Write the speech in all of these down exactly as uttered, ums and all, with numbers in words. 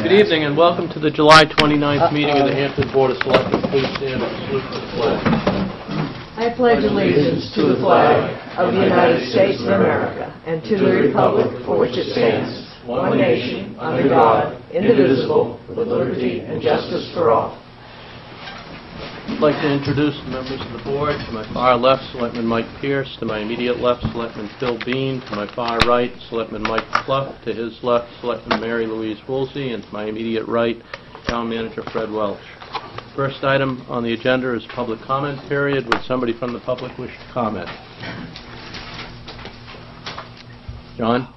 Good evening and welcome to the July twenty-ninth meeting of the Hampton Board of Selectmen. Please stand and salute to the flag. I pledge allegiance to the flag of the United States of America and to the republic for which it stands, one nation, under God, indivisible, with liberty and justice for all. I'd like to introduce the members of the board. To my far left, Selectman Mike Pierce. To my immediate left, Selectman Phil Bean. To my far right, Selectman Mike Clough. To his left, Selectman Mary Louise Woolsey. And to my immediate right, Town Manager Fred Welch. First item on the agenda is public comment period. Would somebody from the public wish to comment? John?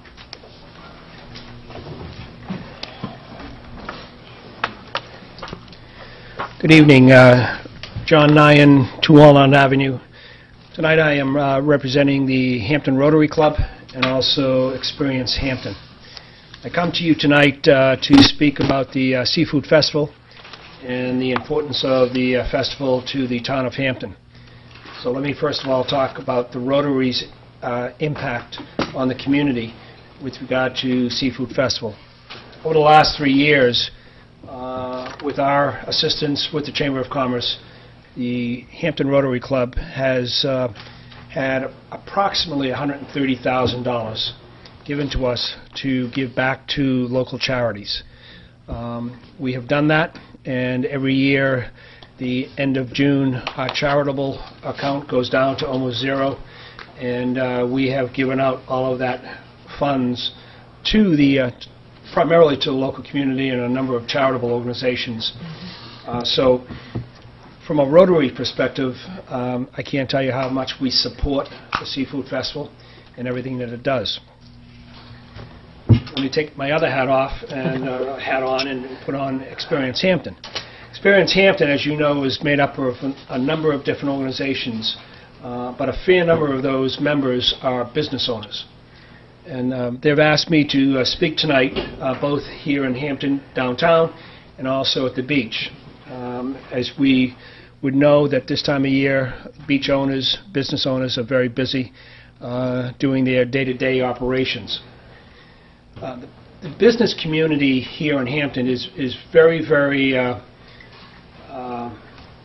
Good evening. Uh, John Nyan, two Walnut Avenue. Tonight I am uh, representing the Hampton Rotary Club and also Experience Hampton. I come to you tonight uh, to speak about the uh, Seafood Festival and the importance of the uh, festival to the town of Hampton. So let me first of all talk about the Rotary's uh, impact on the community with regard to Seafood Festival. Over the last three years, uh, with our assistance with the Chamber of Commerce, the Hampton Rotary Club has uh, had approximately one hundred thirty thousand dollars given to us to give back to local charities. Um, we have done that, and every year, the end of June, our charitable account goes down to almost zero, and uh, we have given out all of that funds to the, uh, primarily to the local community and a number of charitable organizations. Uh, so, from a Rotary perspective, um, I can't tell you how much we support the Seafood Festival and everything that it does. Let me take my other hat off and uh, hat on and put on Experience Hampton. Experience Hampton, as you know, is made up of a number of different organizations, uh, but a fair number of those members are business owners. And um, they've asked me to uh, speak tonight, uh, both here in Hampton downtown and also at the beach. Um, as we would know that this time of year, beach owners, business owners are very busy uh, doing their day-to-day operations. Uh, the, the business community here in Hampton is, is very, very, uh, uh,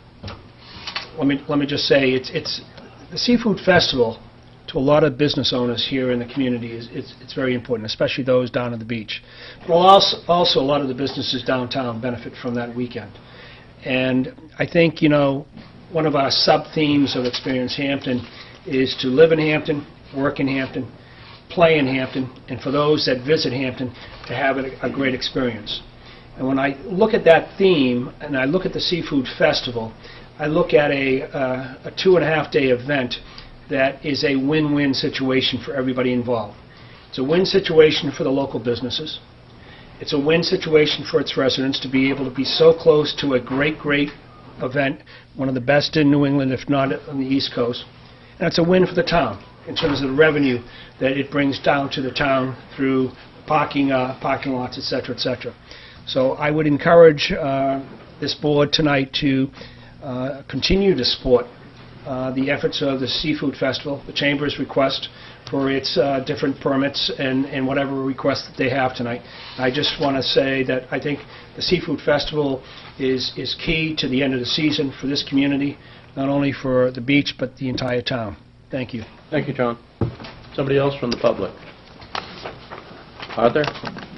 let me, let me just say, it's, it's the Seafood Festival to a lot of business owners here in the community is it's, it's very important, especially those down at the beach. But also, also a lot of the businesses downtown benefit from that weekend. And I think, you know, one of our sub-themes of Experience Hampton is to live in Hampton, work in Hampton, play in Hampton, and for those that visit Hampton to have a, a great experience. And when I look at that theme and I look at the Seafood Festival, I look at a, uh, a two and a half day event that is a win-win situation for everybody involved. It's a win situation for the local businesses. It's a win situation for its residents to be able to be so close to a great, great event, one of the best in New England, if not on the East Coast. And it's a win for the town in terms of the revenue that it brings down to the town through parking, uh, parking lots, et cetera, et cetera. So I would encourage uh, this board tonight to uh, continue to support uh, the efforts of the Seafood Festival, the Chamber's request for its uh, different permits and, and whatever requests that they have tonight. I just want to say that I think the Seafood Festival is, is key to the end of the season for this community, not only for the beach, but the entire town. Thank you. Thank you, John. Somebody else from the public? Arthur?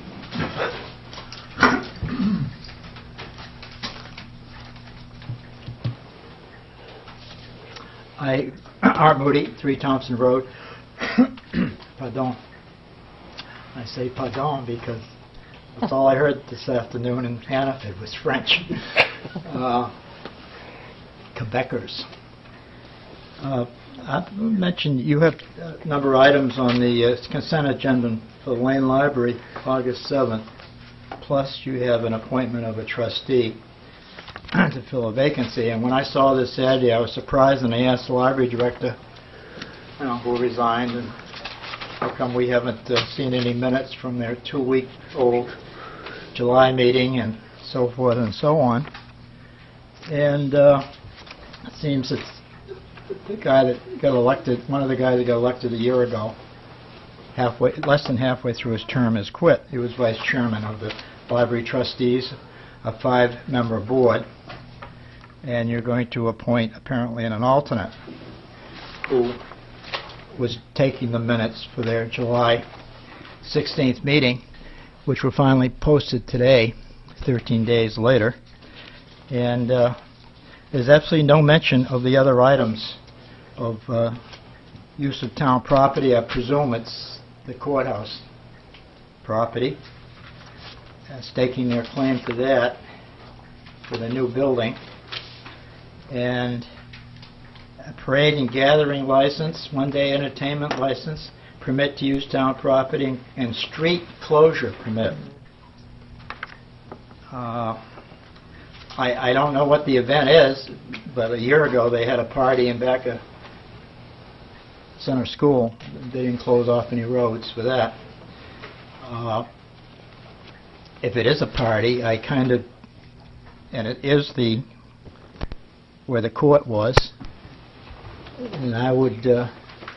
I, Art Moody, three Thompson Road. Pardon. I say pardon because that's all I heard this afternoon in Hannaford was French. uh, Quebecers. Uh, I mentioned you have a number of items on the uh, consent agenda for the Lane Library, August seventh. Plus, you have an appointment of a trustee to fill a vacancy. And when I saw this Saturday, I was surprised, and I asked the library director, you know, who resigned, and how come we haven't uh, seen any minutes from their two-week-old July meeting, and so forth and so on. And uh, it seems it's the guy that got elected, one of the guys that got elected a year ago, halfway, less than halfway through his term, has quit. He was vice chairman of the library trustees, a five-member board, and you're going to appoint apparently an alternate who was taking the minutes for their July sixteenth meeting, which were finally posted today, thirteen days later. And uh, there's absolutely no mention of the other items of uh, use of town property. I presume it's the courthouse property, uh, staking their claim to that for the new building. And a parade and gathering license, one-day entertainment license, permit to use town property, and street closure permit. Uh, I, I don't know what the event is, but a year ago they had a party in back of Center School. They didn't close off any roads for that. Uh, if it is a party, I kind of, and it is the where the court was, and I would uh,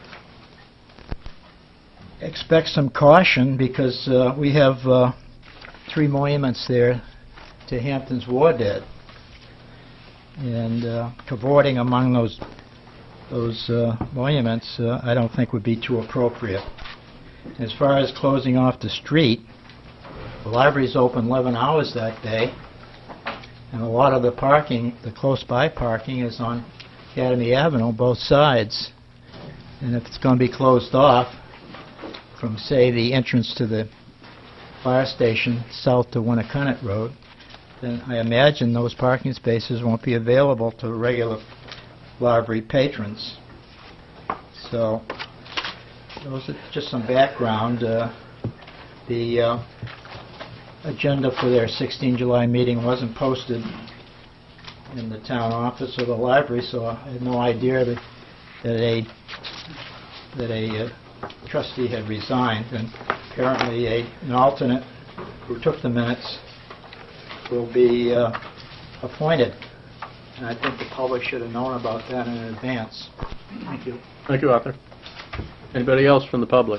expect some caution, because uh, we have uh, three monuments there to Hampton's war dead, and uh, cavorting among those those uh, monuments uh, I don't think would be too appropriate. As far as closing off the street, the library's open eleven hours that day, and a lot of the parking, the close-by parking, is on Academy Avenue, both sides. And if it's going to be closed off from, say, the entrance to the fire station south to Winnicott Road, then I imagine those parking spaces won't be available to regular library patrons. So those are just some background. Uh, the uh, agenda for their sixteenth July meeting wasn't posted in the town office or the library, so I had no idea that, that a that a uh, trustee had resigned, and apparently a, an alternate who took the minutes will be uh, appointed. And I think the public should have known about that in advance. Thank you. Thank you, Arthur. Anybody else from the public?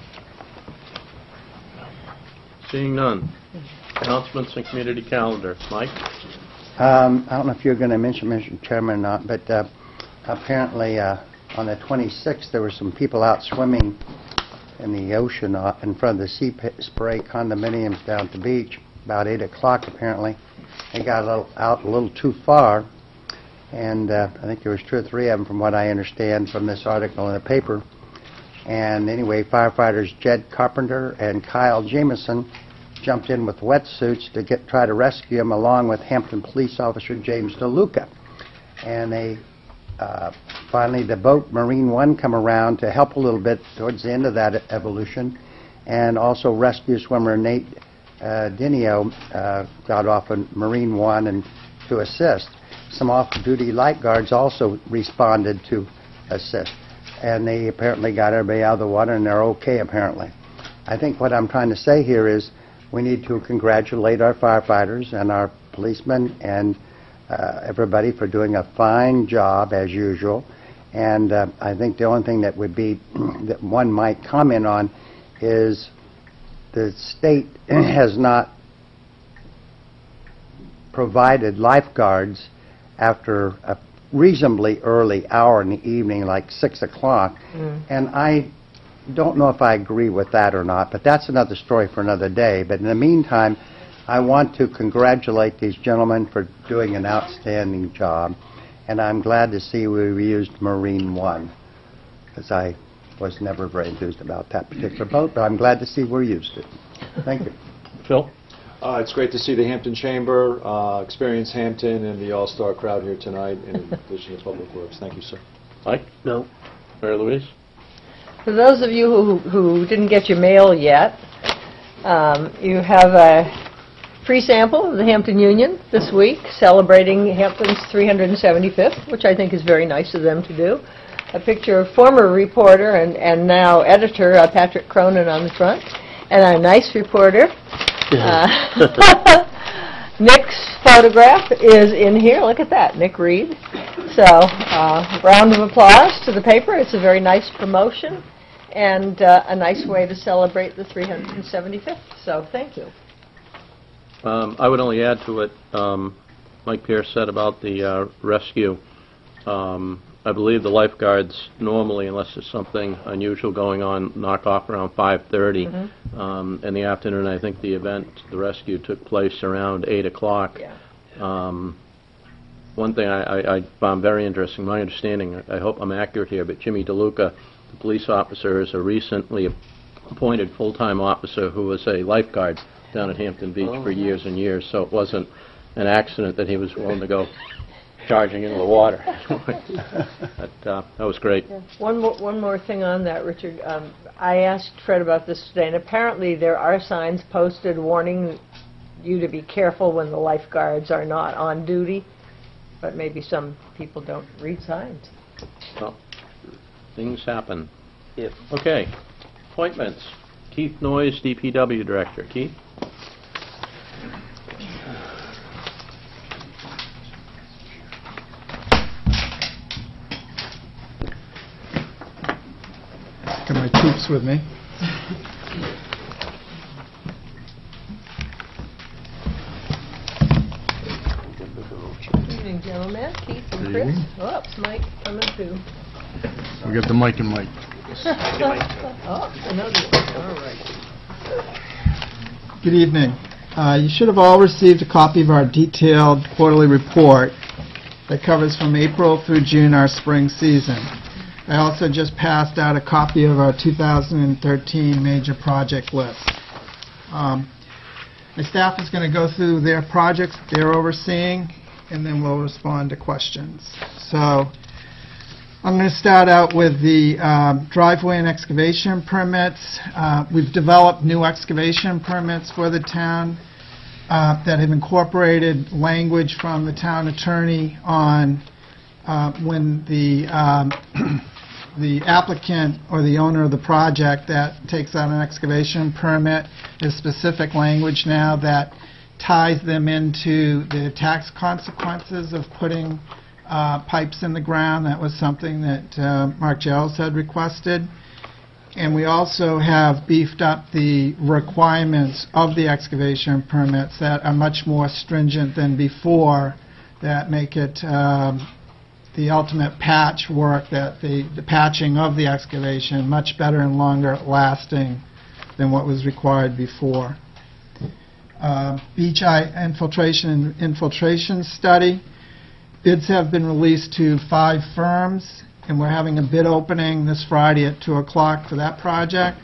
Seeing none. Announcements and community calendar. Mike? Um, I don't know if you're going to mention, Mister Chairman, or not, but uh, apparently uh, on the twenty-sixth there were some people out swimming in the ocean uh, in front of the Sea Spray condominiums down at the beach, about eight o'clock apparently. They got a little, out a little too far, and uh, I think there was two or three of them from what I understand from this article in the paper. And anyway, firefighters Jed Carpenter and Kyle Jameson jumped in with wetsuits to get try to rescue him, along with Hampton police officer James DeLuca. And they uh, finally, the boat Marine One come around to help a little bit towards the end of that evolution, and also rescue swimmer Nate uh, Dinio uh, got off of Marine One and to assist. Some off-duty lifeguards also responded to assist, and they apparently got everybody out of the water, and they're okay apparently. I think what I'm trying to say here is we need to congratulate our firefighters and our policemen and uh, everybody for doing a fine job as usual. And uh, I think the only thing that would be that one might comment on is the state has not provided lifeguards after a reasonably early hour in the evening, like six o'clock. Mm. And I don't know if I agree with that or not, but that's another story for another day. But in the meantime, I want to congratulate these gentlemen for doing an outstanding job, and I'm glad to see we used Marine One, because I was never very enthused about that particular boat, but I'm glad to see we used it. Thank you. Phil? Uh, it's great to see the Hampton Chamber, uh, Experience Hampton, and the all-star crowd here tonight, in addition to Public Works. Thank you, sir. Mike? No. Mary Louise? For those of you who, who didn't get your mail yet, um, you have a free sample of the Hampton Union this week, celebrating Hampton's three hundred seventy-fifth, which I think is very nice of them to do. A picture of former reporter and, and now editor uh, Patrick Cronin on the front, and a nice reporter. Uh, Nick's photograph is in here. Look at that, Nick Reed. So, uh, round of applause to the paper. It's a very nice promotion and uh, a nice way to celebrate the three hundred seventy-fifth. So, thank you. Um, I would only add to it, um, Mike Pierce said about the uh, rescue. Um, I believe the lifeguards normally, unless there's something unusual going on, knock off around five thirty Mm-hmm. um, in the afternoon. I think the event, the rescue, took place around eight o'clock. Yeah. Um, one thing I, I, I found very interesting, my understanding, I hope I'm accurate here, but Jimmy DeLuca, the police officer, is a recently appointed full-time officer who was a lifeguard down at Hampton Beach Oh, for years and years, so it wasn't an accident that he was willing to go charging into the water. But, uh, that was great. Yeah. One more, one more thing on that, Richard. Um, I asked Fred about this today, and apparently there are signs posted warning you to be careful when the lifeguards are not on duty, but maybe some people don't read signs. Well, things happen. Okay, appointments. Keith Noyes, D P W Director. Keith? Got my troops with me. Good evening, gentlemen. Keith and Good Chris. evening. Oops, Mike coming too. We got the mic and mic. Oh, another one. All right. Good evening. Uh, You should have all received a copy of our detailed quarterly report that covers from April through June our spring season. I also just passed out a copy of our two thousand thirteen major project list. Um, My staff is going to go through their projects they're overseeing, and then we'll respond to questions. So I'm going to start out with the um, driveway and excavation permits. Uh, We've developed new excavation permits for the town uh, that have incorporated language from the town attorney on uh, when the um, the applicant or the owner of the project that takes out an excavation permit. There's specific language now that ties them into the tax consequences of putting uh, pipes in the ground. That was something that uh, Mark Giles had requested. And we also have beefed up the requirements of the excavation permits that are much more stringent than before, that make it um, the ultimate patch work, that the, the patching of the excavation much better and longer lasting than what was required before. Uh, beach eye infiltration and infiltration study. Bids have been released to five firms, and we're having a bid opening this Friday at two o'clock for that project.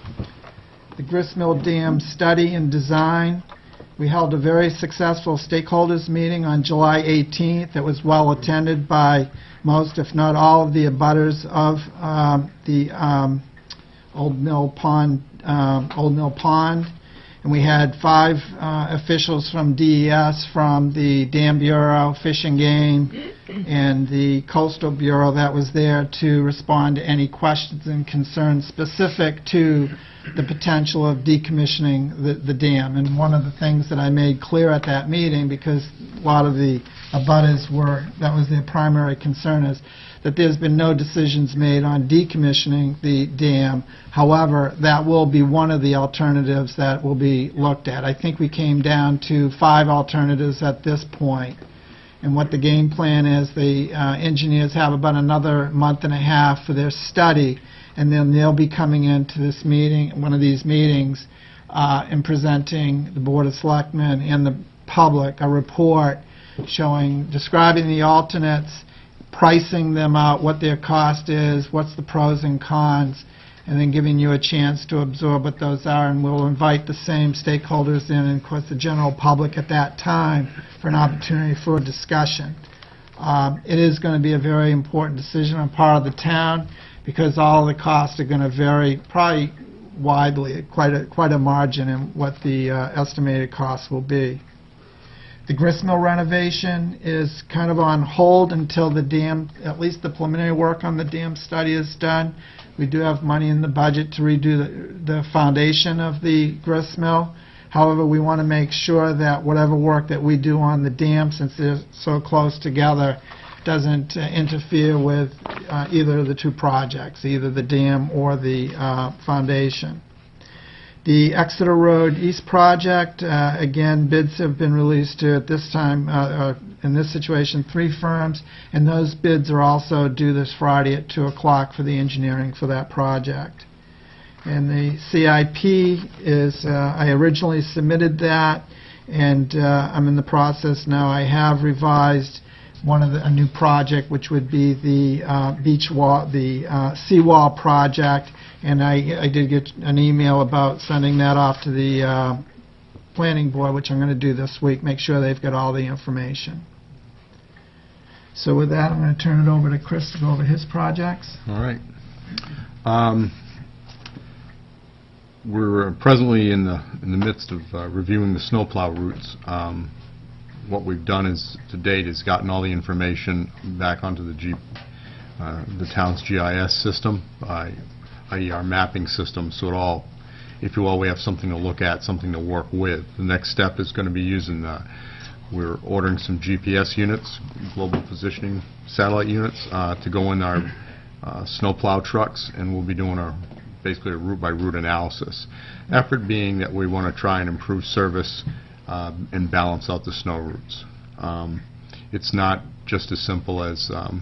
The Gristmill Dam study and design. We held a very successful stakeholders meeting on July eighteenth. It was well attended by most, if not all, of the abutters of um, the um, Old Mill Pond, um, Old Mill Pond. And we had five uh, officials from D E S, from the Dam Bureau, Fish and Game, and the Coastal Bureau that was there to respond to any questions and concerns specific to the potential of decommissioning the, the dam. And one of the things that I made clear at that meeting, because a lot of the abutters were, that was their primary concern, is that there's been no decisions made on decommissioning the dam. However, that will be one of the alternatives that will be looked at. I think we came down to five alternatives at this point. And what the game plan is, the uh, engineers have about another month and a half for their study, and then they'll be coming into this meeting, one of these meetings, uh, and presenting the Board of Selectmen and the public a report showing, describing the alternates, pricing them out, what their cost is, what's the pros and cons, and then giving you a chance to absorb what those are. And we'll invite the same stakeholders in, and of course the general public at that time, for an opportunity for a discussion. Um, it is going to be a very important decision on part of the town, because all the costs are going to vary probably widely, quite a, quite a margin in what the uh, estimated costs will be. The gristmill renovation is kind of on hold until the dam, at least the preliminary work on the dam study is done. We do have money in the budget to redo the, the foundation of the gristmill. However, we want to make sure that whatever work that we do on the dam, since they're so close together, doesn't uh, interfere with uh, either of the two projects, either the dam or the uh, foundation. The Exeter Road East project, uh, again, bids have been released to, at this time, uh, uh, in this situation, three firms, and those bids are also due this Friday at two o'clock for the engineering for that project. And the C I P is, uh, I originally submitted that, and uh, I'm in the process now. I have revised one of the, a new project, which would be the uh, beach wall, the uh, seawall project, and I, I did get an email about sending that off to the uh, planning board, which I'm going to do this week, make sure they've got all the information. So with that, I'm going to turn it over to Chris to go over his projects. All right. Um, we're presently in the in the midst of uh, reviewing the snowplow routes. Um, what we've done is to date is gotten all the information back onto the G, uh, the town's G I S system, uh, that is our mapping system, so it all, if you will, we have something to look at, something to work with. The next step is going to be using the, we're ordering some G P S units, global positioning satellite units, uh, to go in our uh, snowplow trucks, and we'll be doing our basically a route by route analysis. Effort being that we want to try and improve service uh, and balance out the snow routes. Um, it's not just as simple as um,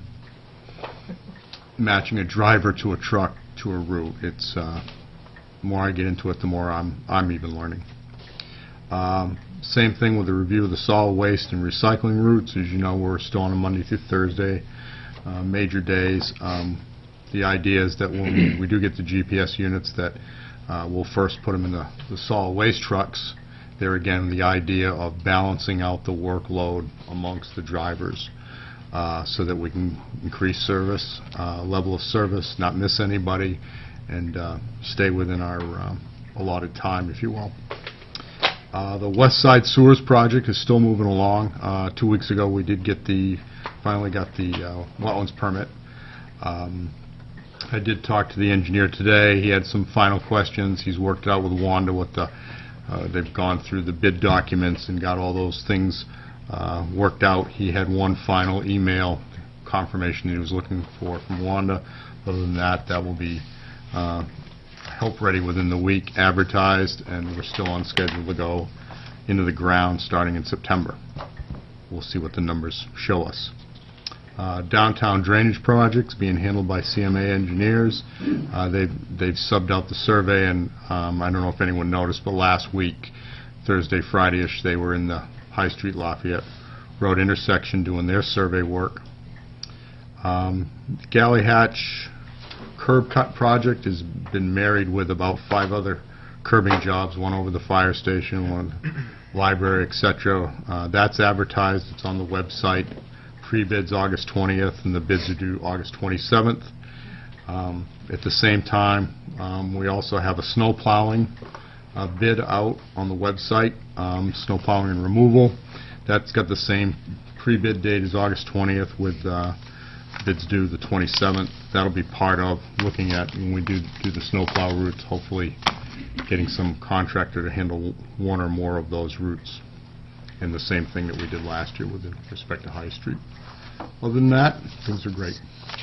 matching a driver to a truck to a route. It's uh, the more I get into it, the more I'm I'm even learning. Um, same thing with the review of the solid waste and recycling routes. As you know, we're still on a Monday through Thursday, uh, major days. Um, the idea is that when we, we do get the G P S units, that uh, we'll first put them in the, the solid waste trucks. There again, the idea of balancing out the workload amongst the drivers, uh, so that we can increase service, uh, level of service, not miss anybody, and uh, stay within our uh, allotted time, if you will. Uh, the West Side Sewers project is still moving along. Uh, two weeks ago, we did get the, finally got the uh, wetlands permit. Um, I did talk to the engineer today. He had some final questions. He's worked it out with Wanda with the, uh, they've gone through the bid documents and got all those things uh, worked out. He had one final email confirmation that he was looking for from Wanda. Other than that, that will be uh, help ready within the week, advertised, and we're still on schedule to go into the ground starting in September. We'll see what the numbers show us. Uh, downtown drainage projects being handled by C M A engineers. Uh, they've they've subbed out the survey, and um, I don't know if anyone noticed, but last week, Thursday, Friday-ish, they were in the High Street Lafayette Road intersection doing their survey work. Um, Galley Hatch curb cut project has been married with about five other curbing jobs, one over the fire station, one library, et cetera. Uh, that's advertised. It's on the website. Pre-bids August twentieth, and the bids are due August twenty-seventh. Um, at the same time, um, we also have a snow plowing uh, bid out on the website, um, snow plowing and removal. That's got the same pre-bid date as August twentieth, with uh, bids due the twenty-seventh. That'll be part of looking at, when we do do the snow plow routes, hopefully getting some contractor to handle one or more of those routes. And the same thing that we did last year with respect to High Street. Other than that, things are great.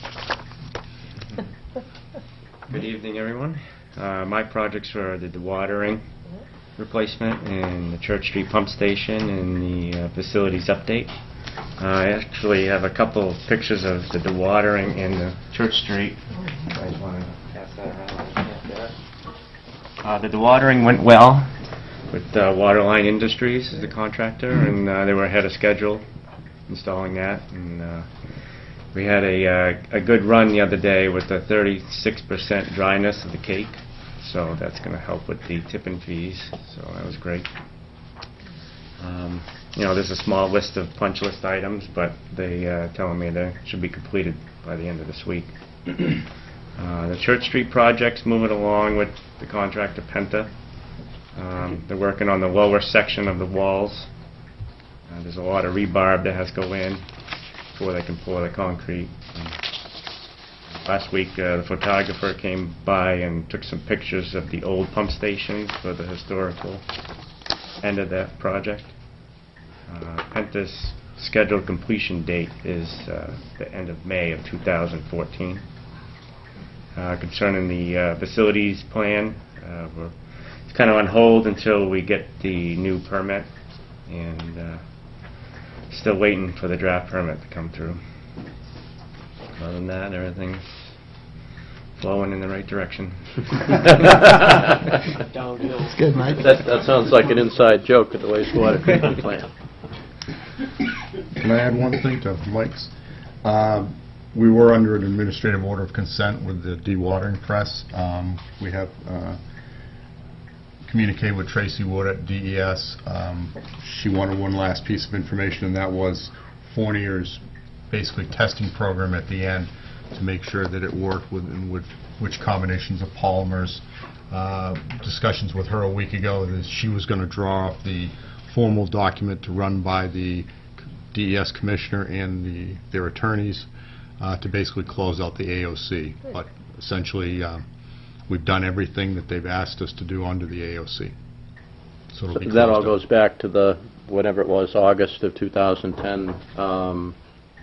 Good evening, everyone. Uh, my projects are the dewatering replacement and the Church Street pump station and the uh, facilities update. Uh, I actually have a couple of pictures of the dewatering in the Church Street. You guys want to pass that around? Uh, the dewatering went well with uh, Waterline Industries as the contractor, and uh, they were ahead of schedule installing that. And uh, we had a, uh, a good run the other day with a thirty-six percent dryness of the cake, so that's going to help with the tipping fees, so that was great. Um, you know, there's a small list of punch list items, but they uh, telling me they should be completed by the end of this week. uh, the Church Street project's moving along with the contractor Penta. Um, they're working on the lower section of the walls. Uh, there's a lot of rebarb that has to go in before they can pour the concrete. Um, last week, uh, the photographer came by and took some pictures of the old pump station for the historical end of that project. Uh, Penta's scheduled completion date is uh, the end of May of two thousand fourteen. Uh, concerning the uh, facilities plan, uh, we're It's kind of on hold until we get the new permit, and uh, still waiting for the draft permit to come through. Other than that, everything's flowing in the right direction. It's good, Mike. That, that sounds like an inside joke at the wastewater treatment plant. Can I add one thing to Mike's? Um, We were under an administrative order of consent with the dewatering press. Um, We have uh, communicated with Tracy Wood at D E S. Um, She wanted one last piece of information, and that was Fournier's basically testing program at the end to make sure that it worked with, and with which combinations of polymers. Uh, Discussions with her a week ago that she was going to draw up the formal document to run by the D E S commissioner and the, their attorneys uh, to basically close out the A O C. But essentially, uh, we've done everything that they've asked us to do under the A O C. So it'll be That all closed out. goes back to the, whatever it was, August of two thousand ten um,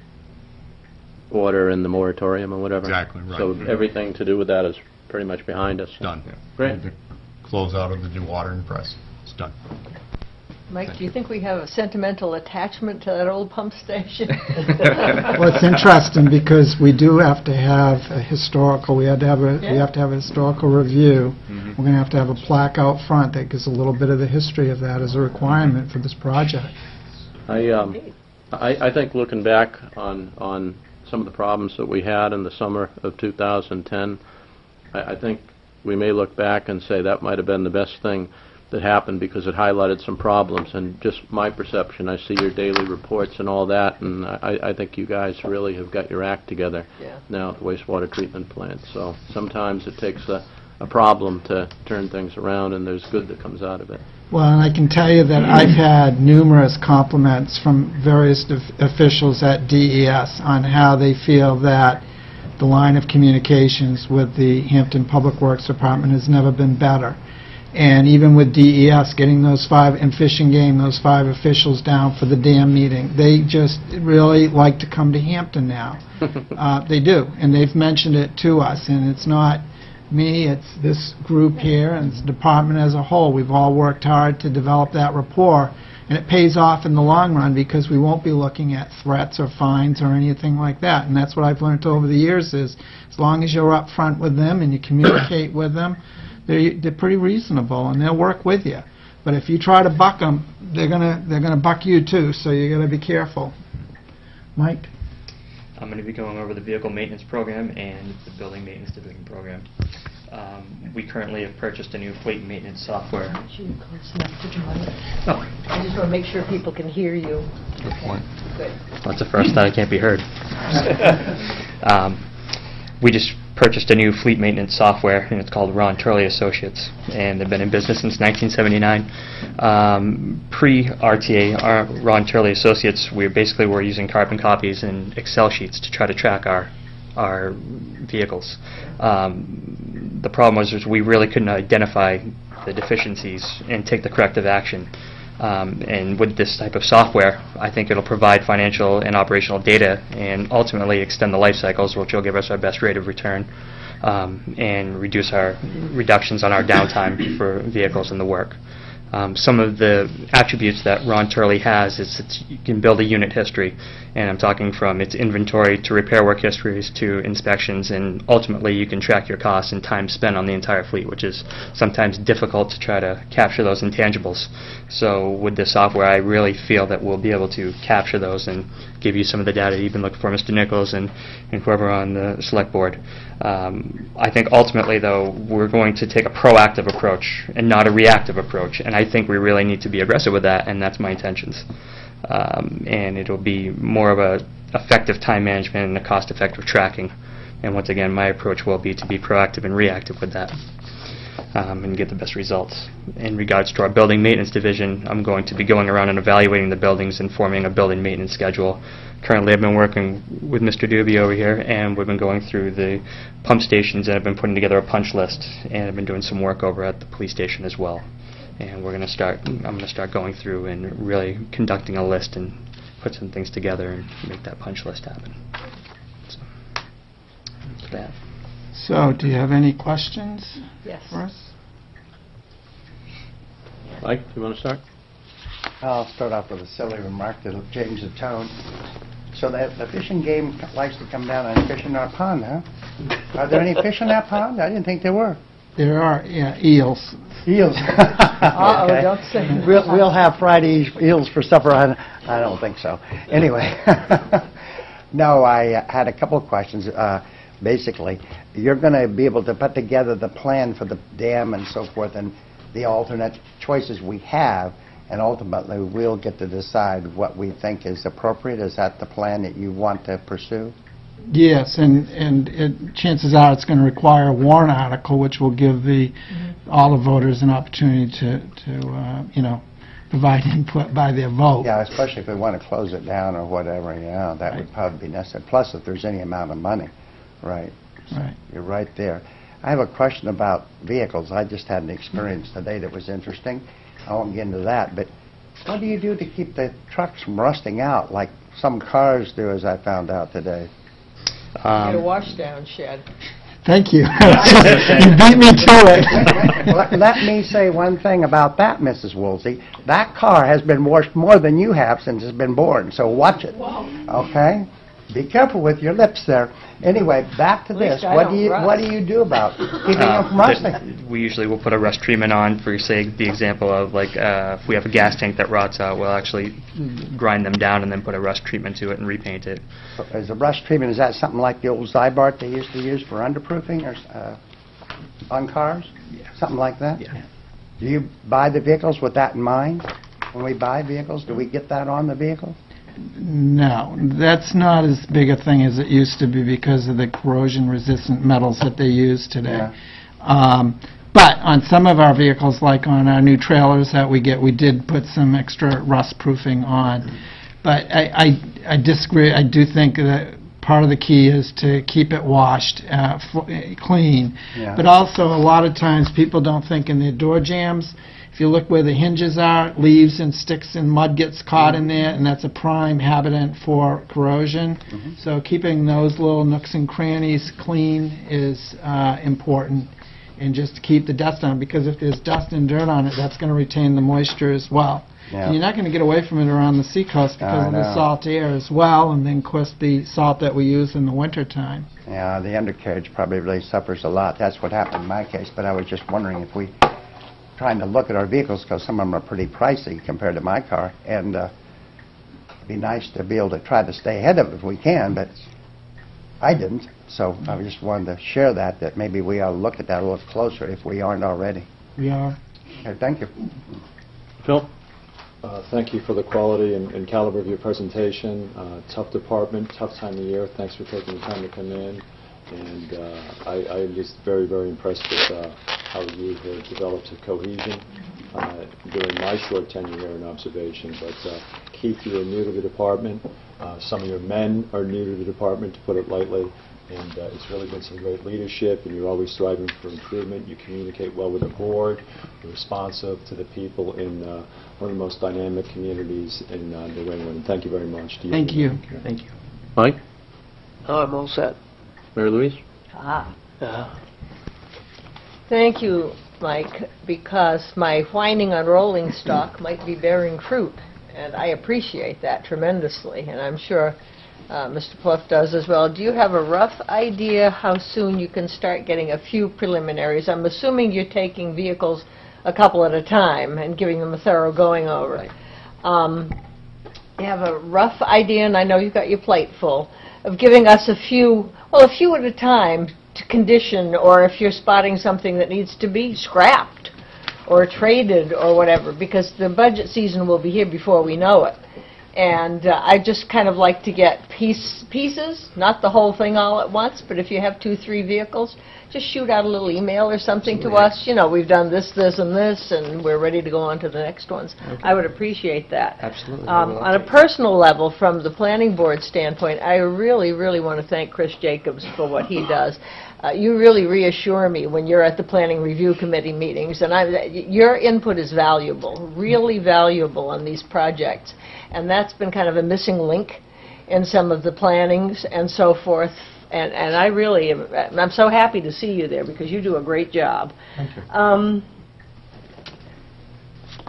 order in the moratorium or whatever. Exactly, right. So everything to do with that is pretty much behind us. Done. Great. The close out of the dewatering press. It's done. Mike, do you think we have a sentimental attachment to that old pump station? Well, it's interesting because we do have to have a historical, we had to have a, we Yeah. have to have a historical review. Mhm. We're going to have to have a plaque out front that gives a little bit of the history of that as a requirement for this project. I, um, I, I think looking back on, on some of the problems that we had in the summer of two thousand ten, I, I think we may look back and say that might have been the best thing that happened because it highlighted some problems. And just my perception, I see your daily reports and all that, and I, I think you guys really have got your act together Yeah. now at the wastewater treatment plant. So sometimes it takes a, a problem to turn things around, and there's good that comes out of it. Well, and I can tell you that I've had numerous compliments from various of- officials at D E S on how they feel that the line of communications with the Hampton Public Works Department has never been better. And even with D E S, getting those five, and Fish and Game, those five officials down for the dam meeting, they just really like to come to Hampton now. Uh, They do, and they've mentioned it to us, and it's not me, it's this group here, and it's the department as a whole. We've all worked hard to develop that rapport, and it pays off in the long run because we won't be looking at threats or fines or anything like that. And that's what I've learned over the years is, as long as you're up front with them and you communicate with them, they're, they're pretty reasonable, and they'll work with you. But if you try to buck them, they're gonna they're gonna buck you too. So you got to be careful. Mike. I'm going to be going over the vehicle maintenance program and the building maintenance division program. Um, we currently have purchased a new fleet maintenance software. Aren't you close enough to join? Oh, I just want to make sure people can hear you. Good point. Good. that's the first that I can't be heard. um, we just purchased a new fleet maintenance software, and it's called Ron Turley Associates, and they've been in business since nineteen seventy-nine. Um, Pre-R T A, our Ron Turley Associates, we basically were using carbon copies and Excel sheets to try to track our our vehicles. Um, the problem was, was we really couldn't identify the deficiencies and take the corrective action. Um, and with this type of software, I think it'll provide financial and operational data and ultimately extend the life cycles, which will give us our best rate of return um, and reduce our reductions on our downtime for vehicles in the work. Um, some of the attributes that Ron Turley has is it's, you can build a unit history, and I'm talking from its inventory to repair work histories to inspections, and ultimately you can track your costs and time spent on the entire fleet, which is sometimes difficult to try to capture those intangibles. So with this software, I really feel that we'll be able to capture those and give you some of the data you've been looking for, Mister Nichols and, and whoever on the select board. Um, I think ultimately, though, we're going to take a proactive approach and not a reactive approach, and I think we really need to be aggressive with that, and that's my intentions. Um, and it'll be more of a effective time management and a cost-effective tracking. And once again, my approach will be to be proactive and reactive with that um, and get the best results. In regards to our building maintenance division, I'm going to be going around and evaluating the buildings and forming a building maintenance schedule. Currently, I've been working with Mister Doobie over here, and we've been going through the pump stations, and I've been putting together a punch list, and I've been doing some work over at the police station as well. And we're going to start, I'm going to start going through and really conducting a list and put some things together and make that punch list happen. So, that's that. So, do you have any questions Yes. for us? Mike, do you want to start? I'll start off with a silly remark to change the tone. So that the fishing game likes to come down and fish in our pond, huh? Are there any fish in that pond? I didn't think there were. There are yeah, eels. Eels. Uh-oh, Okay. don't say that. We'll, we'll have Friday eels for supper. I, I don't think so. Anyway, no, I uh, had a couple of questions. Uh, basically, you're going to be able to put together the plan for the dam and so forth and the alternate choices we have, and ultimately we'll get to decide what we think is appropriate. Is that the plan that you want to pursue? Yes, and, and it, chances are it's going to require a warrant article, which will give the, all the voters an opportunity to, to uh, you know, provide input by their vote. Yeah, especially if we want to close it down or whatever, yeah, that would probably be necessary. Plus, if there's any amount of money, right? So Right. You're right there. I have a question about vehicles. I just had an experience today that was interesting. I won't get into that, but what do you do to keep the trucks from rusting out like some cars do, as I found out today? Get a Um, washdown shed. Thank you. You beat me to it. Let, let me say one thing about that, Missus Woolsey. That car has been washed more than you have since it's been born, so watch it. Okay? Be careful with your lips there. Anyway, back to At this. least I What don't do you rust. what do you do about keeping Uh, them from rusting? that- we usually will put a rust treatment on for, say, the example of, like, uh, if we have a gas tank that rots out, we'll actually grind them down and then put a rust treatment to it and repaint it. Is a rust treatment, is that something like the old Zybart they used to use for underproofing or uh, on cars? Something like that? Yeah. Do you buy the vehicles with that in mind? When we buy vehicles, do we get that on the vehicle? No, that's not as big a thing as it used to be because of the corrosion-resistant metals that they use today. Yeah. Um, but on some of our vehicles, like on our new trailers that we get, we did put some extra rust proofing on. But I, I, I disagree. I do think that part of the key is to keep it washed, uh, f- uh, clean. Yeah. But also, a lot of times, people don't think in their door jambs. If you look where the hinges are, leaves and sticks and mud gets caught in there, and that's a prime habitant for corrosion. Mm-hmm. So keeping those little nooks and crannies clean is uh, important, and just to keep the dust on, because if there's dust and dirt on it, that's going to retain the moisture as well. Yeah. And you're not going to get away from it around the seacoast because I of the know. salt air as well, and then, of course, the salt that we use in the wintertime. Yeah, the undercarriage probably really suffers a lot. That's what happened in my case, but I was just wondering if we, trying to look at our vehicles, because some of them are pretty pricey compared to my car, and uh, it'd be nice to be able to try to stay ahead of it if we can, but I didn't. So I just wanted to share that, that maybe we ought to look at that a little closer if we aren't already. We are. Okay, thank you. Phil? Uh, Thank you for the quality and and caliber of your presentation. Uh, Tough department, tough time of year. Thanks for taking the time to come in. And uh, I I am just very, very impressed with uh, how you have developed a cohesion uh, during my short tenure here in observation. But uh, Keith, you are new to the department. Uh, Some of your men are new to the department, to put it lightly. And uh, it's really been some great leadership, and you're always striving for improvement. You communicate well with the board. You're responsive to the people in uh, one of the most dynamic communities in uh, New England. Thank you very much. Do Thank you. Thank you. Mike? Oh, I'm all set. Mary Louise? Ah. Yeah. Thank you, Mike, because my whining on rolling stock might be bearing fruit, and I appreciate that tremendously, and I'm sure uh, Mister Pluff does as well. Do you have a rough idea how soon you can start getting a few preliminaries? I'm assuming you're taking vehicles a couple at a time and giving them a thorough going over. Um, you have a rough idea, and I know you've got your plate full, of giving us a few, well, a few at a time to condition, or if you're spotting something that needs to be scrapped or traded or whatever, because the budget season will be here before we know it. And uh, I just kind of like to get piece, pieces, not the whole thing all at once, but if you have two, three vehicles, just shoot out a little email or something to us. You know, we've done this, this, and this, and we're ready to go on to the next ones. I would appreciate that. Absolutely. Um, on a personal level, from the planning board standpoint, I really, really want to thank Chris Jacobs for what he does. Uh, you really reassure me when you're at the planning review committee meetings, and I, your input is valuable, really valuable on these projects, and that's been kind of a missing link in some of the plannings and so forth. And, and I really am, I'm so happy to see you there because you do a great job. Thank you. Um,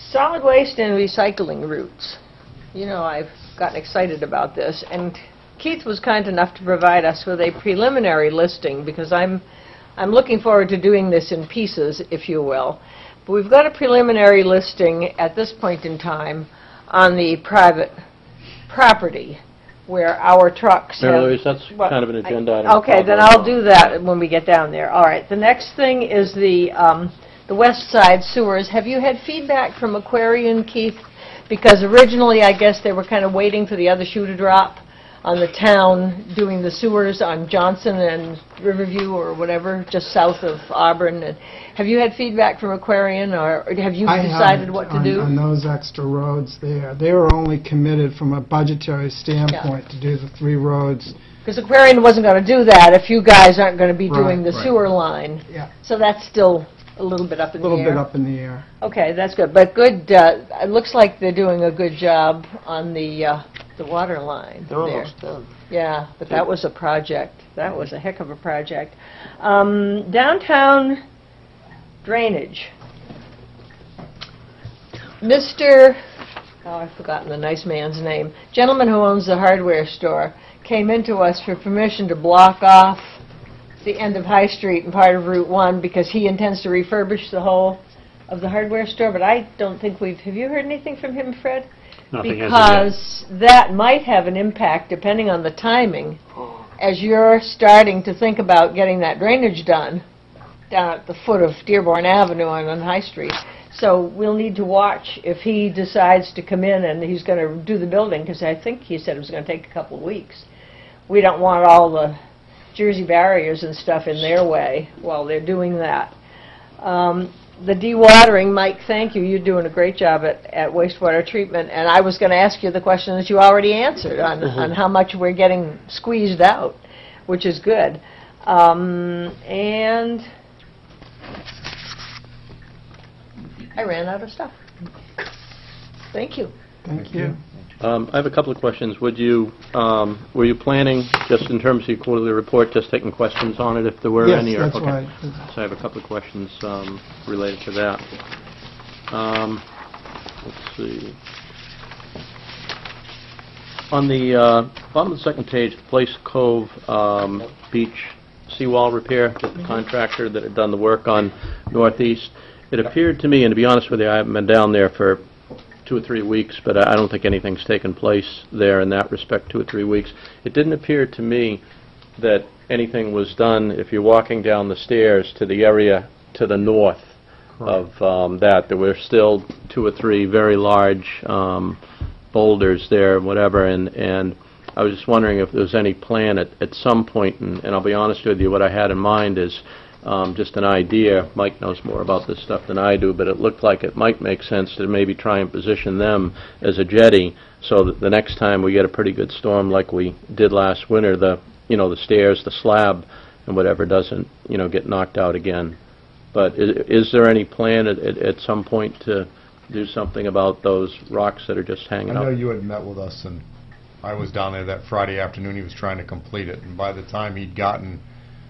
Solid waste and recycling routes. You know, I've gotten excited about this, and Keith was kind enough to provide us with a preliminary listing, because I'm, I'm looking forward to doing this in pieces, if you will. But we've got a preliminary listing at this point in time on the private property where our trucks Mary have... Louise, that's What? kind of an agenda I- item. Okay, then I'll do that when we get down there. All right, the next thing is the, um, the west side sewers. Have you had feedback from Aquarian, Keith? Because originally, I guess they were kind of waiting for the other shoe to drop on the town doing the sewers on Johnson and Riverview or whatever, just south of Auburn. And have you had feedback from Aquarian, or or have you I decided haven't what to on- do? on those extra roads there. They were only committed from a budgetary standpoint to do the three roads. Because Aquarian wasn't going to do that if you guys aren't going to be Right, doing the right. sewer line. Yeah. So that's still a little bit up A in the air. little bit up in the air. Okay, that's good. But good, uh, it looks like they're doing a good job on the, uh, the water line They're there. almost done. Yeah, but that was a project. That was a heck of a project. Um, downtown drainage. Mister, oh, I've forgotten the nice man's name, gentleman who owns the hardware store, came into us for permission to block off the end of High Street and part of Route one because he intends to refurbish the whole of the hardware store, but I don't think we've, have you heard anything from him, Fred? Nothing as of yet. Because that might have an impact, depending on the timing, as you're starting to think about getting that drainage done down at the foot of Dearborn Avenue and on High Street. So we'll need to watch if he decides to come in and he's going to do the building, because I think he said it was going to take a couple of weeks. We don't want all the Jersey barriers and stuff in their way while they're doing that. Um, the dewatering, Mike, thank you. You're doing a great job at, at wastewater treatment. And I was going to ask you the question that you already answered on, Mhm. on how much we're getting squeezed out, which is good. Um, and I ran out of stuff. Thank you. Thank you. Um, I have a couple of questions. Would you, um, were you planning, just in terms of your quarterly report, just taking questions on it if there were Yes, any? or- that's okay. right. So I have a couple of questions um, related to that. Um, Let's see. On the uh, bottom of the second page, Place Cove um, Beach seawall repair, with the contractor that had done the work on Northeast, it appeared to me, and to be honest with you, I haven't been down there for two or three weeks, but I I don't think anything's taken place there in that respect, two or three weeks. It didn't appear to me that anything was done if you're walking down the stairs to the area to the north of um, that. There were still two or three very large um, boulders there, whatever, and, and I was just wondering if there was any plan at, at some point, and, and I'll be honest with you, what I had in mind is Um, just an idea. Mike knows more about this stuff than I do, but it looked like it might make sense to maybe try and position them as a jetty, so that the next time we get a pretty good storm like we did last winter, the you know the stairs, the slab, and whatever doesn't you know get knocked out again. But is, is there any plan at, at, at some point to do something about those rocks that are just I hanging know out? you had met with us, and I was down there that Friday afternoon. He was trying to complete it, and by the time he'd gotten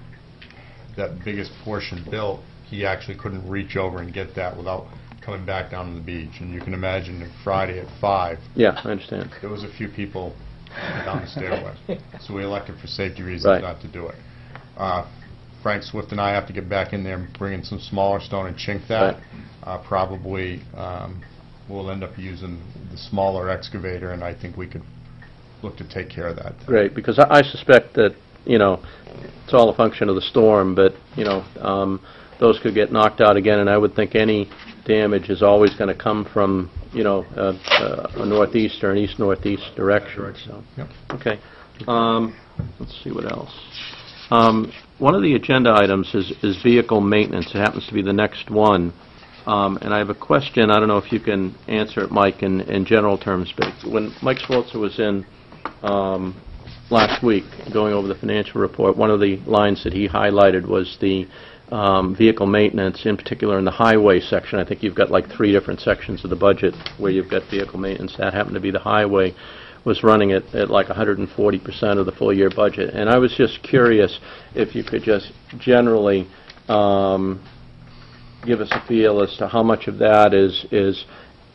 that biggest portion built, he actually couldn't reach over and get that without coming back down to the beach. And you can imagine that Friday at five, Yeah, I understand. there was a few people down the stairway. So we elected for safety reasons Right. not to do it. Uh, Frank Swift and I have to get back in there and bring in some smaller stone and chink that. Right. Uh, probably um, we'll end up using the smaller excavator, and I think we could look to take care of that. Great, because I I suspect that, you know, it's all a function of the storm, but, you know, um, those could get knocked out again, and I would think any damage is always going to come from, you know, uh, uh, a northeast or an east-northeast direction. So, Yep. okay. Um, let's see what else. Um, one of the agenda items is, is vehicle maintenance. It happens to be the next one. Um, and I have a question. I don't know if you can answer it, Mike, in, in general terms, but when Mike Swalzer was in um, last week going over the financial report, one of the lines that he highlighted was the um, vehicle maintenance, in particular in the highway section. I think you've got like three different sections of the budget where you've got vehicle maintenance. That happened to be the highway, was running at, at like one hundred forty percent of the full year budget. And I was just curious if you could just generally um, give us a feel as to how much of that is is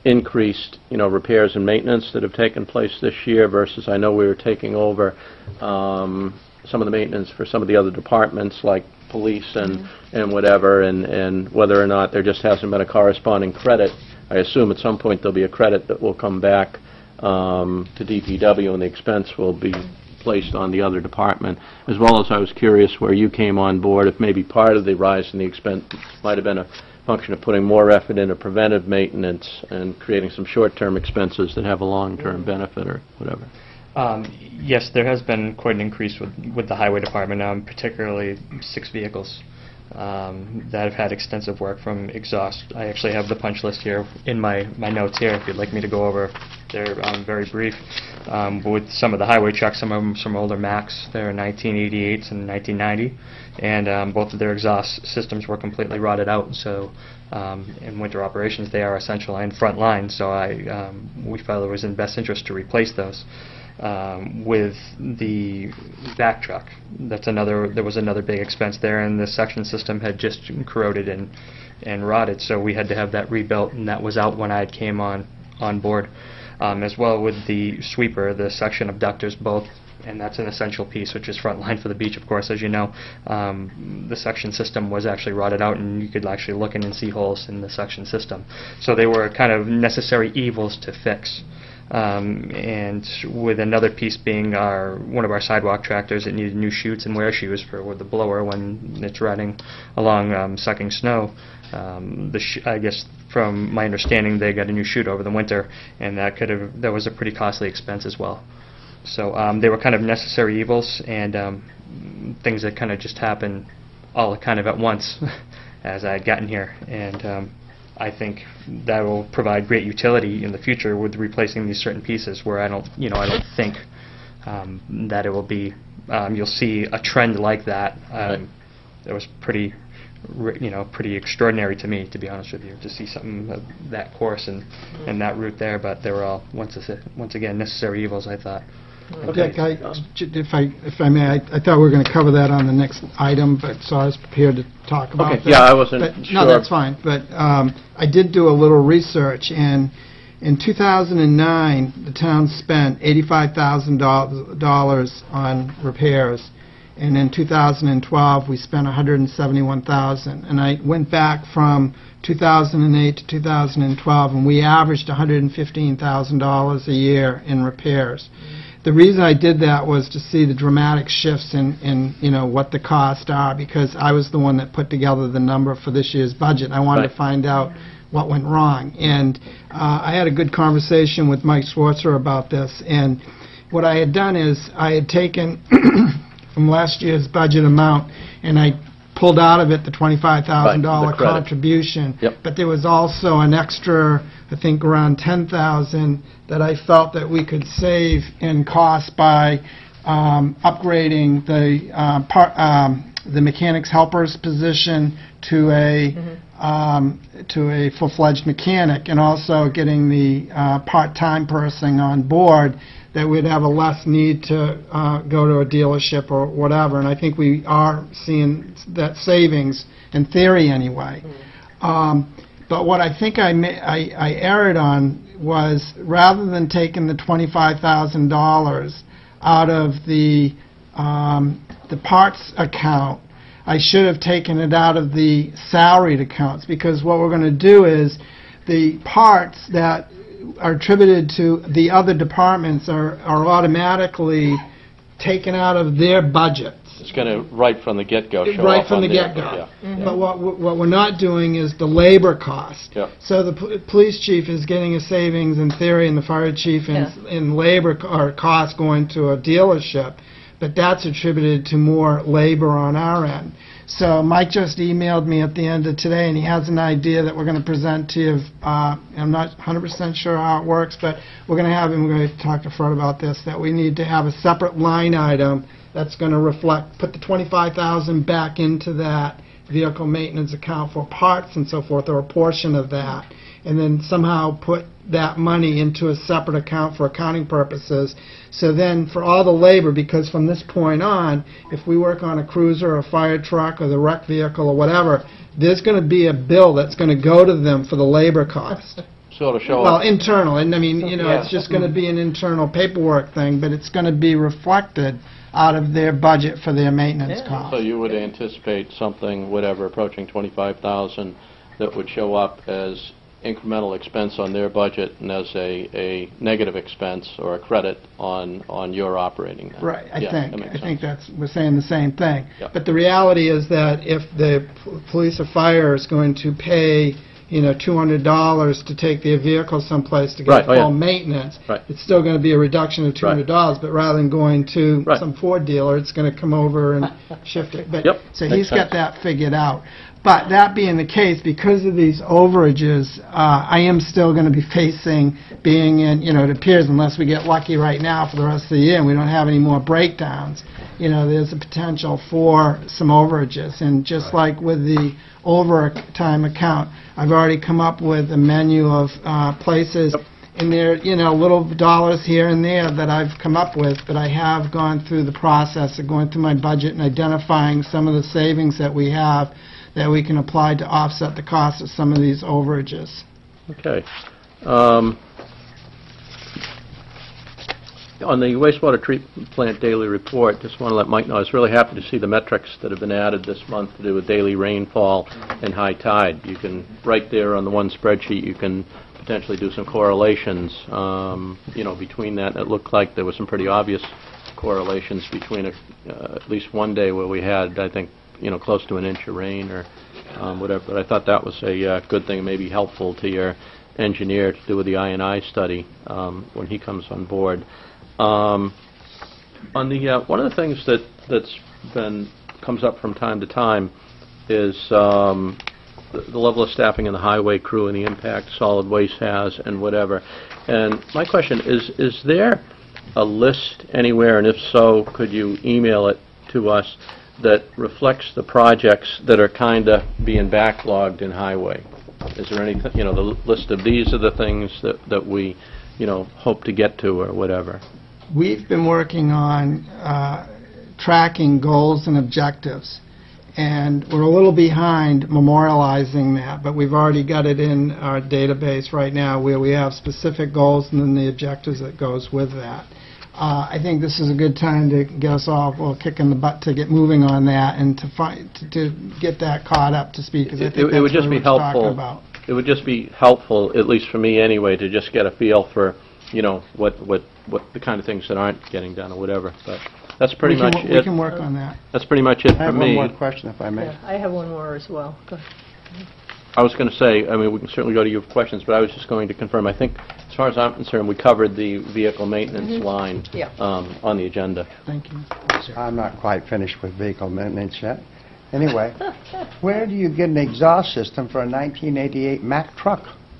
increased, you know, repairs and maintenance that have taken place this year versus I know we were taking over um, some of the maintenance for some of the other departments like police and, mm-hmm. and whatever, and, and whether or not there just hasn't been a corresponding credit. I assume at some point there'll be a credit that will come back um, to D P W and the expense will be placed on the other department. As well as I was curious where you came on board, if maybe part of the rise in the expense might have been a function of putting more effort into preventive maintenance and creating some short-term expenses that have a long-term benefit or whatever. Um, yes, there has been quite an increase with, with the highway department, um, particularly six vehicles um, that have had extensive work from exhaust. I actually have the punch list here in my, my notes here if you'd like me to go over. They're um, very brief. Um, but with some of the highway trucks, some of them some older Macs, they're nineteen eighty-eights and nineteen ninety, and um, both of their exhaust systems were completely rotted out. So um, in winter operations, they are essential and front line. So I um, we felt it was in best interest to replace those. Um, with the back truck, that's another. There was another big expense there, and the suction system had just corroded and and rotted. So we had to have that rebuilt, and that was out when I came on on board. Um, as well with the sweeper, the suction abductors, both, and that's an essential piece, which is front line for the beach, of course, as you know. Um, the suction system was actually rotted out, and you could actually look in and see holes in the suction system. So they were kind of necessary evils to fix. Um, and with another piece being our one of our sidewalk tractors, it needed new chutes and wear shoes for with the blower when it's riding along um, sucking snow. Um, the sh I guess from my understanding, they got a new chute over the winter, and that could have that was a pretty costly expense as well. So um, they were kind of necessary evils and um, things that kind of just happened all kind of at once as I had gotten here. And um, I think that will provide great utility in the future with replacing these certain pieces where I don't, you know, I don't think um, that it will be, um, you'll see a trend like that. Um, it was pretty, you know, pretty extraordinary to me, to be honest with you, to see something of that course and, and that route there, but they were all, once, once again, necessary evils, I thought. Okay, I, if I if I may, I, I thought we were going to cover that on the next item, but so I was prepared to talk about okay, that. Yeah, I wasn't but, sure. No, that's fine. But um, I did do a little research, and in two thousand nine, the town spent eighty-five thousand dollars on repairs, and in two thousand twelve, we spent one hundred seventy-one thousand dollars. And I went back from two thousand eight to two thousand twelve, and we averaged one hundred fifteen thousand dollars a year in repairs. The reason I did that was to see the dramatic shifts in, in, you know, what the costs are, because I was the one that put together the number for this year's budget. I wanted right. to find out what went wrong. And uh, I had a good conversation with Mike Schwartzer about this. And what I had done is I had taken from last year's budget amount, and I pulled out of it the twenty-five thousand dollars right, contribution. Yep. But there was also an extra, I think, around ten thousand dollars that I felt that we could save in cost by um, upgrading the uh, par um, the mechanics helper's position to a mm-hmm. um, to a full-fledged mechanic, and also getting the uh, part-time person on board, that we'd have a less need to uh, go to a dealership or whatever. And I think we are seeing that savings, in theory anyway. Mm-hmm. um, but what I think I, ma I, I erred on was, rather than taking the twenty-five thousand dollars out of the, um, the parts account, I should have taken it out of the salaried accounts, because what we're going to do is the parts that are attributed to the other departments are, are automatically taken out of their budgets. It's going to, right from the get-go, show Right up from on the there. get-go. Yeah. Mm-hmm. But what, what we're not doing is the labor cost. Yeah. So the p police chief is getting a savings in theory, and the fire chief in, Yeah. in labor co or cost going to a dealership, but that's attributed to more labor on our end. So Mike just emailed me at the end of today, and he has an idea that we're going to present to you. Uh, I'm not one hundred percent sure how it works, but we're going to have him, we're going to talk to Fred about this, that we need to have a separate line item that's going to reflect, put the twenty-five thousand dollars back into that vehicle maintenance account for parts and so forth, or a portion of that, and then somehow put that money into a separate account for accounting purposes. So then for all the labor, because from this point on, if we work on a cruiser or a fire truck or the wreck vehicle or whatever, there's going to be a bill that's going to go to them for the labor cost. sort of show Well, up. internal, and I mean, you know, it's Yeah. just going to be an internal paperwork thing, but it's going to be reflected out of their budget for their maintenance Yeah. costs. So you would anticipate something, whatever, approaching twenty-five thousand that would show up as incremental expense on their budget and as a, a negative expense or a credit on, on your operating. then. Right, I Yeah, think. that makes I think sense. that's, we're saying the same thing. Yeah. But the reality is that if the p- police or fire is going to pay, you know, two hundred dollars to take their vehicle someplace to Right, get oh, yeah. full maintenance, Right. it's still going to be a reduction of two hundred dollars, but rather than going to Right. some Ford dealer, it's going to come over and shift it. But Yep, So makes he's got sense. that figured out. But that being the case, because of these overages, uh, I am still going to be facing being in, you know, it appears unless we get lucky right now for the rest of the year and we don't have any more breakdowns, you know, there's a potential for some overages. And just like with the overtime account, I've already come up with a menu of uh, places and there, you know, little dollars here and there that I've come up with, but I have gone through the process of going through my budget and identifying some of the savings that we have that we can apply to offset the cost of some of these overages. Okay. Um, On the wastewater treatment plant daily report, just want to let Mike know, I was really happy to see the metrics that have been added this month to do with daily rainfall and high tide. You can, right there on the one spreadsheet, you can potentially do some correlations, um, you know, between that. It looked like there were some pretty obvious correlations between a, uh, at least one day where we had, I think, you know, close to an inch of rain or um, whatever. But I thought that was a uh, good thing, maybe helpful to your engineer to do with the I and I study um, when he comes on board. Um, on the uh, one of the things that that's been comes up from time to time is um, the, the level of staffing in the highway crew and the impact solid waste has and whatever. And my question is: is there a list anywhere, and if so, could you email it to us, that reflects the projects that are kind of being backlogged in highway? Is there any, you know, the list of these are the things that, that we, you know, hope to get to or whatever? We've been working on uh, tracking goals and objectives, and we're a little behind memorializing that, but we've already got it in our database right now where we have specific goals and then the objectives that goes with that. Uh, I think this is a good time to get us all well, kick in the butt to get moving on that and to find to, to get that caught up to speed, because I think It, that's it would just what be we're talking helpful. about. It would just be helpful, at least for me anyway, to just get a feel for, you know, what what what the kind of things that aren't getting done or whatever. But that's pretty we can, much we it. can work on that. That's pretty much it I for have me. one more question, if I may. Yeah, I have one more as well. Go ahead. I was going to say, I mean, we can certainly go to you for questions, but I was just going to confirm, I think, as far as I'm concerned, we covered the vehicle maintenance line Yeah. um, on the agenda. Thank you. I'm not quite finished with vehicle maintenance yet. Anyway, where do you get an exhaust system for a nineteen eighty-eight Mack truck?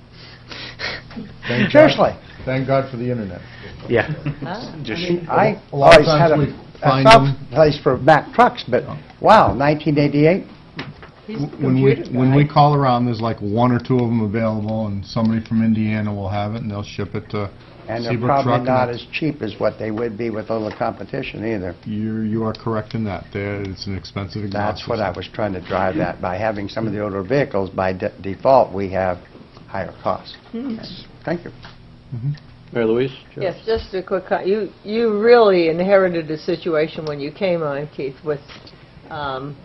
Thank God- Seriously. Thank God for the internet. Yeah. Just, I A lot of always had times a, we a find soft them- place for Mack trucks, but wow, nineteen eighty-eight? He's a When we, computer when guy. we call around, there's like one or two of them available, and somebody from Indiana will have it, and they'll ship it to And they're Seabrook probably Truck. and not it's- as cheap as what they would be with a little competition either. You, you are correct in that. There, it's an expensive exhaust That's what I system. was trying to drive at. By having some of the older vehicles, by de- default, we have higher costs. Yes. Thank you. Mary Louise? Sure. Yes, just a quick, co- you, you really inherited a situation when you came on, Keith, with, um,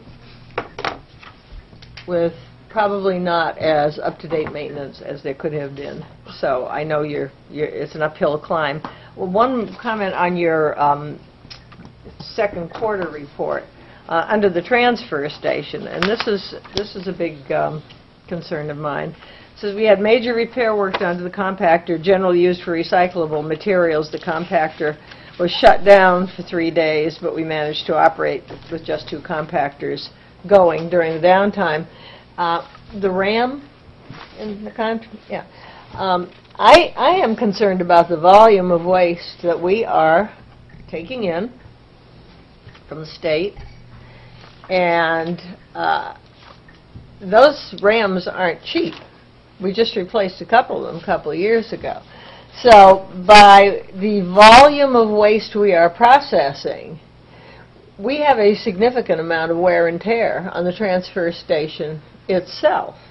with probably not as up-to-date maintenance as there could have been. So I know you're, you're, it's an uphill climb. Well, one comment on your um, second quarter report, uh, under the transfer station, and this is, this is a big um, concern of mine. It says we had major repair work done to the compactor, generally used for recyclable materials. The compactor was shut down for three days, but we managed to operate with just two compactors going during the downtime. Uh, the RAM in the con yeah. Um, I, I am concerned about the volume of waste that we are taking in from the state, and uh, those RAMs aren't cheap. We just replaced a couple of them a couple of years ago. So by the volume of waste we are processing, we have a significant amount of wear and tear on the transfer station itself.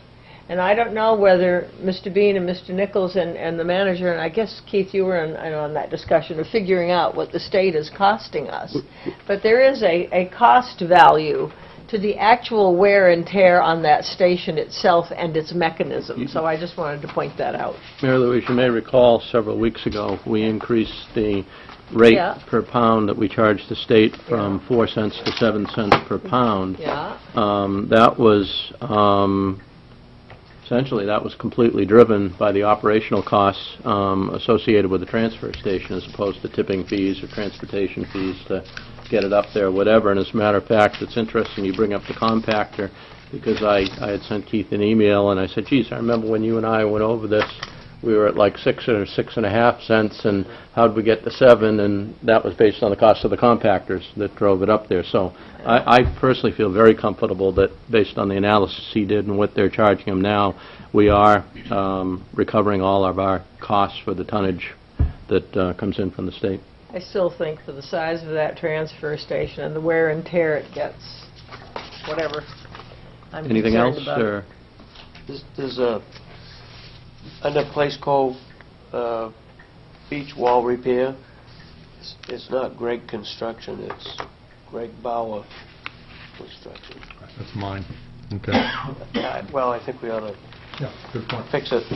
And I don't know whether Mister Bean and Mister Nichols and, and the manager, and I guess, Keith, you were in, I know, in that discussion of figuring out what the state is costing us. But there is a, a cost value to the actual wear and tear on that station itself and its mechanism. So I just wanted to point that out. Mary Louise, you may recall several weeks ago, we increased the rate Yeah. per pound that we charge the state from four cents to seven cents per pound. Yeah. Um, That was, um, essentially, that was completely driven by the operational costs um, associated with the transfer station as opposed to tipping fees or transportation fees to get it up there, whatever. And as a matter of fact, it's interesting you bring up the compactor, because I, I had sent Keith an email and I said, geez, I remember when you and I went over this, we were at like six or six and a half cents, and how'd we get to seven? And that was based on the cost of the compactors that drove it up there. So I, I personally feel very comfortable that based on the analysis he did and what they're charging them now, we are um, recovering all of our costs for the tonnage that uh, comes in from the state. I still think for the size of that transfer station and the wear and tear it gets, whatever. I'm Anything concerned else? about it. Or There's, there's a, under Place Cove uh, beach wall repair. It's, it's not Greg Construction, it's Greg Bauer Construction. That's mine. Okay. Uh, Well, I think we ought to Yeah, good point. fix it.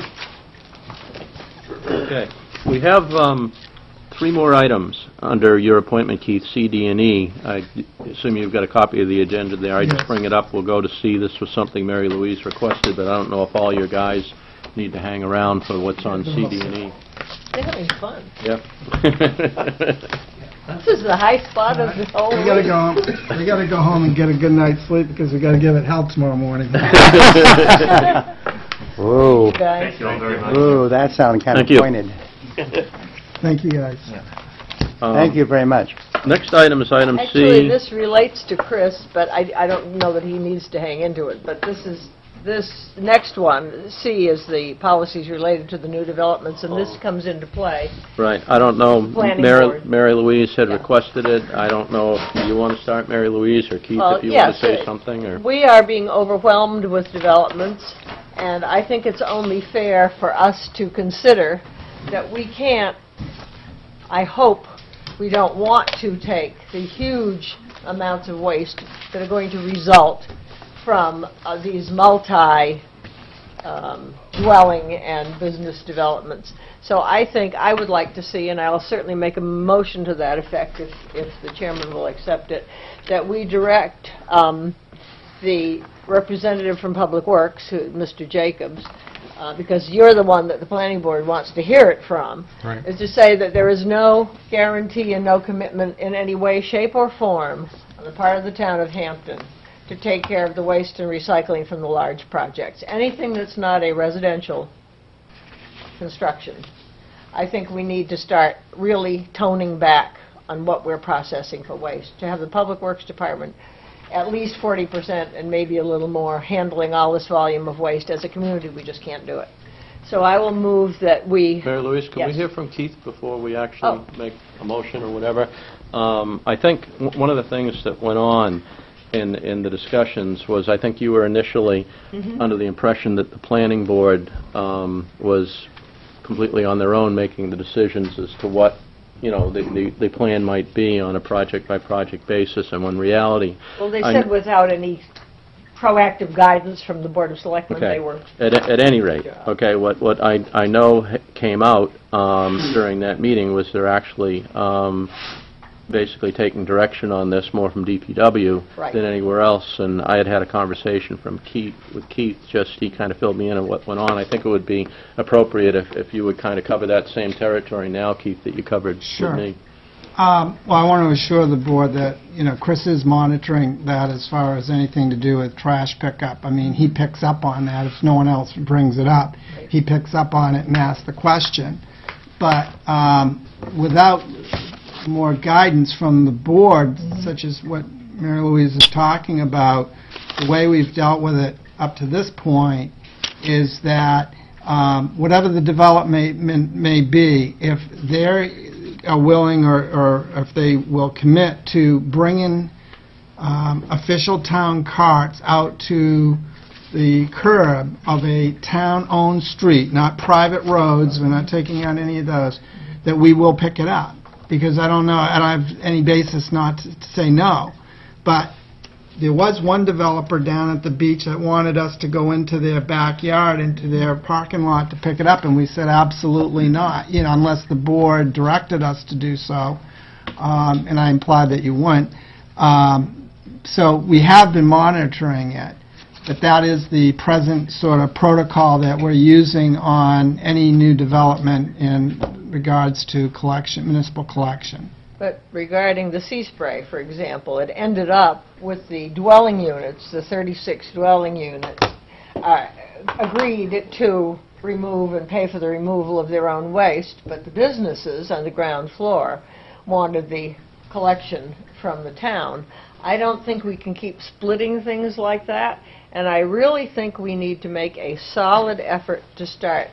Okay. We have um, three more items under your appointment, Keith, C, D, and E. I assume you've got a copy of the agenda there. I just Yes. bring it up. We'll go to C. This was something Mary Louise requested, but I don't know if all your guys need to hang around for what's on C, D, and E. They're having fun. Yep. This is the high spot of the whole We gotta week. go home, we gotta go home and get a good night's sleep because we gotta give it hell tomorrow morning. Whoa. Guys. you all very much. Ooh, that sounded kind of Thank you. pointed. Thank you, guys. Um, Thank you very much. Next item is item C. Actually, this relates to Chris, but I, I don't know that he needs to hang into it. But this is, this next one, C, is the policies related to the new developments, and this comes into play. Right. I don't know. Planning Mary, board. Mary Louise had Yeah. requested it. I don't know if you want to start, Mary Louise, or Keith, Well, if you want yes, to say uh, something, or... We are being overwhelmed with developments, and I think it's only fair for us to consider that we can't, I hope we don't want to take the huge amounts of waste that are going to result from uh, these multi um, dwelling and business developments. So I think I would like to see, and I'll certainly make a motion to that effect if, if the chairman will accept it, that we direct um, the representative from Public Works, who, Mister Jacobs, uh, because you're the one that the planning board wants to hear it from, Right. is to say that there is no guarantee and no commitment in any way, shape, or form on the part of the town of Hampton to take care of the waste and recycling from the large projects. Anything that's not a residential construction, I think we need to start really toning back on what we're processing for waste, to have the Public Works Department at least forty percent and maybe a little more handling all this volume of waste. As a community, we just can't do it. So I will move that we... Mary Louise, can we Yes. hear from Keith before we actually Oh. make a motion or whatever? Um, I think w- one of the things that went on in in the discussions was, I think you were initially Mhm. under the impression that the planning board um, was completely on their own making the decisions as to what, you know, the, the, the plan might be on a project-by-project basis, and when reality... Well, they I said kn- without any proactive guidance from the Board of Selectmen, Okay. they were... At, at any rate, Yeah. okay, what, what I, I know h- came out um, during that meeting was they're actually um, basically taking direction on this more from D P W Right. than anywhere else, and I had had a conversation from Keith, with Keith, just he kind of filled me in on what went on. I think it would be appropriate if, if you would kind of cover that same territory now, Keith, that you covered Sure. with me. Um, Well, I want to assure the board that, you know, Chris is monitoring that as far as anything to do with trash pickup. I mean, he picks up on that. If no one else brings it up, he picks up on it and asks the question. But um, without more guidance from the board, such as what Mary Louise is talking about, the way we've dealt with it up to this point is that um, whatever the development may be, if they're are willing or, or if they will commit to bringing um, official town carts out to the curb of a town-owned street, not private roads, we're not taking out any of those, that we will pick it up. Because I don't know, I don't have any basis not to to say no. But there was one developer down at the beach that wanted us to go into their backyard, into their parking lot to pick it up, and we said absolutely not, you know, unless the board directed us to do so, um, and I implied that you wouldn't. Um, so we have been monitoring it, but that is the present sort of protocol that we're using on any new development in regards to collection, municipal collection. But regarding the sea spray, for example, it ended up with the dwelling units, the thirty-six dwelling units, uh, agreed to remove and pay for the removal of their own waste, but the businesses on the ground floor wanted the collection from the town. I don't think we can keep splitting things like that, and I really think we need to make a solid effort to start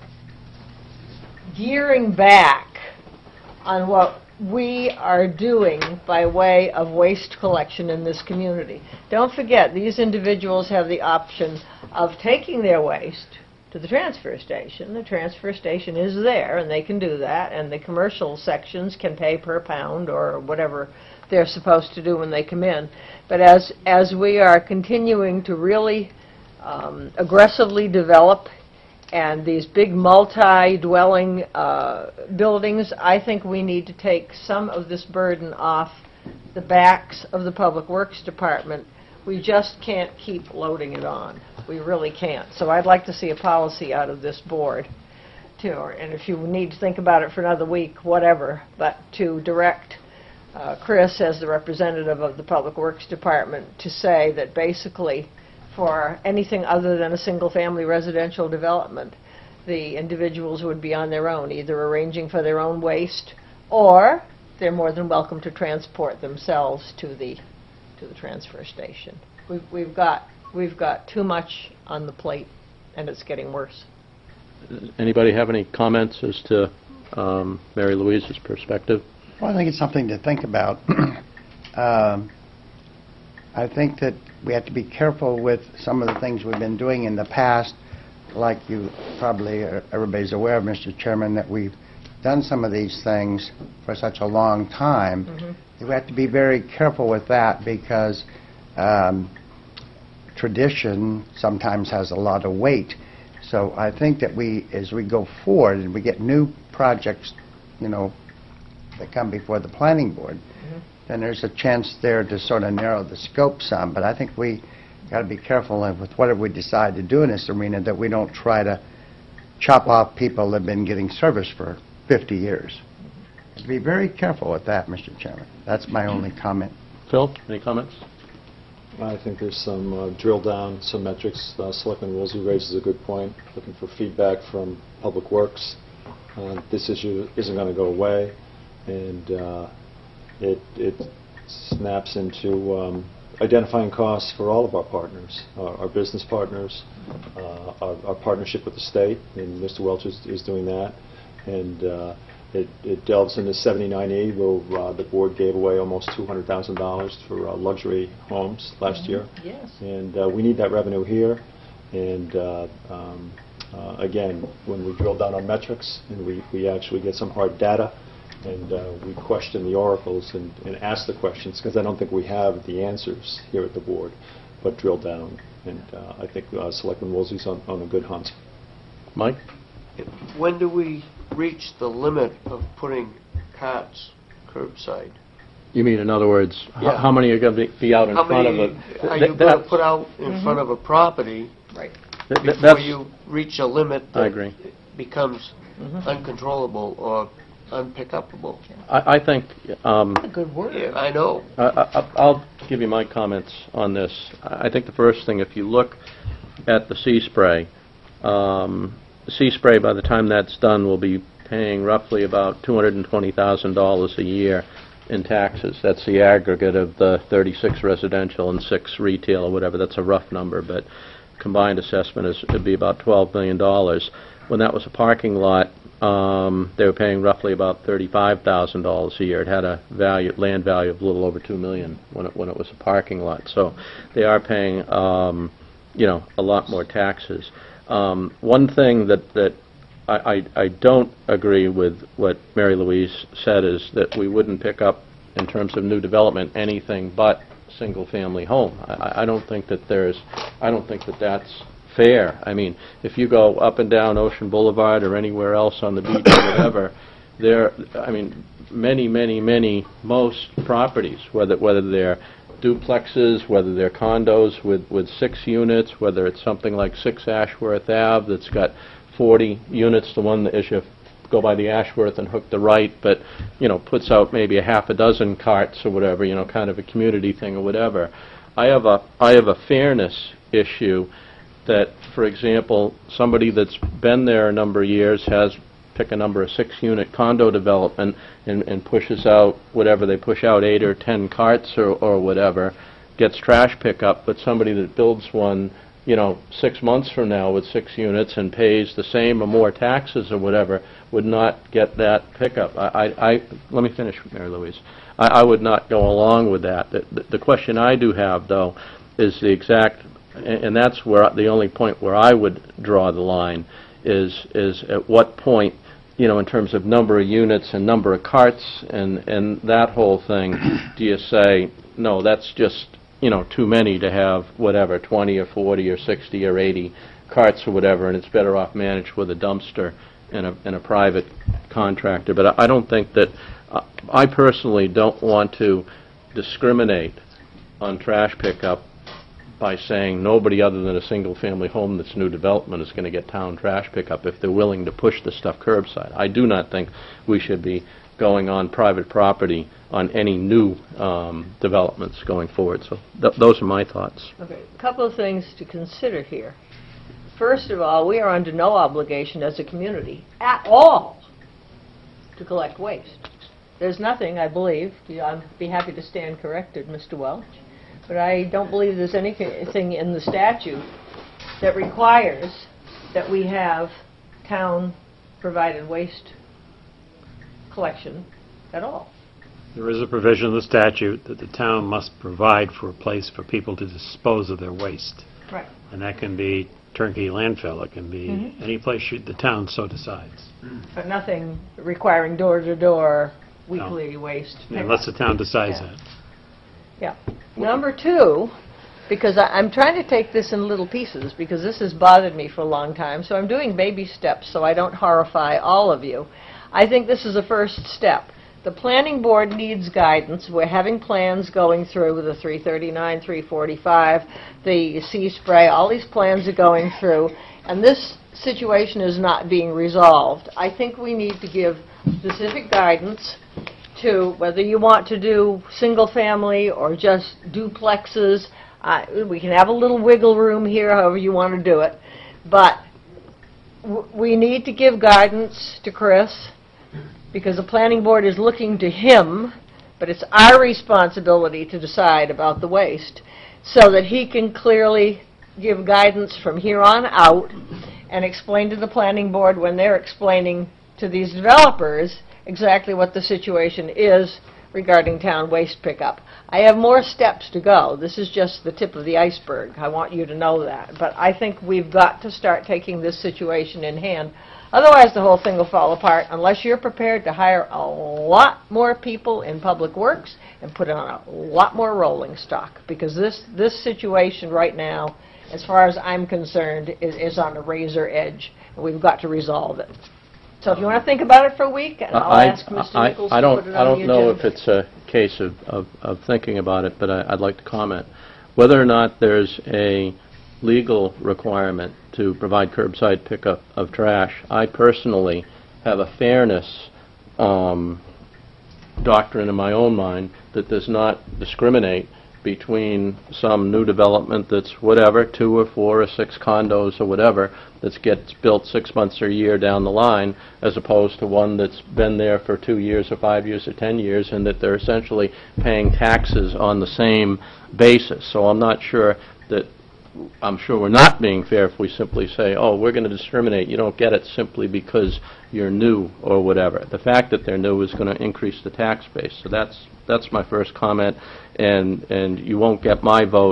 gearing back on what we are doing by way of waste collection in this community. Don't forget, these individuals have the option of taking their waste to the transfer station. The transfer station is there, and they can do that, and the commercial sections can pay per pound or whatever they're supposed to do when they come in. But as, as we are continuing to really um, aggressively develop and these big multi-dwelling uh, buildings, I think we need to take some of this burden off the backs of the Public Works Department. We just can't keep loading it on. We really can't. So I'd like to see a policy out of this board, too. And if you need to think about it for another week, whatever, but to direct uh, Chris as the representative of the Public Works Department to say that basically for anything other than a single-family residential development, the individuals would be on their own, either arranging for their own waste, or they're more than welcome to transport themselves to the to the transfer station. We've, we've got we've got too much on the plate, and it's getting worse. Anybody have any comments as to um, Mary Louise's perspective? Well, I think it's something to think about. um, I think that we have to be careful with some of the things we've been doing in the past, like you probably, uh, everybody's aware of, Mister Chairman, that we've done some of these things for such a long time. Mm-hmm. We have to be very careful with that because um, tradition sometimes has a lot of weight. So I think that we, as we go forward and we get new projects, you know, that come before the planning board, mm-hmm. then there's a chance there to sort of narrow the scope some. But I think we got to be careful with whatever we decide to do in this arena that we don't try to chop off people that have been getting service for fifty years. Mm-hmm. Be very careful with that, Mister Chairman. That's my only comment. Phil, any comments? I think there's some uh, drill down, some metrics. Uh, Selectman Woolsey raises a good point, looking for feedback from Public Works. Uh, this issue isn't going to go away, and uh, it, it snaps into um, identifying costs for all of our partners, our, our business partners, uh, our, our partnership with the state, and Mister Welch is, is doing that. And uh, it, it delves into seventy-nine E, where uh, the board gave away almost two hundred thousand dollars for uh, luxury homes last year. Yes. And uh, we need that revenue here. And uh, um, uh, again, when we drill down on metrics and we, we actually get some hard data, and uh, we question the oracles and, and ask the questions, because I don't think we have the answers here at the board, but drill down. And uh, I think uh, Selectman Woolsey's on, on a good hunt. Mike? When do we reach the limit of putting carts curbside? You mean, in other words, Yeah. h- how many are going to be out in How front many of a... are th- you going to that's- put out in Mhm. front of a property Right. th- th- before that's- you reach a limit I that agree. becomes Mhm. uncontrollable or unpickupable? I, I think... Um, A good word. Yeah, I know. I, I, I'll give you my comments on this. I think the first thing, if you look at the sea spray, um, the sea spray, by the time that's done, will be paying roughly about two hundred twenty thousand dollars a year in taxes. That's the aggregate of the thirty-six residential and six retail or whatever. That's a rough number, but combined assessment is would be about twelve million dollars. When that was a parking lot, um, they were paying roughly about thirty-five thousand dollars a year. It had a value, land value of a little over two million dollars when it when it was a parking lot. So they are paying um, you know, a lot more taxes. Um, One thing that, that I, I I don't agree with what Mary Louise said is that we wouldn't pick up, in terms of new development, anything but single-family home. I, I don't think that there's, I don't think that that's fair. I mean, if you go up and down Ocean Boulevard or anywhere else on the beach or whatever, there, I mean, many, many, many, most properties, whether whether they're duplexes, whether they're condos with, with six units, whether it's something like six Ashworth Ave that's got forty units, the one that is you go by the Ashworth and hook the right, but, you know, puts out maybe a half a dozen carts or whatever, you know, kind of a community thing or whatever. I have a, I have a fairness issue that, for example, somebody that's been there a number of years has, pick a number, a six-unit condo development and, and pushes out whatever they push out, eight or ten carts or, or whatever, gets trash pickup, but somebody that builds one, you know, six months from now with six units and pays the same or more taxes or whatever, would not get that pickup. I, I, I let me finish, Mary Louise. I, I would not go along with that. The, the, the question I do have, though, is the exact, and, and that's where the only point where I would draw the line is is at what point, you know, in terms of number of units and number of carts and and that whole thing, do you say no? That's just, you know, too many to have whatever, twenty or forty or sixty or eighty carts or whatever, and it's better off managed with a dumpster and a, and a private contractor. But I, I don't think that, uh, I personally don't want to discriminate on trash pickup by saying nobody other than a single-family home that's new development is going to get town trash pickup if they're willing to push the stuff curbside. I do not think we should be going on private property on any new um, developments going forward. So th those are my thoughts. Okay, a couple of things to consider here. First of all, we are under no obligation as a community at all to collect waste. There's nothing, I believe, I'd be happy to stand corrected, Mister Welch, but I don't believe there's anything in the statute that requires that we have town-provided waste collection at all. There is a provision in the statute that the town must provide for a place for people to dispose of their waste. Right. And that can be turnkey landfill. It can be Mm-hmm. any place you, the town so decides. But nothing requiring door-to-door weekly waste pickup. Unless the town decides Yeah. that. Yeah. Number two, because I, I'm trying to take this in little pieces, because this has bothered me for a long time, so I'm doing baby steps so I don't horrify all of you. I think this is a first step. The planning board needs guidance. We're having plans going through with the three thirty-nine, three forty-five, the sea spray, all these plans are going through, and this situation is not being resolved. I think we need to give specific guidance to whether you want to do single family or just duplexes. Uh, we can have a little wiggle room here, however you want to do it, but w we need to give guidance to Chris, because the planning board is looking to him, but it's our responsibility to decide about the waste, so that he can clearly give guidance from here on out and explain to the planning board when they're explaining to these developers exactly what the situation is regarding town waste pickup. I have more steps to go. This is just the tip of the iceberg. I want you to know that. But I think we've got to start taking this situation in hand. Otherwise, the whole thing will fall apart unless you're prepared to hire a lot more people in public works and put on a lot more rolling stock, because this, this situation right now, as far as I'm concerned, is, is on a razor edge, and we've got to resolve it. So if you want to think about it for a week, and I'll I, ask Mister I, Nichols I to don't, put it I on don't the know if agenda. it's a case of, of, of thinking about it, but I, I'd like to comment. Whether or not there's a legal requirement to provide curbside pickup of trash, I personally have a fairness um, doctrine in my own mind that does not discriminate between some new development that's whatever, two or four or six condos or whatever, that gets built six months or a year down the line, as opposed to one that's been there for two years or five years or ten years, and that they're essentially paying taxes on the same basis. So I'm not sure that, I'm sure we're not being fair if we simply say, oh, we're going to discriminate. You don't get it simply because you're new or whatever. The fact that they're new is going to increase the tax base. So that's that's my first comment, and and you won't get my vote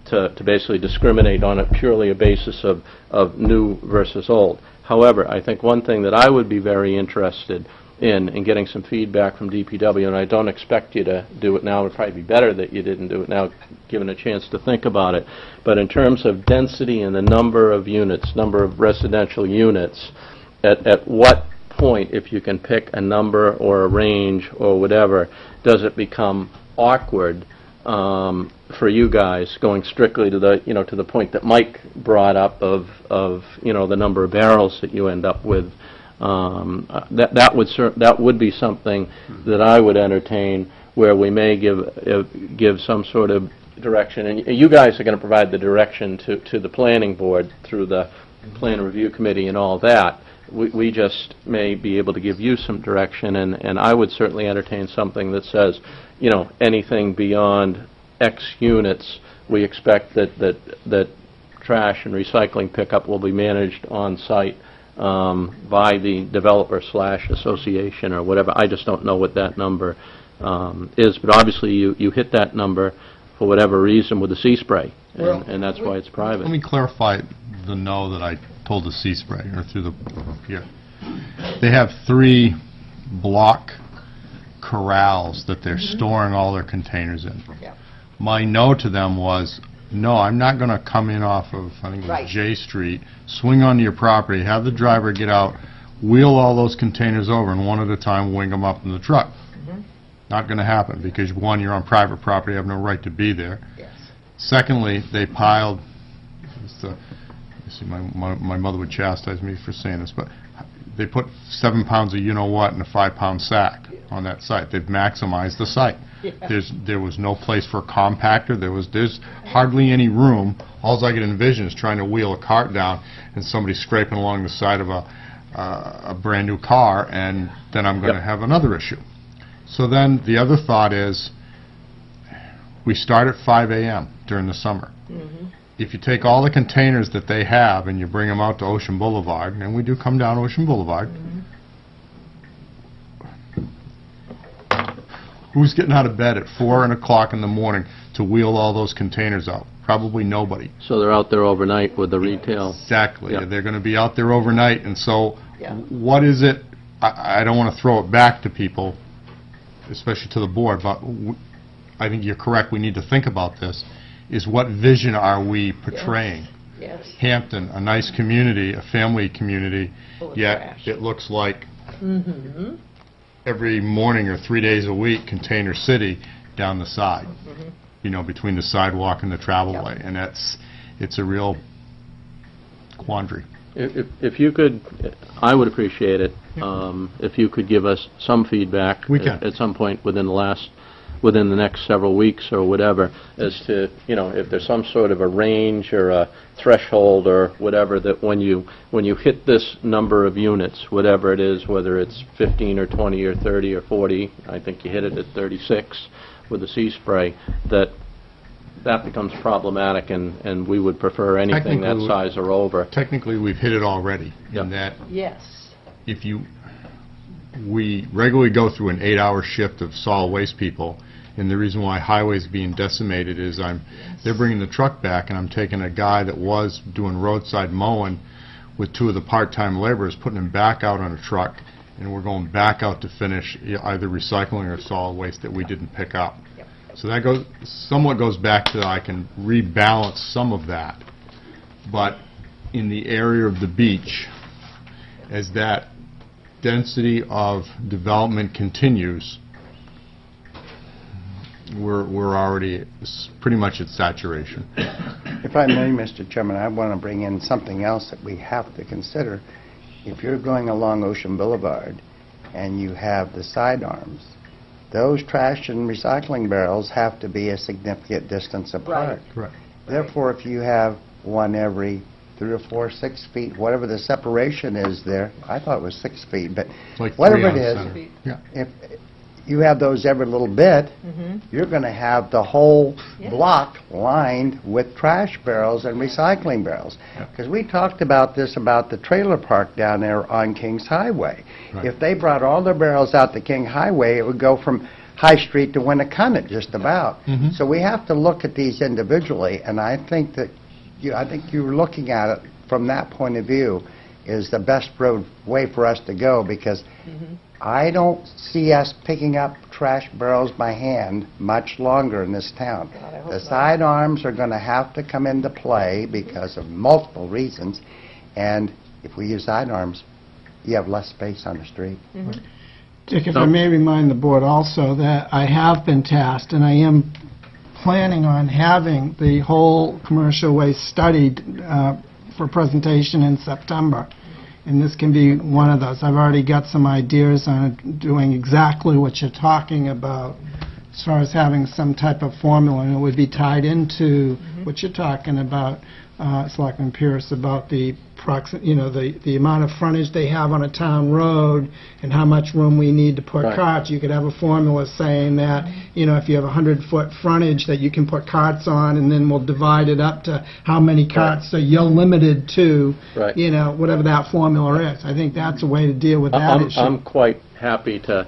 to, to basically discriminate on it purely a basis of, of new versus old. However, I think one thing that I would be very interested in, in getting some feedback from D P W, and I don't expect you to do it now, it would probably be better that you didn't do it now, given a chance to think about it, but in terms of density and the number of units, number of residential units, at, at what point, if you can pick a number or a range or whatever, does it become awkward um, for you guys, going strictly to the, you know, to the point that Mike brought up of, of you know, the number of barrels that you end up with? Um, uh, that that would cer that would be something that I would entertain, where we may give uh, give some sort of direction, and y you guys are going to provide the direction to to the planning board through the plan review committee and all that. We, we just may be able to give you some direction, and and I would certainly entertain something that says, you know, anything beyond X units, we expect that that that trash and recycling pickup will be managed on site Um, by the developer slash association or whatever. I just don't know what that number um, is, but obviously you, you hit that number for whatever reason with the sea spray, and, Well, and that's why it's private. Let me clarify the no that I told the Sea Spray, or through the, here. They have three block corrals that they're storing all their containers in. Yeah. My no to them was, no, I'm not going to come in off of, I think it Right. was J Street, swing onto your property, have the driver get out, wheel all those containers over, and one at a time wing them up in the truck. Mhm. Not going to happen, because one, you're on private property, you have no right to be there. Yes. Secondly, they piled, it's the, you see, my, my, my mother would chastise me for saying this, but they put seven pounds of you-know-what in a five-pound sack on that site. They've maximized the site. Yeah. There's, there was no place for a compactor. There was, there's hardly any room. All I can envision is trying to wheel a cart down and somebody scraping along the side of a, uh, a brand-new car, and then I'm going to Yep. have another issue. So then the other thought is, we start at five A M during the summer. Mm-hmm. If you take all the containers that they have and you bring them out to Ocean Boulevard, and we do come down Ocean Boulevard, Mm-hmm. who's getting out of bed at four and o'clock in the morning to wheel all those containers out? Probably nobody. So they're out there overnight with the retail. Exactly. Yeah. They're going to be out there overnight, and so Yeah. what is it? I, I don't want to throw it back to people, especially to the board, but w I think you're correct. We need to think about this. Is what vision are we portraying? Yes. Hampton, a nice community, a family community, Full of yet trash. it looks like Mm-hmm. every morning or three days a week, Container City down the side, Mhm. you know, between the sidewalk and the travel Yep. way, and that's, it's a real quandary. If, if- if you could, I would appreciate it, um, if you could give us some feedback. We can. At at some point within the last, within the next several weeks or whatever, as to, you know, if there's some sort of a range or a threshold or whatever, that when you, when you hit this number of units, whatever it is, whether it's fifteen or twenty or thirty or forty, I think you hit it at thirty-six with the sea spray, that that becomes problematic, and, and we would prefer anything that Technically, size or over. Technically, we've hit it already, Yep. in that Yes. if you, we regularly go through an eight-hour shift of solid waste people, and the reason why highway's being decimated is I'm, they're bringing the truck back, and I'm taking a guy that was doing roadside mowing with two of the part-time laborers, putting him back out on a truck, and we're going back out to finish e- either recycling or solid waste that we didn't pick up. Yep. So that goes, somewhat goes back to I can rebalance some of that, but in the area of the beach, as that density of development continues, we're, we're already s- pretty much at saturation. If I may, Mister Chairman, I want to bring in something else that we have to consider. If you're going along Ocean Boulevard and you have the sidearms, those trash and recycling barrels have to be a significant distance apart. Correct. Therefore, if you have one every three or four, six feet, whatever the separation is there, I thought it was six feet, but It's like three whatever on it is, center. Yeah. if you have those every little bit, Mm-hmm. you're going to have the whole Yeah. block lined with trash barrels and recycling barrels. Because we talked about this about the trailer park down there on Kings Highway. Right. If they brought all their barrels out to King Highway, it would go from High Street to Winnicott, just about. Mhm. So we have to look at these individually, and I think that, you, I think you're looking at it from that point of view is the best road way for us to go, because I don't see us picking up trash barrels by hand much longer in this town. The sidearms are going to have to come into play because of multiple reasons, and if we use sidearms, you have less space on the street. Dick, if I may remind the board also that I have been tasked, and I am planning on having the whole commercial waste studied uh, for presentation in September. And this can be one of those. I've already got some ideas on doing exactly what you're talking about as far as having some type of formula, and it would be tied into what you're talking about, uh, Selectman Pierce, about the proxi- you know, the, the amount of frontage they have on a town road and how much room we need to put Right. carts. You could have a formula saying that, you know, if you have a hundred-foot frontage that you can put carts on, and then we'll divide it up to how many carts, so you're limited to, Right. you know, whatever that formula is. I think that's a way to deal with that I'm, issue. I'm quite happy to,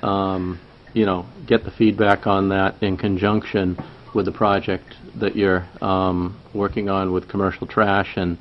um, you know, get the feedback on that in conjunction with the project that you're um, working on with commercial trash, and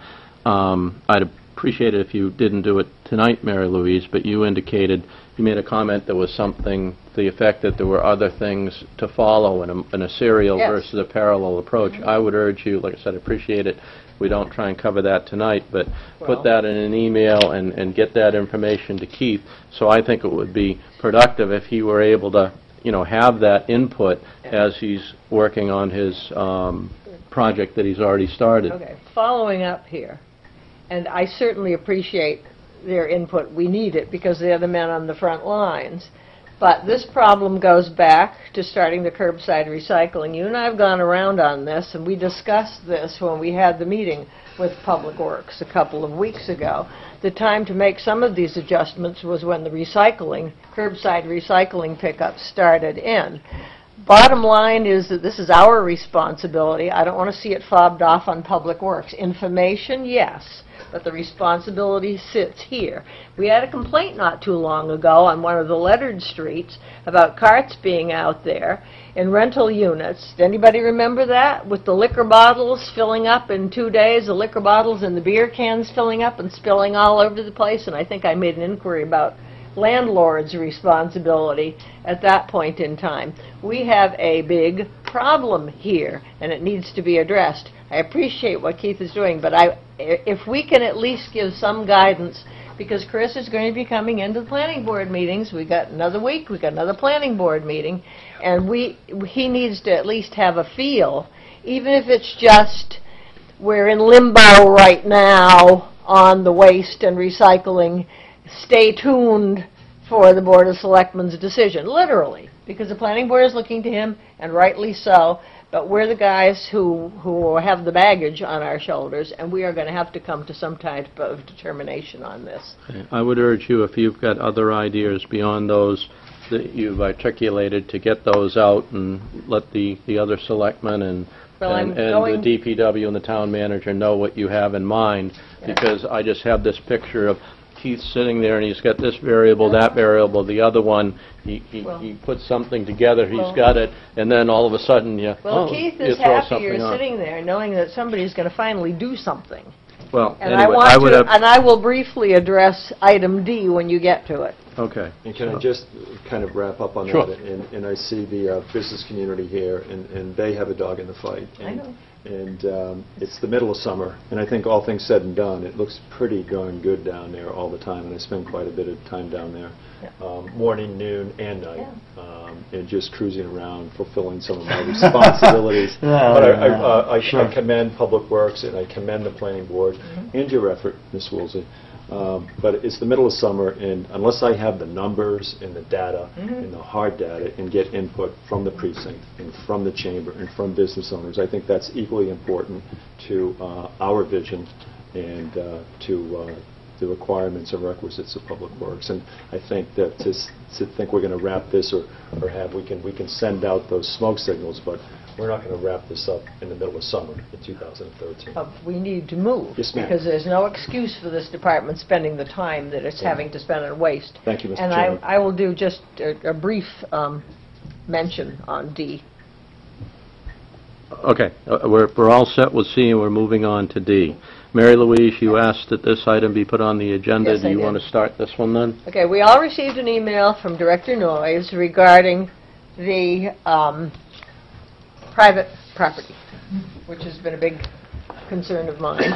um, I'd appreciate it if you didn't do it tonight, Mary Louise, but you indicated, you made a comment that was something to the effect that there were other things to follow in a, in a serial Yes. versus a parallel approach. I would urge you, like I said, I appreciate it, we don't try and cover that tonight, but Well- put that in an email and, and get that information to Keith. So I think it would be productive if he were able to, you know, have that input as he's working on his um, project that he's already started. Okay, following up here, and I certainly appreciate their input. We need it because they're the men on the front lines. But this problem goes back to starting the curbside recycling. You and I have gone around on this, and we discussed this when we had the meeting with Public Works a couple of weeks ago. The time to make some of these adjustments was when the recycling, curbside recycling pickup started in. Bottom line is that this is our responsibility. I don't want to see it fobbed off on Public Works. Information, yes, but the responsibility sits here. We had a complaint not too long ago on one of the lettered streets about carts being out there in rental units. Did anybody remember that? With the liquor bottles filling up in two days, the liquor bottles and the beer cans filling up and spilling all over the place, and I think I made an inquiry about landlord's responsibility at that point in time. We have a big problem here, and it needs to be addressed. I appreciate what Keith is doing, but I, if we can at least give some guidance, because Chris is going to be coming into the planning board meetings. We got another week, we got another planning board meeting, and we he needs to at least have a feel, even if it's just we're in limbo right now on the waste and recycling. Stay tuned for the Board of Selectmen's decision, literally, because the planning board is looking to him, and rightly so, but we're the guys who, who have the baggage on our shoulders, and we are going to have to come to some type of determination on this. I would urge you, if you've got other ideas beyond those that you've articulated, to get those out and let the, the other selectmen and, Well, and, I'm and going- the D P W and the town manager know what you have in mind, because I just have this picture of Keith sitting there, and he's got this variable, that variable, the other one, he, he, Well- he puts something together, he's Well- got it, and then all of a sudden, you, Well, oh, Keith you is throw happy you're something on. sitting there knowing that somebody's going to finally do something. Well, And I anyway, want I would to, have, and I will briefly address item D when you get to it. okay. And can I just kind of wrap up on Sure. that? And, and I see the uh, business community here, and, and they have a dog in the fight. I And- know. And um, it's the middle of summer, and I think all things said and done, it looks pretty darn good down there all the time, and I spend quite a bit of time down there, Yeah. um, morning, noon, and night, um, and just cruising around, fulfilling some of my responsibilities. Yeah, But I, I, yeah, uh, I, sure. I commend Public Works, and I commend the planning board, Mm-hmm. and your effort, Miz Woolsey. Um, But it's the middle of summer, and unless I have the numbers and the data Mm-hmm. and the hard data and get input from the precinct and from the chamber and from business owners, I think that's equally important to uh, our vision and uh, to uh, the requirements and requisites of Public Works. And I think that to, s- to think we're going to wrap this or, or have, we can, we can send out those smoke signals, but we're not going to wrap this up in the middle of summer in two thousand thirteen. Uh, We need to move. Yes, ma'am. Because there's no excuse for this department spending the time that it's Yeah. having to spend on waste. Thank you, Mister And I, Chairman. I will do just a, a brief um, mention on D. Okay, uh, we're, we're all set with C, and we're moving on to D. Mary Louise, you asked that this item be put on the agenda. Yes, Do I you did. want to start this one then? Okay, we all received an email from Director Noyes regarding the um, private property, which has been a big concern of mine.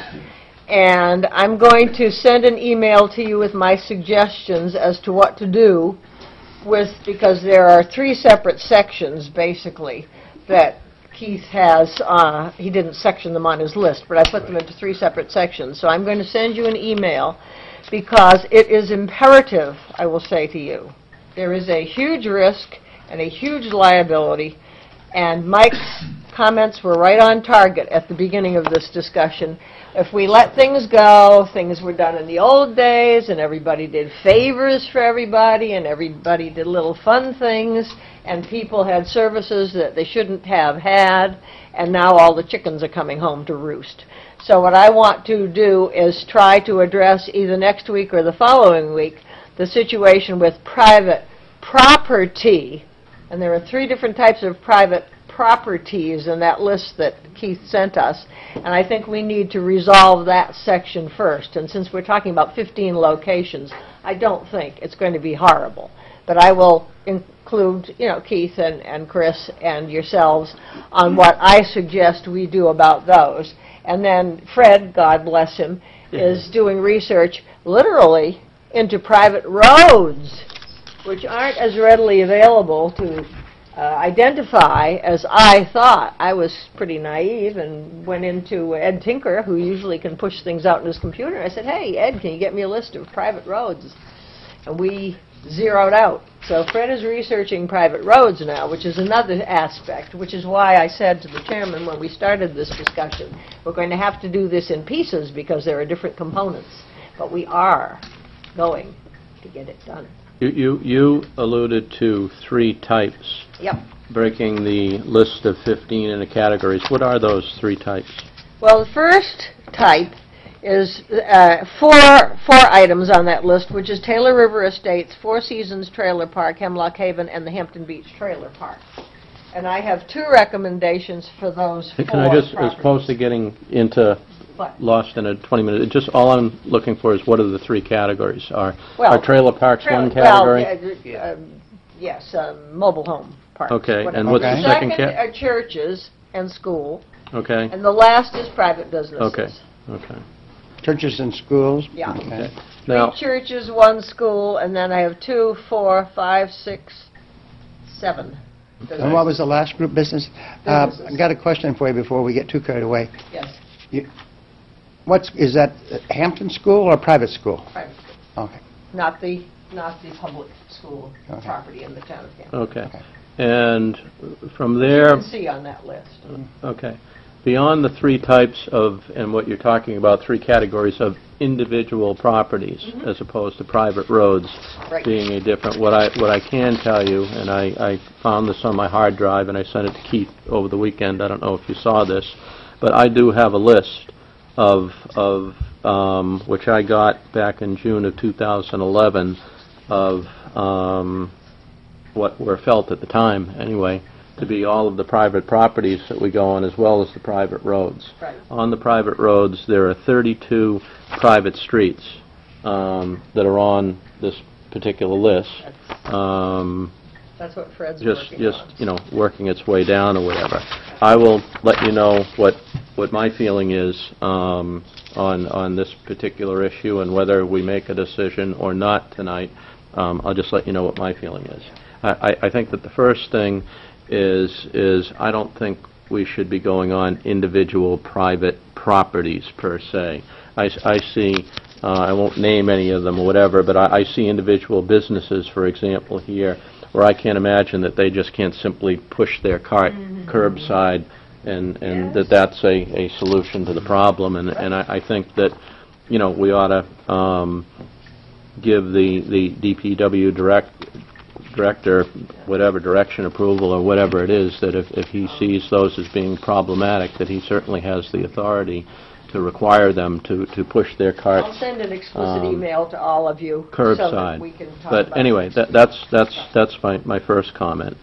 And I'm going to send an email to you with my suggestions as to what to do with, because there are three separate sections, basically, that Keith has. Uh, he didn't section them on his list, but I put them into three separate sections. So I'm going to send you an email because it is imperative, I will say to you. There is a huge risk and a huge liability, and Mike's comments were right on target at the beginning of this discussion. If we let things go, things were done in the old days, and everybody did favors for everybody, and everybody did little fun things, and people had services that they shouldn't have had, and now all the chickens are coming home to roost. So what I want to do is try to address either next week or the following week the situation with private property, and there are three different types of private properties in that list that Keith sent us, and I think we need to resolve that section first. And since we're talking about fifteen locations, I don't think it's going to be horrible. But I will include, you know, Keith and, and Chris and yourselves on what I suggest we do about those. And then Fred, God bless him, is doing research literally into private roads, which aren't as readily available to Uh, identify as I thought. I was pretty naive and went into Ed Tinker, who usually can push things out in his computer. I said, hey, Ed, can you get me a list of private roads? And we zeroed out. So Fred is researching private roads now, which is another aspect, which is why I said to the chairman when we started this discussion, we're going to have to do this in pieces because there are different components. But we are going to get it done. You, you, you alluded to three types. Yep. Breaking the list of fifteen into categories. What are those three types? Well, the first type is uh, four four items on that list, which is Taylor River Estates, Four Seasons Trailer Park, Hemlock Haven, and the Hampton Beach Trailer Park. And I have two recommendations for those four Can I just, as properties. opposed to getting into What? lost in a twenty minute, just all I'm looking for is what are the three categories? Are, Well, are trailer parks Trail- one category? Well, uh, um, yes, um, mobile home parks. Okay, whatever. and what's the second Second ca- are churches and school, Okay, and the last is private businesses. okay, okay. Churches and schools? Yeah. Okay. Now, Three churches, one school, and then I have two, four, five, six, seven. And what was the last group, business? Uh, Businesses. I got a question for you before we get too carried away. Yes, You- What's, is that Hampton School or private school? private school, Okay. not the, not the public school Okay. property in the town of Hampton. okay. Okay. And from You there, can see on that list. okay, beyond the three types of, and what you're talking about, three categories of individual properties as opposed to private roads Right. being a different, what I, what I can tell you, and I, I found this on my hard drive and I sent it to Keith over the weekend, I don't know if you saw this, but I do have a list of, of um, which I got back in June of two thousand eleven, of um, what were felt at the time, anyway, to be all of the private properties that we go on as well as the private roads. Right. On the private roads, there are thirty-two private streets um, that are on this particular list. Um, That's what Fred's just, working just on. you know, working its way down or whatever. I will let you know what what my feeling is um, on on this particular issue and whether we make a decision or not tonight. Um, I'll just let you know what my feeling is. I, I, I think that the first thing is is I don't think we should be going on individual private properties per se. I, s- I see. Uh, I won't name any of them or whatever, but I, I see individual businesses, for example, here, where I can't imagine that they just can't simply push their cart curbside and, and that that's a, a solution to the problem. And, and I, I think that, you know, we ought to um, give the, the D P W direct, director, whatever, direction, approval, or whatever it is, that if, if he sees those as being problematic, that he certainly has the authority to require them to, to push their cart I'll send an explicit um, email to all of you so curbside. that we can talk But about anyway, it. that, that's that's that's my, my first comment.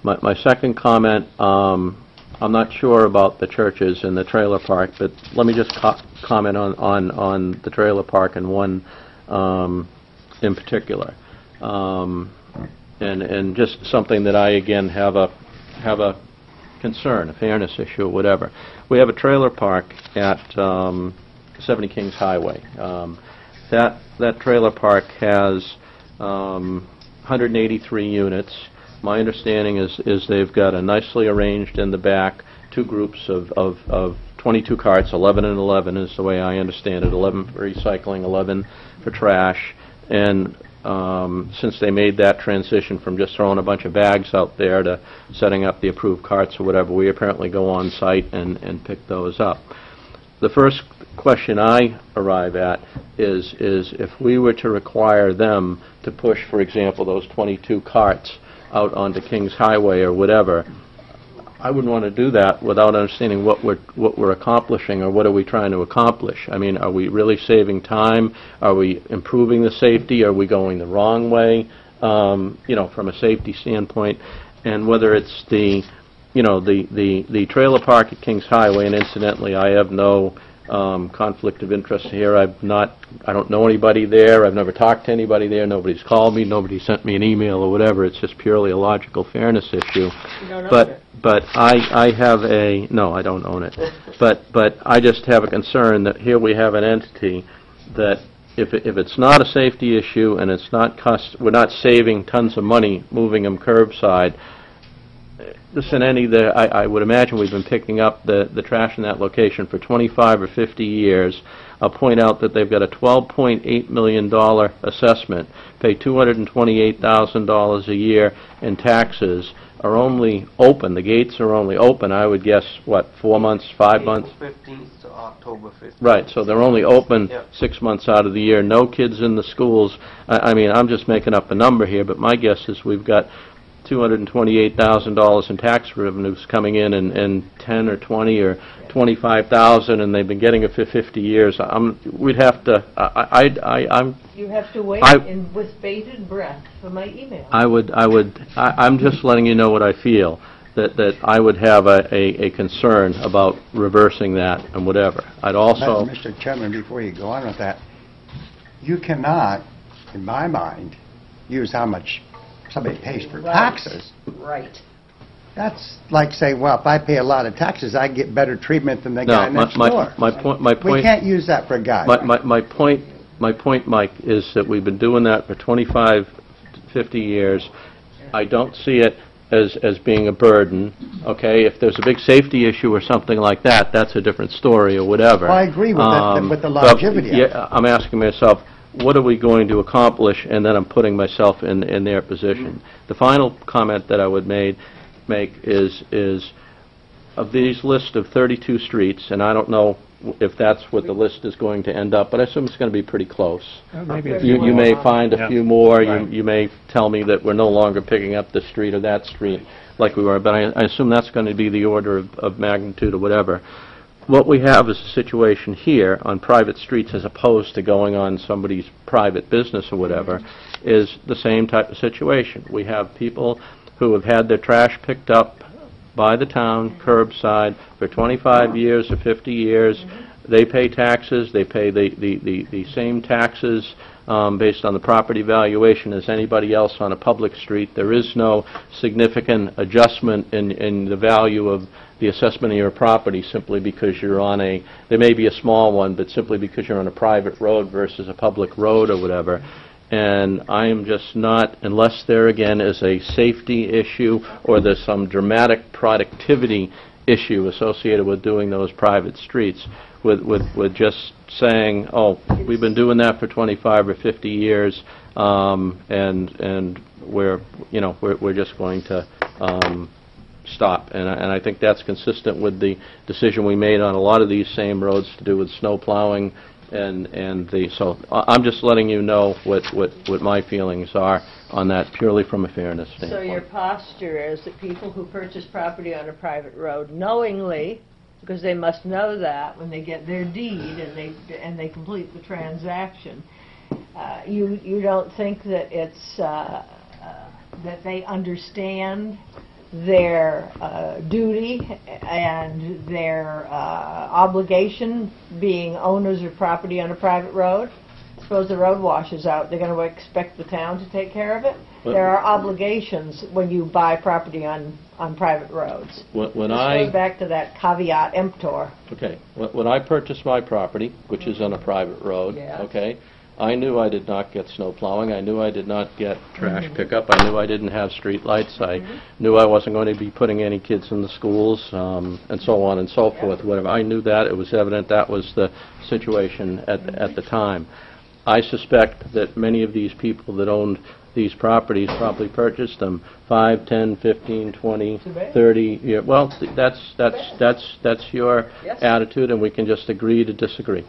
My my second comment, um, I'm not sure about the churches and the trailer park, but let me just co comment on, on, on the trailer park and one um, in particular. Um, and, and just something that I, again, have a, have a concern, a fairness issue, or whatever. We have a trailer park at um, seventy Kings Highway. Um, that, that trailer park has um, one hundred eighty-three units. My understanding is, is they've got a nicely arranged in the back, two groups of, of, of twenty-two carts, eleven and eleven is the way I understand it, eleven for recycling, eleven for trash. And um, since they made that transition from just throwing a bunch of bags out there to setting up the approved carts or whatever, we apparently go on site and, and pick those up. The first question I arrive at is, is if we were to require them to push, for example, those twenty-two carts out onto Kings Highway or whatever, I wouldn't want to do that without understanding what we're what we're accomplishing or what are we trying to accomplish. I mean, are we really saving time? Are we improving the safety? Are we going the wrong way? Um, you know, from a safety standpoint, and whether it's the, you know, the the the trailer park at Kings Highway. And incidentally, I have no Um, conflict of interest here. I've not, I don't know anybody there. I've never talked to anybody there. Nobody's called me. Nobody sent me an email or whatever. It's just purely a logical fairness issue. You don't But own it. but I I have a no. I don't own it. but but I just have a concern that here we have an entity that if it, if it's not a safety issue and it's not cost, we're not saving tons of money moving them curbside. Listen, any the I, I would imagine we've been picking up the the trash in that location for twenty-five or fifty years. I'll point out that they've got a twelve point eight million dollar assessment, pay two hundred twenty-eight thousand dollars a year in taxes, are only open. The gates are only open. I would guess what, four months, five months. April fifteenth to October fifteenth. Right, so they're only open Yep. six months out of the year. No kids in the schools. I, I mean, I'm just making up a number here, but my guess is we've got two hundred twenty-eight thousand dollars in tax revenues coming in, and, and ten or twenty or twenty-five thousand, and they've been getting it for fifty years. I'm, we'd have to. I, I, I, I'm. You have to wait I- in, with bated breath for my email. I would. I would. I, I'm just letting you know what I feel. That that I would have a, a, a concern about reversing that and whatever. I'd also. Mister Chairman, before you go on with that, you cannot, in my mind, use how much somebody pays for Right. taxes. Right. That's like saying, well, if I pay a lot of taxes, I get better treatment than the No, guy my, next my, door. my point. My We point. can't use that for a guy. My, my, my point, my point, Mike, is that we've been doing that for twenty-five, fifty years. I don't see it as, as being a burden, okay? If there's a big safety issue or something like that, that's a different story or whatever. Well, I agree with that- Um, with the but, longevity of it. Yeah, I'm asking myself, what are we going to accomplish? And then I'm putting myself in, in their position. The final comment that I would made, make is, is of these list of thirty-two streets, and I don't know if that's what the list is going to end up, but I assume it's going to be pretty close. Uh, Maybe a You, few you more. may find a Yeah. few more. You, Right. you may tell me that we're no longer picking up this street or that street like we were, but I, I assume that's going to be the order of, of magnitude or whatever. What we have is a situation here on private streets, as opposed to going on somebody's private business or whatever, is the same type of situation. We have people who have had their trash picked up by the town curbside for twenty-five years or fifty years. They pay taxes. They pay the, the, the, the same taxes um, based on the property valuation as anybody else on a public street. There is no significant adjustment in, in the value of the assessment of your property simply because you're on a, there may be a small one, but simply because you're on a private road versus a public road or whatever. And I am just not, unless there again is a safety issue or there's some dramatic productivity issue associated with doing those private streets, with, with, with just saying, oh, we've been doing that for twenty-five or fifty years, um, and, and we're, you know, we're, we're just going to um, stop. And I, and I think that's consistent with the decision we made on a lot of these same roads to do with snow plowing. And and the so I- I'm just letting you know what, what, what my feelings are on that purely from a fairness So standpoint. your posture is that people who purchase property on a private road knowingly, because they must know that when they get their deed and they and they complete the transaction, uh, you you don't think that it's uh, uh, that they understand their uh, duty and their uh, obligation being owners of property on a private road. Suppose the road washes out, they're going to expect the town to take care of it? But- There are obligations when you buy property on, on private roads. When when This I... goes back to that caveat emptor. Okay, when when I purchased my property, which is on a private road, Yeah. okay, I knew I did not get snow plowing, I knew I did not get trash pickup, I knew I didn't have street lights, I knew I wasn't going to be putting any kids in the schools, um, and so on and so forth, whatever. I knew that, it was evident that was the situation at, at the time. I suspect that many of these people that owned these properties probably purchased them five, ten, fifteen, twenty, Too bad. thirty years. Well, th- that's, that's, that's, that's your Yes. attitude, and we can just agree to disagree.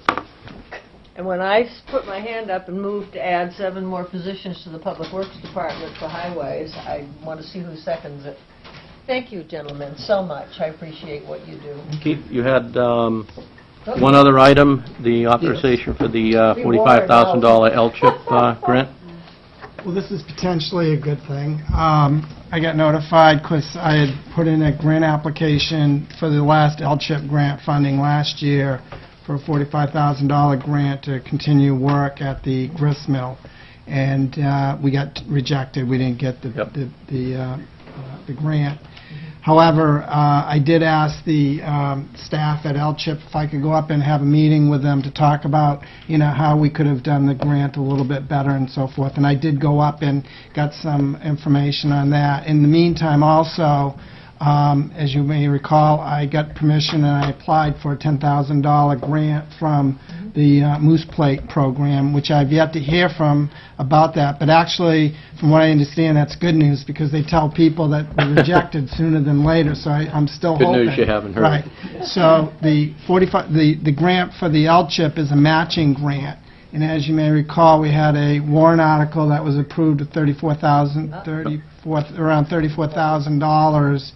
And when I s- put my hand up and moved to add seven more positions to the Public Works Department for highways, I want to see who seconds it. Thank you, gentlemen, so much. I appreciate what you do. Keith, you had um, one other item, the authorization for the uh, forty-five thousand dollars L CHIP uh, grant. Well, this is potentially a good thing. Um, I got notified because I had put in a grant application for the last L CHIP grant funding last year for a forty-five thousand dollars grant to continue work at the grist mill. And uh, we got rejected. We didn't get the, Yep. the, the, uh, uh, the grant. However, uh, I did ask the um, staff at L CHIP if I could go up and have a meeting with them to talk about, you know, how we could have done the grant a little bit better and so forth. And I did go up and got some information on that. In the meantime, also, um, as you may recall, I got permission and I applied for a ten thousand dollars grant from the uh, Moose Plate program, which I've yet to hear from about that. But actually, from what I understand, that's good news because they tell people that they're rejected sooner than later. So I, I'm still Good hoping. news you haven't heard. Right. So the forty-five, the the grant for the L CHIP is a matching grant. And as you may recall, we had a warrant article that was approved at thirty-four thousand, thirty-four, around thirty-four thousand dollars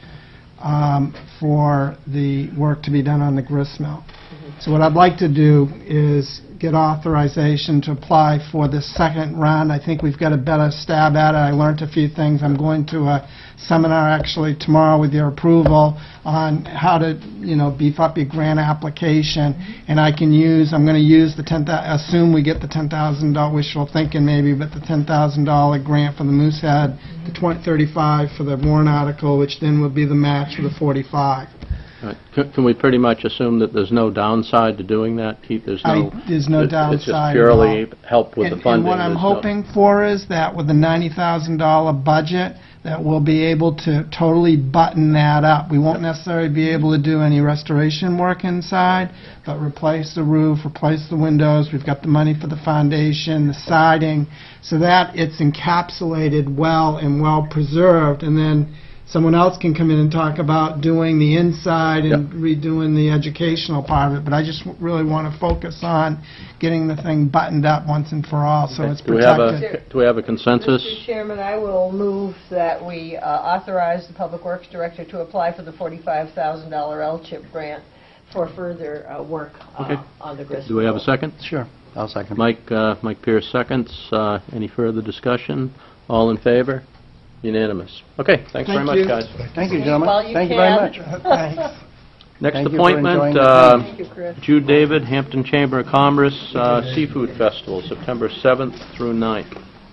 um, for the work to be done on the grist mill. So what I'd like to do is get authorization to apply for the second round. I think we've got a better stab at it. I learned a few things. I'm going to a seminar actually tomorrow with your approval on how to, you know, beef up your grant application. And I can use, I'm going to use the ten, assume we get the ten thousand dollars, wishful thinking maybe, but the ten thousand dollars grant for the Moosehead, the twenty thirty-five for the warrant article, which then will be the match for the forty-five. All right. Can can we pretty much assume that there's no downside to doing that, Keith? There's no... I- there's no it's- It's just downside at purely all. help with And- the funding. And what I'm There's no- hoping for is that with a ninety thousand dollars budget, that we'll be able to totally button that up. We won't necessarily be able to do any restoration work inside, but replace the roof, replace the windows. We've got the money for the foundation, the siding, so that it's encapsulated well and well preserved. And then someone else can come in and talk about doing the inside and redoing the educational part of it, but I just w- really want to focus on getting the thing buttoned up once and for all, so it's Do we have protected. a, do we have a consensus? Mister Chairman, I will move that we uh, authorize the Public Works Director to apply for the forty-five thousand dollars L CHIP grant for further uh, work uh, Okay. on the grist. Do we have a second? Sure, I'll second. Mike, uh, Mike Pierce seconds. Uh, Any further discussion? All in favor? Unanimous. Okay, thanks very Thank much, you. guys. Thank you, While gentlemen. you Thank you very much. can. Thanks. Next Thank you for appointment, enjoying the uh, Thank you, Chris. Jude David, Hampton Chamber of Commerce uh, Seafood Festival, September seventh through ninth.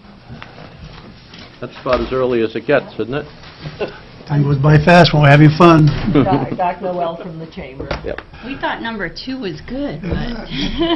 That's about as early as it gets, isn't it? Time goes by fast when we're having fun. Doc Doc Noel from the Chamber. Yep. We thought number two was good, but...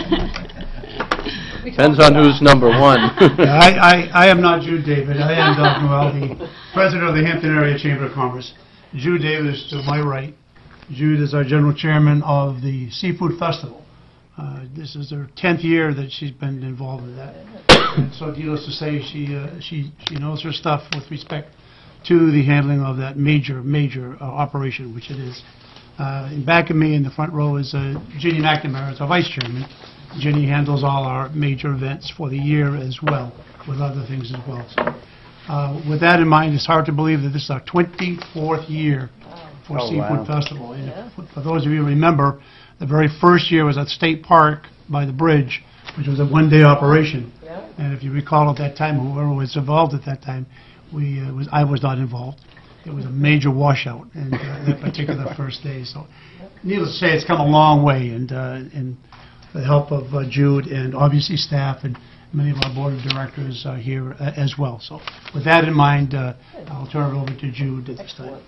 Depends on who's number one. Yeah, I, I, I am not Jude David. I am Doc Noel, the president of the Hampton Area Chamber of Commerce. Jude David is to my right. Jude is our general chairman of the Seafood Festival. Uh, this is her tenth year that she's been involved in that. And so needless to say, she, uh, she, she knows her stuff with respect to the handling of that major, major uh, operation, which it is. Uh, in back of me in the front row is uh, Ginny McNamara, as our vice chairman. Ginny handles all our major events for the year as well, with other things as well. So, uh, with that in mind, it's hard to believe that this is our twenty-fourth year for Oh, Seafood wow. Festival. And if- for those of you who remember, the very first year was at State Park by the bridge, which was a one-day operation. Yeah. And if you recall at that time, whoever was involved at that time, we uh, was I was not involved. it was a major washout and uh, that particular first day. So, needless to say, it's come a long way, and uh, and the help of uh, Jude and obviously staff and many of our board of directors uh, here uh, as well. So, with that in mind, uh, I'll turn it over to Jude at this time.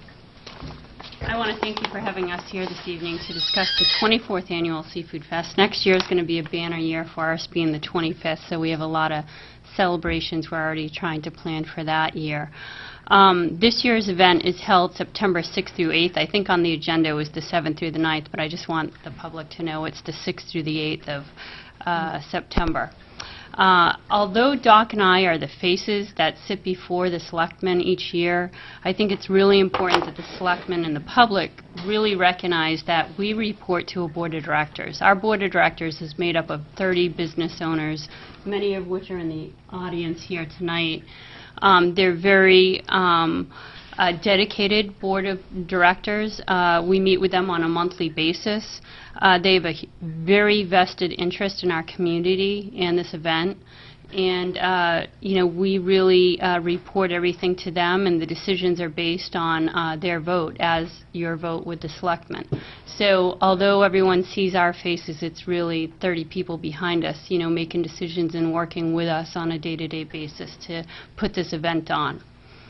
I want to thank you for having us here this evening to discuss the twenty-fourth Annual Seafood Fest. Next year is going to be a banner year for us, being the twenty-fifth, so we have a lot of celebrations. We're already trying to plan for that year. Um, this year's event is held September sixth through eighth. I think on the agenda was the seventh through the ninth, but I just want the public to know it's the sixth through the eighth of uh, September. Uh, although Doc and I are the faces that sit before the selectmen each year, I think it's really important that the selectmen and the public really recognize that we report to a board of directors. Our board of directors is made up of thirty business owners, many of which are in the audience here tonight. Um, they're very um, uh, dedicated board of directors. Uh, we meet with them on a monthly basis. Uh, they have a very vested interest in our community and this event, and uh, you know, we really uh, report everything to them, and the decisions are based on uh, their vote, as your vote with the selectmen. So although everyone sees our faces, it's really thirty people behind us, you know, making decisions and working with us on a day-to-day basis to put this event on.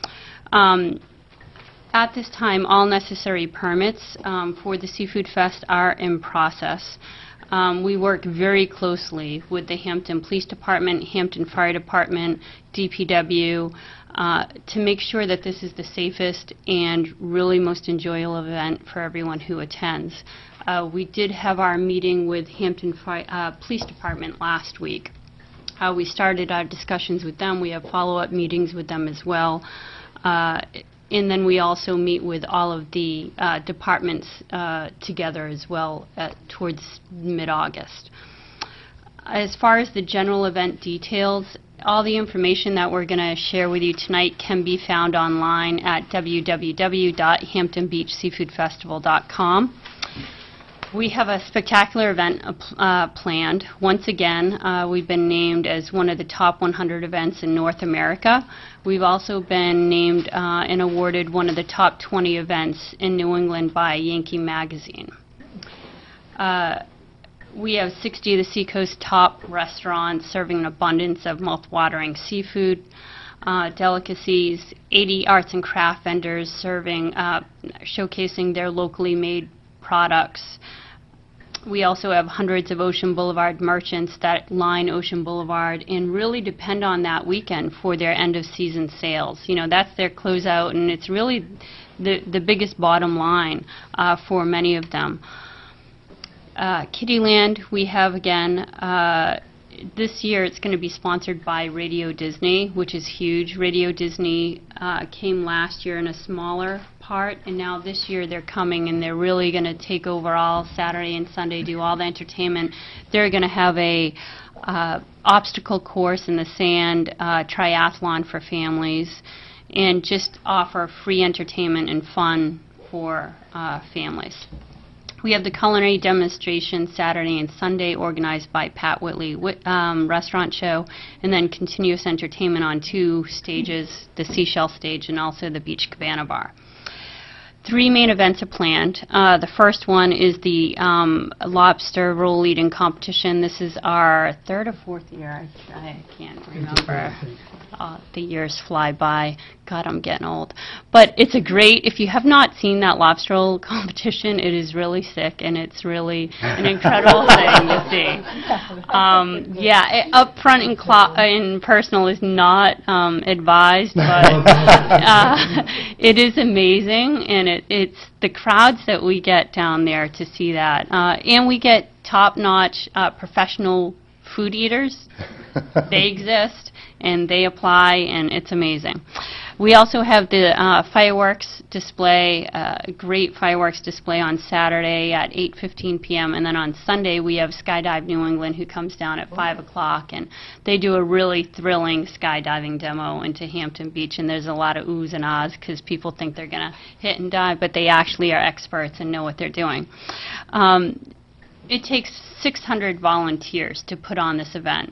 Um, At this time, all necessary permits um, for the Seafood Fest are in process. Um, we work very closely with the Hampton Police Department, Hampton Fire Department, D P W, uh, to make sure that this is the safest and really most enjoyable event for everyone who attends. Uh, we did have our meeting with Hampton Fire, uh, Police Department last week. Uh, we started our discussions with them. We have follow-up meetings with them as well. Uh, And then we also meet with all of the uh, departments uh, together as well at, towards mid-August. As far as the general event details, all the information that we're going to share with you tonight can be found online at w w w dot hampton beach seafood festival dot com. We have a spectacular event uh, planned. Once again, uh, we've been named as one of the top one hundred events in North America. We've also been named uh, and awarded one of the top twenty events in New England by Yankee Magazine. Uh, we have sixty of the Seacoast top restaurants serving an abundance of mouth-watering seafood uh, delicacies, eighty arts and craft vendors serving, uh, showcasing their locally made products. We also have hundreds of Ocean Boulevard merchants that line Ocean Boulevard and really depend on that weekend for their end-of-season sales. You know, that's their closeout, and it's really the, the biggest bottom line uh, for many of them. Uh, Kittyland, we have, again, uh, this year it's going to be sponsored by Radio Disney, which is huge. Radio Disney uh, came last year in a smaller part, and now this year they're coming and they're really going to take over all Saturday and Sunday, do all the entertainment. They're going to have a uh, obstacle course in the sand, uh, triathlon for families, and just offer free entertainment and fun for uh, families. We have the culinary demonstration Saturday and Sunday organized by Pat Whitley um, Restaurant Show, and then continuous entertainment on two stages, the Seashell stage and also the Beach Cabana Bar. Three main events are planned. Uh, the first one is the um, lobster roll eating competition. This is our third or fourth year. I, I can't remember. Uh, the years fly by. God, I'm getting old. But it's a great, if you have not seen that lobster roll competition, it is really sick, and it's really an incredible thing to see. Um, yeah, it, up front and cl- in personal is not um, advised, but uh, it is amazing, and it, it's the crowds that we get down there to see that. Uh, and we get top-notch uh, professional food eaters. They exist, and they apply, and it's amazing. We also have the uh, fireworks display, uh, great fireworks display on Saturday at eight fifteen p m and then on Sunday we have Skydive New England, who comes down at five o'clock, and they do a really thrilling skydiving demo into Hampton Beach, and there's a lot of oohs and ahs because people think they're going to hit and dive, but they actually are experts and know what they're doing. Um, it takes six hundred volunteers to put on this event.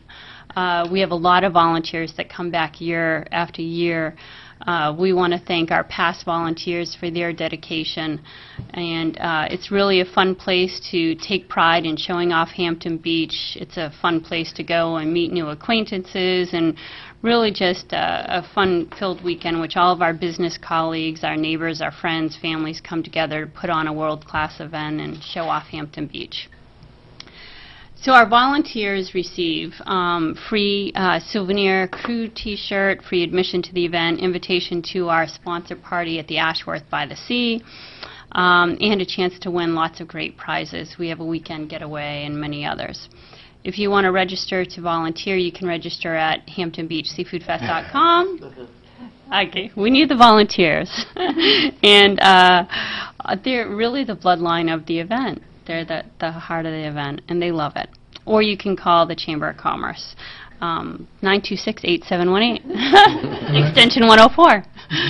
Uh, we have a lot of volunteers that come back year after year. Uh, we want to thank our past volunteers for their dedication, and uh, it's really a fun place to take pride in showing off Hampton Beach. It's a fun place to go and meet new acquaintances, and really just a, a fun-filled weekend which all of our business colleagues, our neighbors, our friends, families come together to put on a world-class event and show off Hampton Beach. So our volunteers receive um, free uh, souvenir crew T-shirt, free admission to the event, invitation to our sponsor party at the Ashworth by the Sea, um, and a chance to win lots of great prizes. We have a weekend getaway and many others. If you want to register to volunteer, you can register at hampton beach seafood fest dot com. Okay, we need the volunteers. And uh, they're really the bloodline of the event. They're the, the heart of the event, and they love it. Or you can call the Chamber of Commerce, um, nine two six, eight seven one eight, extension one oh four.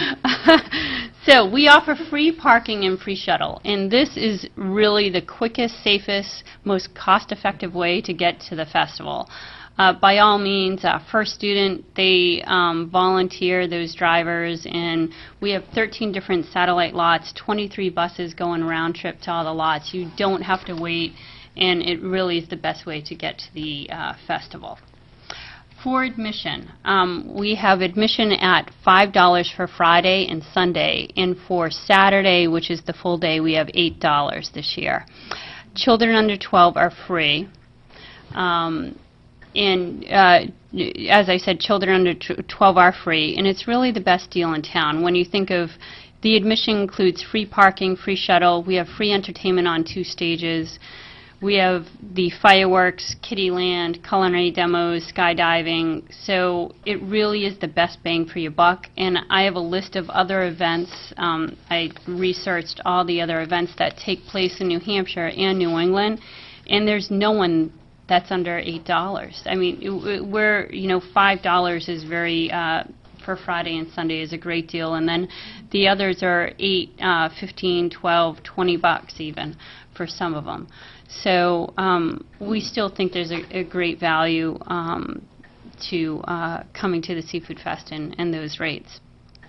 So we offer free parking and free shuttle, and this is really the quickest, safest, most cost-effective way to get to the festival. Uh, by all means, uh, First Student, they um, volunteer those drivers, and we have thirteen different satellite lots, twenty-three buses going round trip to all the lots. You don't have to wait, and it really is the best way to get to the uh, festival. For admission, um, we have admission at five dollars for Friday and Sunday, and for Saturday, which is the full day, we have eight dollars this year. Children under twelve are free. Um, And uh, as I said, children under twelve are free, and it's really the best deal in town. When you think of the admission includes free parking, free shuttle, we have free entertainment on two stages, we have the fireworks, Kiddieland, culinary demos, skydiving, so it really is the best bang for your buck. And I have a list of other events. Um, I researched all the other events that take place in New Hampshire and New England, and there's no one that's under eight dollars. I mean, it, we're, you know, five dollars is very, uh, for Friday and Sunday is a great deal, and then the others are eight, uh, fifteen, twelve, twenty bucks even for some of them. So um, we still think there's a, a great value um, to uh, coming to the Seafood Fest and, and those rates.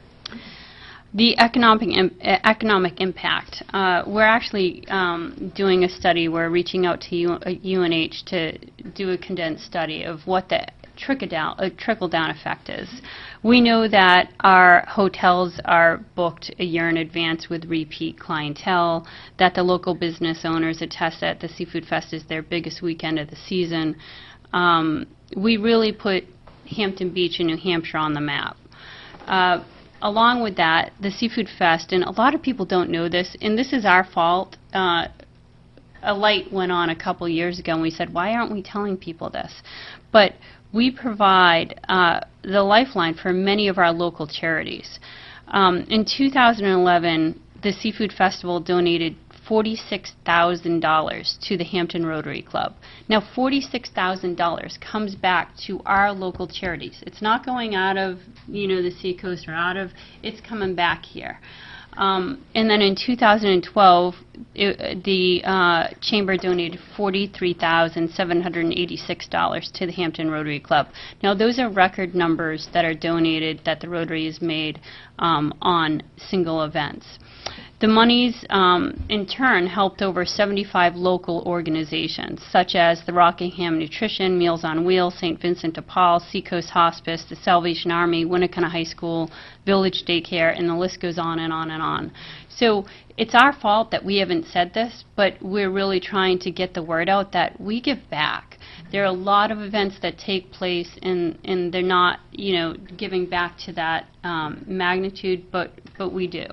The economic im economic impact. Uh, we're actually um, doing a study. We're reaching out to U U N H to do a condensed study of what the trickle down uh, trickle down effect is. We know that our hotels are booked a year in advance with repeat clientele. That the local business owners attest that the Seafood Fest is their biggest weekend of the season. Um, we really put Hampton Beach in New Hampshire on the map. Uh, Along with that, the Seafood Fest, and a lot of people don't know this, and this is our fault. Uh, a light went on a couple years ago, and we said, why aren't we telling people this? But we provide uh, the lifeline for many of our local charities. Um, in two thousand eleven, the Seafood Festival donated forty-six thousand dollars to the Hampton Rotary Club. Now, forty-six thousand dollars comes back to our local charities. It's not going out of, you know, the Seacoast or out of, it's coming back here. Um, and then in two thousand twelve, it, the uh, Chamber donated forty-three thousand seven hundred eighty-six dollars to the Hampton Rotary Club. Now, those are record numbers that are donated that the Rotary has made um, on single events. The monies, um, in turn, helped over seventy-five local organizations, such as the Rockingham Nutrition, Meals on Wheels, Saint Vincent de Paul, Seacoast Hospice, the Salvation Army, Winnicott High School, Village Daycare, and the list goes on and on and on. So it's our fault that we haven't said this, but we're really trying to get the word out that we give back. There are a lot of events that take place, and, and they're not, you know, giving back to that um, magnitude, but, but we do.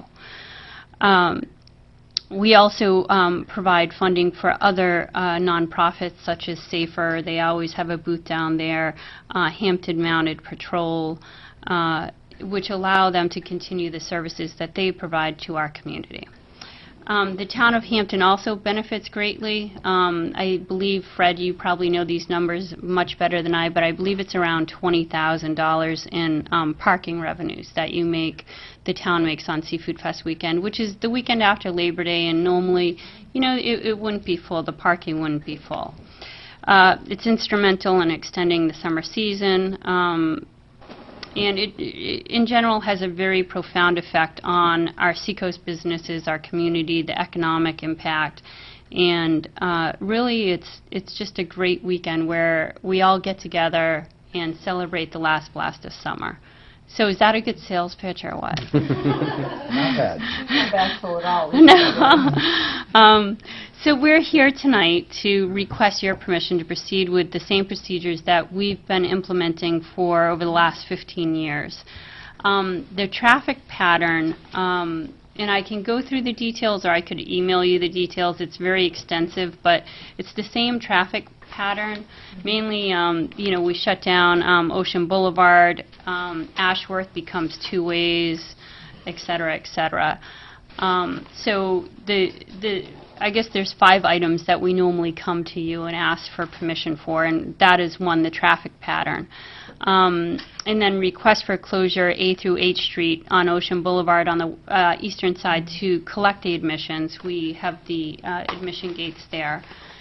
Um, we also um, provide funding for other uh, nonprofits such as SAFER. They always have a booth down there, uh, Hampton Mounted Patrol, uh, which allow them to continue the services that they provide to our community. Um, the town of Hampton also benefits greatly. Um, I believe, Fred, you probably know these numbers much better than I, but I believe it's around twenty thousand dollars in um, parking revenues that you make, the town makes on Seafood Fest weekend, which is the weekend after Labor Day, and normally, you know, it, it wouldn't be full, the parking wouldn't be full. Uh, It's instrumental in extending the summer season, um, and it, it, in general, has a very profound effect on our Seacoast businesses, our community, the economic impact, and uh, really, it's it's just a great weekend where we all get together and celebrate the last blast of summer. So is that a good sales pitch or what? Not bad. Not bashful at all. No. um, so we're here tonight to request your permission to proceed with the same procedures that we've been implementing for over the last fifteen years. Um, the traffic pattern, um, and I can go through the details or I could email you the details. It's very extensive, but it's the same traffic pattern. Mainly, um, you know, we shut down um, Ocean Boulevard, um, Ashworth becomes two ways, et cetera, et cetera. Um, so the the I guess there's five items that we normally come to you and ask for permission for, and that is one, the traffic pattern. Um, and then request for closure A through H Street on Ocean Boulevard on the uh, eastern side to collect the admissions. We have the uh, admission gates there.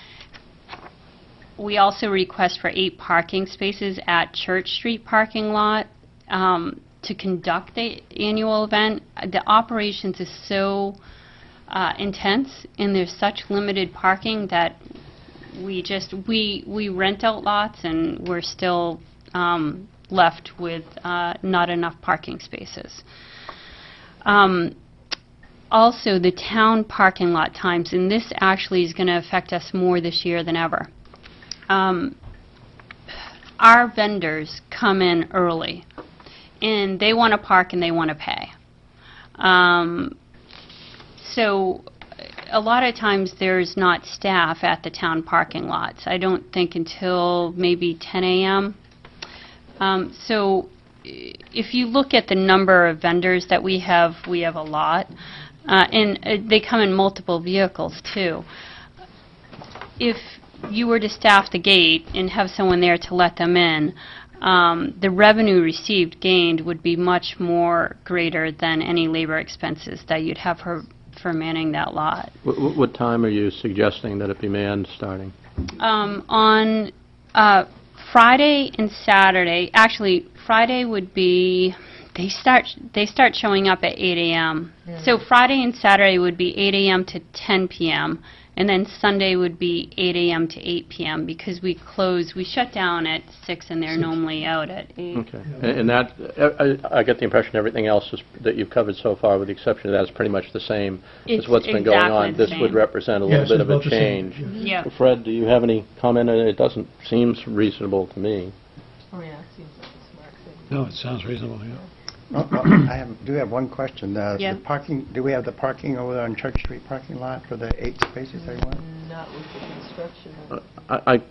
We also request for eight parking spaces at Church Street parking lot um, to conduct the annual event. The operations is so uh, intense, and there's such limited parking that we just we we rent out lots, and we're still um, left with uh, not enough parking spaces. Um, also, the town parking lot times, and this actually is going to affect us more this year than ever. Um, our vendors come in early, and they want to park and they want to pay. Um, so a lot of times there's not staff at the town parking lots. I don't think until maybe ten A M Um, so if you look at the number of vendors that we have, we have a lot, uh, and uh, they come in multiple vehicles too. If you were to staff the gate and have someone there to let them in, um, the revenue received gained would be much more greater than any labor expenses that you'd have for, for manning that lot. What, what time are you suggesting that it be manned starting? Um, on uh, Friday and Saturday, actually Friday would be, they start they start showing up at eight A M Yeah. So Friday and Saturday would be eight A M to ten P M and then Sunday would be eight A M to eight P M because we close, we shut down at six and they're normally out at eight. Okay. And and that, I, I get the impression everything else is, that you've covered so far, with the exception of that, is pretty much the same It's as what's been going exactly on. the This same. would represent a little Yes, bit it's of a about the same, change. Yeah. Fred, do you have any comment on it? It doesn't seem reasonable to me. Oh, yeah, it seems like a smart thing. No, it sounds reasonable, yeah. Oh, oh, I have, do have one question. Uh, Yeah. The parking, do we have the parking over there on Church Street parking lot for the eight spaces they want? Not with the construction Uh, of I, I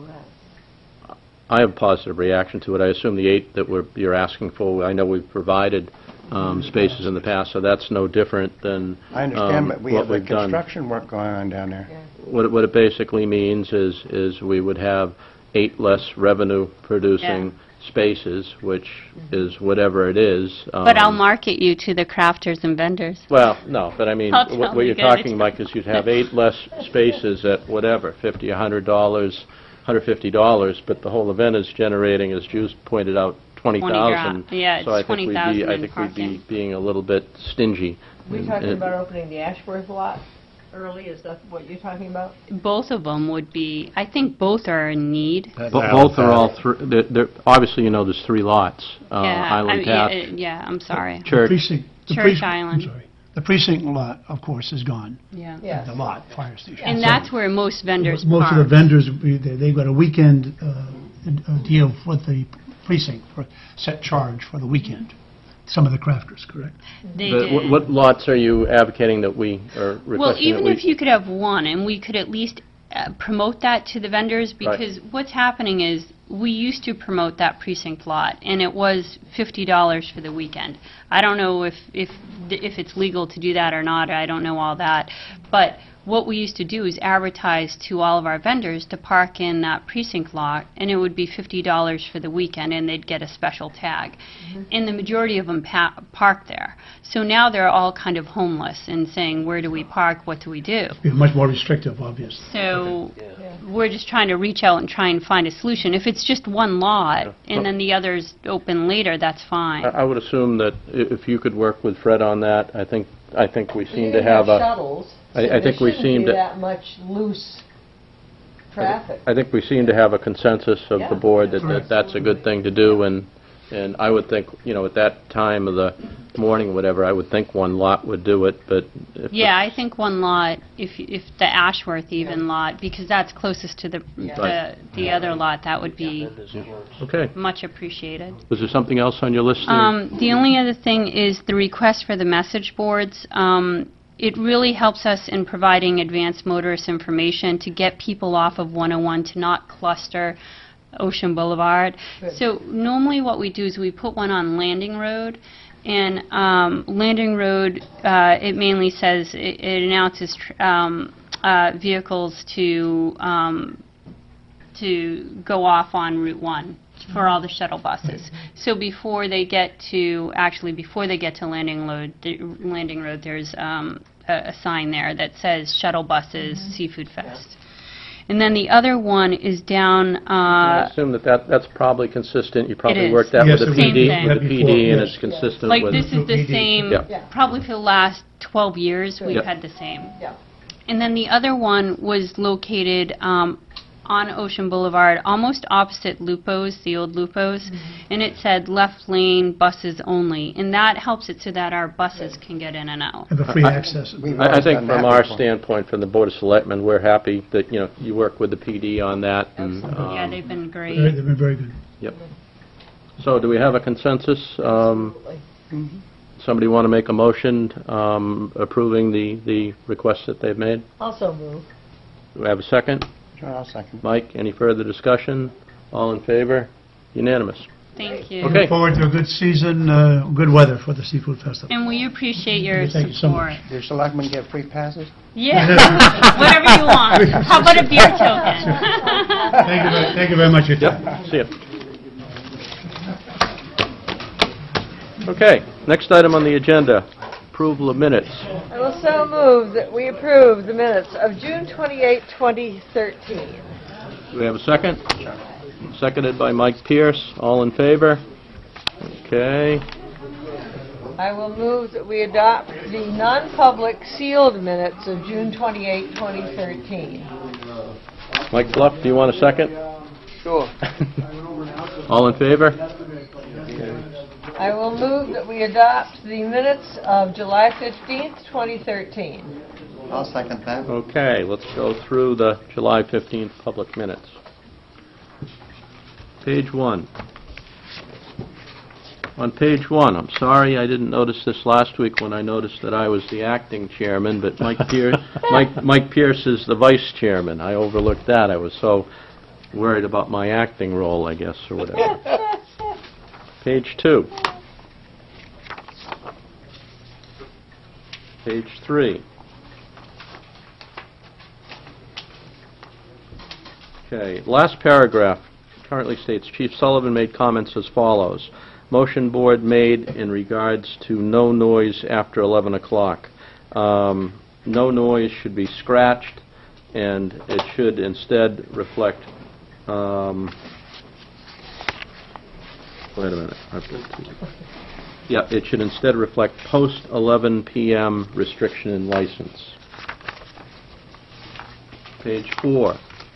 Florette. I have a positive reaction to it. I assume the eight that we're, you're asking for, I know we've provided um, spaces in the past, so that's no different than I understand, um, but we what have the we've done. construction work going on down there. What it, what it basically means is, is we would have eight less revenue-producing spaces, which is whatever it is. But I'll um, market you to the crafters and vendors. Well, no, but I mean, I'll tell what what you you're good. talking, Mike, is you'd have eight less spaces at whatever, fifty, a hundred dollars, one hundred fifty dollars, but the whole event is generating, as Juice pointed out, twenty thousand. gra- yeah, So I it's think we'd be, twenty thousand I in think we'd be parking. being a little bit stingy. We're And- talking and- about opening the Ashworth lot early, is that what you're talking about? Both of them would be, I think both are in need. Bo- Both are all three, they're- they're- obviously, you know, there's three lots. uh, Yeah, I Highland mean, Taft, uh, yeah, I'm sorry. Church. Precinct. the Church precinct- Island. I'm sorry. The precinct lot, of course, is gone. Yeah. Yes. The lot, fire station. And So that's where most vendors Most of the park. vendors, we- they- they've got a weekend uh, uh, deal with the precinct for set charge for the weekend. Some of the crafters, correct? They The- did. what- What lots are you advocating that we, or requesting that we? Well, even if you could have one, and we could at least uh, promote that to the vendors, because what's happening is, we used to promote that precinct lot, and it was fifty dollars for the weekend. I don't know if, if, if it's legal to do that or not, I don't know all that, but what we used to do is advertise to all of our vendors to park in that precinct lot, and it would be fifty dollars for the weekend, and they'd get a special tag. And the majority of them pa- park there. So now they're all kind of homeless and saying, where do we park, what do we do? Be much more restrictive, obviously. So we're just trying to reach out and try and find a solution. If it's just one lot, and then the others open later, that's fine. I I would assume that i- if you could work with Fred on that, I think, I think we seem to You have a... shuttles, I- so I think we there seem shouldn't to- be that much loose traffic. I think we seem to have a consensus of Yeah. the board that- that Correct. that's a good thing to do, and, and I would think, you know, at that time of the morning, whatever, I would think one lot would do it, but if... Yeah, I think one lot, if if the Ashworth even lot, because that's closest to the the, Right. the other lot, that would be Okay. much appreciated. Was there something else on your list? Steve? Um, the only other thing is the request for the message boards. Um, it really helps us in providing advanced motorist information to get people off of one oh one to not cluster Ocean Boulevard. Good. So normally what we do is we put one on Landing Road, and um, Landing Road, uh, it mainly says, it, it announces tr- um, uh, vehicles to um, to go off on Route one for all the shuttle buses. So before they get to, actually before they get to Landing Road, Landing Road, there's um, a, a sign there that says Shuttle Buses Seafood Fest. And then the other one is down, I uh, assume that that that's probably consistent. You probably is. worked that Yes, with the it would P D, be. with the P D, and it's consistent like with... this is the P D. same, Yeah. Yeah. probably for the last twelve years, we've Yep. had the same. Yeah. And then the other one was located um, on Ocean Boulevard, almost opposite Lupo's, the old Lupo's, and it said left lane buses only, and that helps it so that our buses can get in and out. Have a free access. We've I I always think done from that our before. standpoint, from the Board of Selectmen, we're happy that, you know, you work with the P D on that. and, Absolutely. Yeah, um, they've been Very- great. They've been very good. Yep. So do we have a consensus? Um, Absolutely. Somebody want to make a motion um, approving the, the requests that they've made? Also move. Do we have a second? Sure, I'll second. Mike, any further discussion? All in favor? Unanimous. Thank you. Okay. Look forward to a good season, uh, good weather for the Seafood Festival. And we appreciate your Thank you so support. much. Do selectmen get free passes? Yeah, whatever you want. How about a beer token? Thank you, very- thank you very much for your time. Yep, see you. Okay, next item on the agenda, approval of minutes. I will so move that we approve the minutes of June twenty-eighth, twenty thirteen. Do we have a second? Seconded by Mike Pierce. All in favor? Okay. I will move that we adopt the non-public sealed minutes of June twenty-eighth, twenty thirteen. Mike Bluff, do you want a second? Sure. All in favor? I will move that we adopt the minutes of July fifteenth, twenty thirteen. I'll second that. Okay, let's go through the July fifteenth public minutes. Page one. On page one, I'm sorry I didn't notice this last week when I noticed that I was the acting chairman, but Mike Pierce, Mike, Mike Pierce is the vice chairman. I overlooked that. I was so worried about my acting role, I guess, or whatever. Page two. Page three. Okay, last paragraph currently states, Chief Sullivan made comments as follows. Motion board made in regards to no noise after eleven o'clock. Um, no noise should be scratched, and it should instead reflect, um, wait a minute. I've got two. Yeah, it should instead reflect post eleven p m restriction and license. Page four.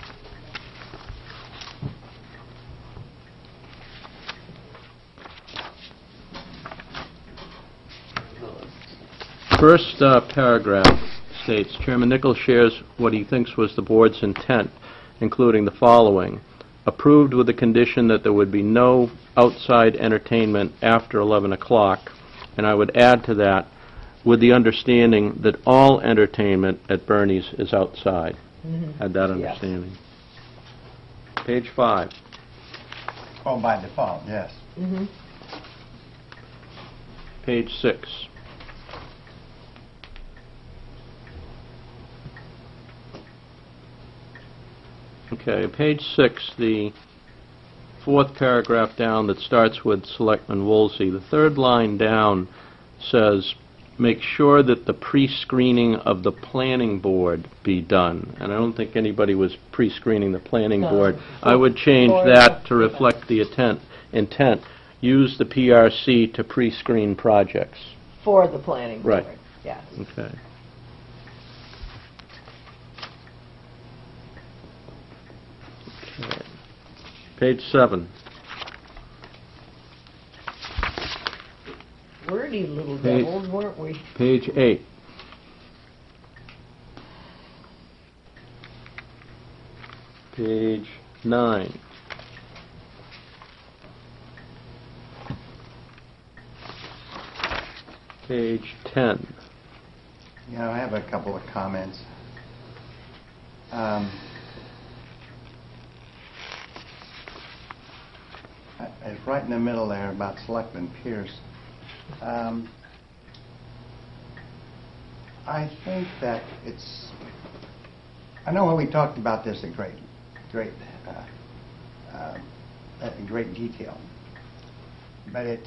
First uh, paragraph states, Chairman Nichols shares what he thinks was the board's intent, including the following. Approved with the condition that there would be no outside entertainment after eleven o'clock, and I would add to that, with the understanding that all entertainment at Bernie's is outside. Mhm. Had that Yes. understanding. Page five. Oh, by default, yes. Mhm. Page six. Okay, page six, the fourth paragraph down that starts with Selectman Woolsey. The third line down says, make sure that the pre-screening of the planning board be done. And I don't think anybody was pre-screening the planning No. board. I would change For- that to reflect the intent. Intent. Use the P R C to pre-screen projects. For the planning board. Right. Yes. Okay. Okay. Page seven. Wordy little Page- devils, weren't we? Page eight. Page nine. Page ten. You know, I have a couple of comments. Um, I- It's right in the middle there about Selectman Pierce. Um, I think that it's, I know when we talked about this in great, great, uh, uh, in great detail, but it,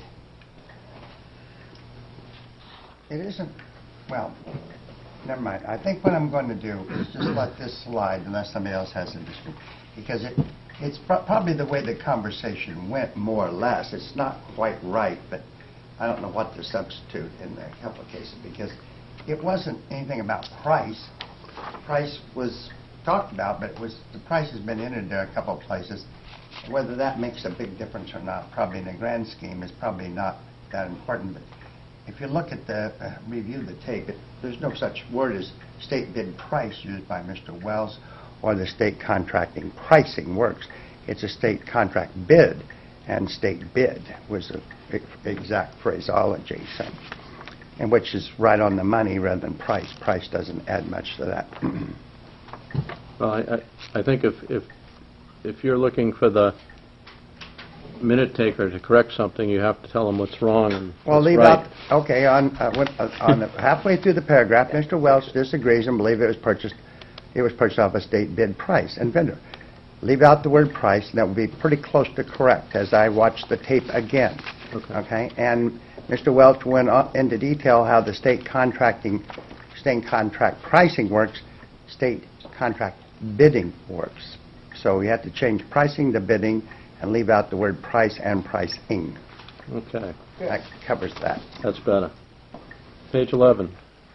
it isn't, well, never mind. I think what I'm going to do is just let this slide unless somebody else has a dispute, because it, it's pro- probably the way the conversation went, more or less. It's not quite right, but I don't know what to substitute in a couple of cases, because it wasn't anything about price. Price was talked about, but it was, the price has been entered there a couple of places. Whether that makes a big difference or not, probably in the grand scheme, is probably not that important. But if you look at the, uh, review the tape, it, there's no such word as state bid price used by Mister Wells or the state contracting pricing works. It's a state contract bid, and state bid was the exact phraseology, so, and which is right on the money rather than price. Price doesn't add much to that. Well, I, I, I think if, if, if you're looking for the minute taker to correct something, you have to tell them what's wrong and Well, what's leave right. out, okay, on, uh, what- uh, on the, halfway through the paragraph, Mister Welch disagrees and believes it was purchased, it was purchased off a state bid price and vendor. Leave out the word price, and that would be pretty close to correct as I watched the tape again. Okay. Okay, and Mister Welch went on into detail how the state contracting, state contract pricing works, state contract bidding works. So we have to change pricing to bidding and leave out the word price and pricing. Okay, That covers that. that's better. Page eleven.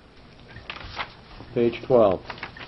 Page twelve.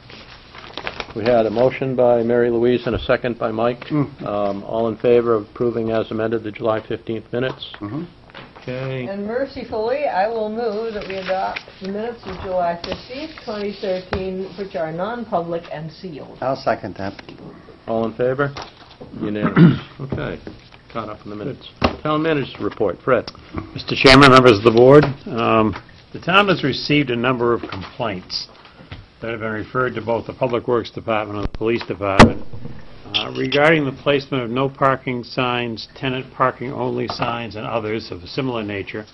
We had a motion by Mary Louise and a second by Mike. Mm. Um, All in favor of approving as amended the July fifteenth minutes? Mhm. Okay. And mercifully, I will move that we adopt the minutes of July fifteenth, twenty thirteen, which are non-public and sealed. I'll second that. All in favor? Unanimous. Okay, caught up in the minutes. Town manager's report. Fred? Mister Chairman, members of the board, um, the town has received a number of complaints that have been referred to both the Public Works Department and the Police Department uh, regarding the placement of no parking signs, tenant parking only signs, and others of a similar nature,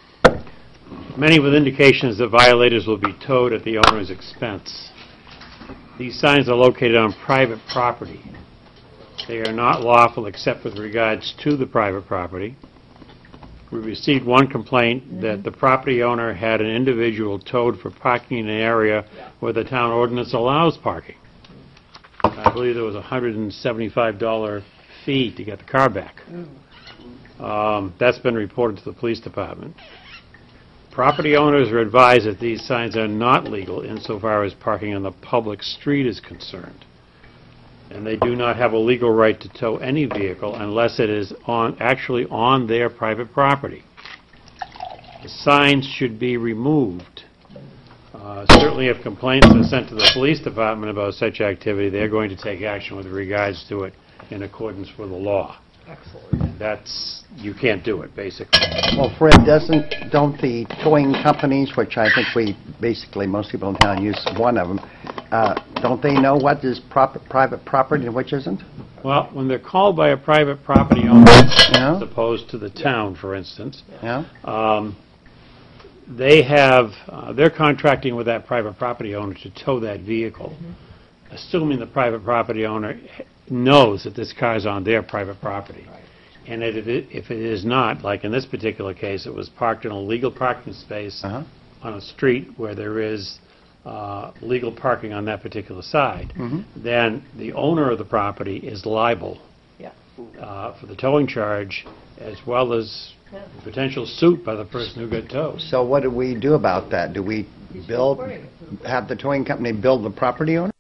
many with indications that violators will be towed at the owner's expense. These signs are located on private property. They are not lawful except with regards to the private property. We received one complaint that the property owner had an individual towed for parking in an area where the town ordinance allows parking. I believe there was a one hundred seventy-five dollar fee to get the car back. Um, That's been reported to the police department. Property owners are advised that these signs are not legal insofar as parking on the public street is concerned, and they do not have a legal right to tow any vehicle unless it is on, actually on their private property. The signs should be removed. Uh, Certainly if complaints are sent to the police department about such activity, they're going to take action with regards to it in accordance with the law. Excellent. That's, you can't do it, basically. Well, Fred, doesn't, don't the towing companies, which I think we, basically, most people in town use one of them, uh, don't they know what is prop- private property and which isn't? Well, when they're called by a private property owner, Yeah. as opposed to the town, for instance, Yeah? um, they have, uh, they're contracting with that private property owner to tow that vehicle, assuming the private property owner h- knows that this car is on their private property. And if it, if it is not, like in this particular case, it was parked in a legal parking space Uh-huh. on a street where there is uh, legal parking on that particular side, Mhm. then the owner of the property is liable Yeah. uh, for the towing charge as well as Yeah. potential suit by the person who got towed. So what do we do about that? Do we build, have the towing company build the property owner?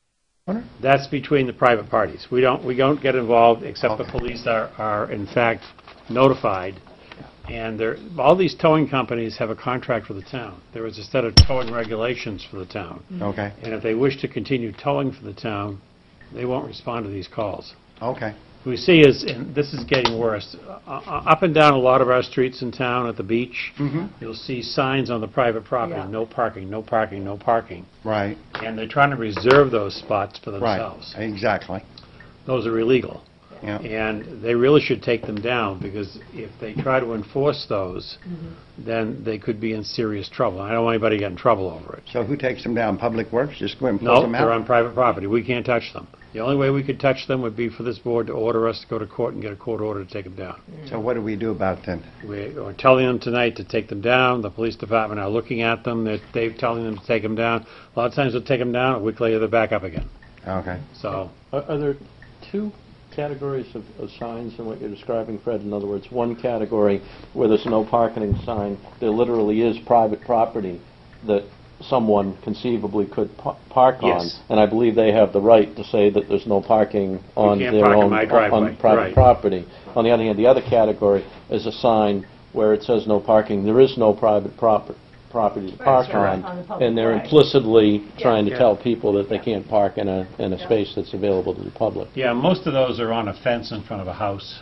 That's between the private parties. We don't, we don't get involved, except the Okay. police are, are in fact notified. And there, all these towing companies have a contract with the town. There is a set of towing regulations for the town. Okay, And if they wish to continue towing for the town, they won't respond to these calls. okay. We see is, and this is getting worse, uh, uh, up and down a lot of our streets in town at the beach, Mm-hmm. you'll see signs on the private property, Yeah. no parking, no parking, no parking. Right, And they're trying to reserve those spots for right, themselves. exactly. Those are illegal. Yeah. And they really should take them down, because if they try to enforce those, then they could be in serious trouble. I don't want anybody to get in trouble over it. So who takes them down? Public Works? Just go and pull No, them they're out? on private property. We can't touch them. The only way we could touch them would be for this board to order us to go to court and get a court order to take them down. So what do we do about them? We are telling them tonight to take them down. The police department are looking at them. They're, they're telling them to take them down. A lot of times they'll take them down, a week later they're back up again. Okay. So, Are are there two categories of of signs in what you're describing, Fred? In other words, one category where there's no parking sign, there literally is private property that someone conceivably could pa- park on. Yes. And I believe they have the right to say that there's no parking on can't their park in own, my on driveway, private right. property. On the other hand, the other category is a sign where it says no parking. There is no private property property to park right, on, on the public and they're way. implicitly trying to Yeah. tell people that they can't park in a, in a space that's available to the public. yeah, most of those are on a fence in front of a house.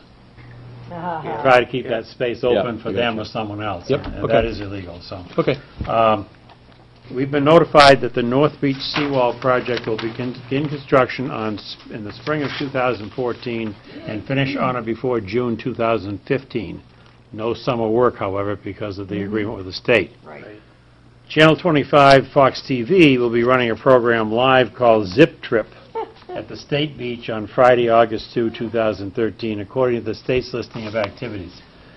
Uh-huh. Try to keep that space open Yeah, for I them gotcha. or someone else. Yep, And okay. that is illegal, so. Okay. Um, We've been notified that the North Beach Seawall project will begin begin construction on, s- in the spring of two thousand fourteen and finish on or before June two thousand fifteen. No summer work, however, because of the agreement with the state. Right. Channel twenty-five, Fox T V, will be running a program live called Zip Trip at the State Beach on Friday, August second, two thousand thirteen, according to the state's listing of activities.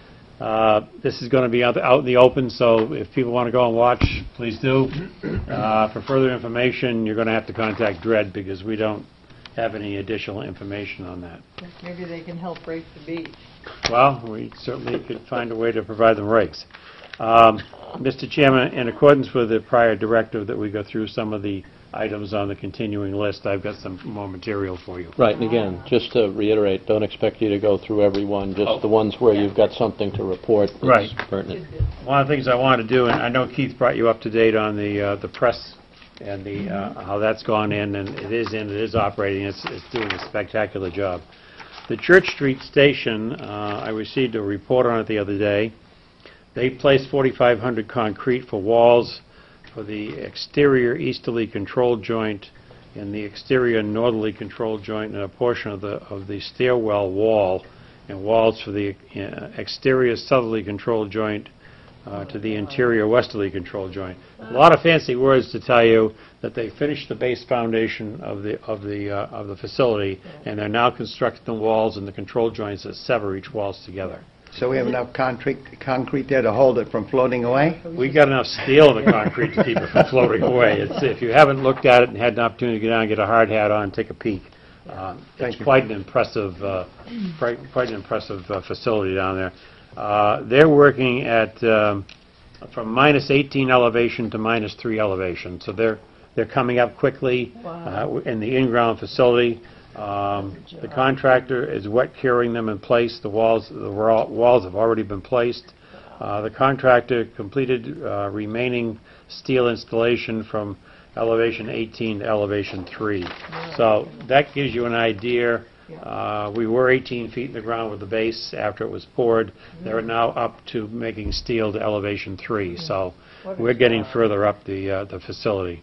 Uh, This is going to be out out in the open, so if people want to go and watch, please do. Uh, For further information, you're going to have to contact DRED, because we don't have any additional information on that. Maybe they can help break the beach. Well, we certainly could find a way to provide them rakes. Um, Mister Chairman, in accordance with the prior directive that we go through some of the items on the continuing list, I've got some more material for you. Right, and again, just to reiterate, don't expect you to go through every one, Oh. just the ones where you've got something to report that's Right. pertinent. One of the things I want to do, and I know Keith brought you up to date on the uh, the press and the uh, how that's gone in, and it is in, it is operating, it's it's doing a spectacular job. The Church Street Station, uh, I received a report on it the other day. They placed forty-five hundred concrete for walls for the exterior easterly control joint and the exterior northerly control joint and a portion of the of the stairwell wall, and walls for the uh, exterior southerly control joint uh, to the interior westerly control joint. A lot of fancy words to tell you that they finished the base foundation of the of the uh, of the facility, and they're now constructing the walls and the control joints that sever each walls together. So we have enough concrete, concrete there to hold it from floating away? We got enough steel in the concrete to keep it from floating away. It's, if you haven't looked at it and had an opportunity to get down and get a hard hat on, take a peek. Uh, Thank it's you. quite an impressive, uh, quite, quite an impressive uh, facility down there. Uh, they're working at um, from minus eighteen elevation to minus three elevation, so they're they're coming up quickly uh, in the in-ground facility. Um, the contractor is wet curing them in place. The walls, the wa- walls have already been placed. Uh, the contractor completed uh, remaining steel installation from elevation eighteen to elevation three. So that gives you an idea. Uh, we were eighteen feet in the ground with the base after it was poured. They're now up to making steel to elevation three. So we're getting further up the uh, the facility.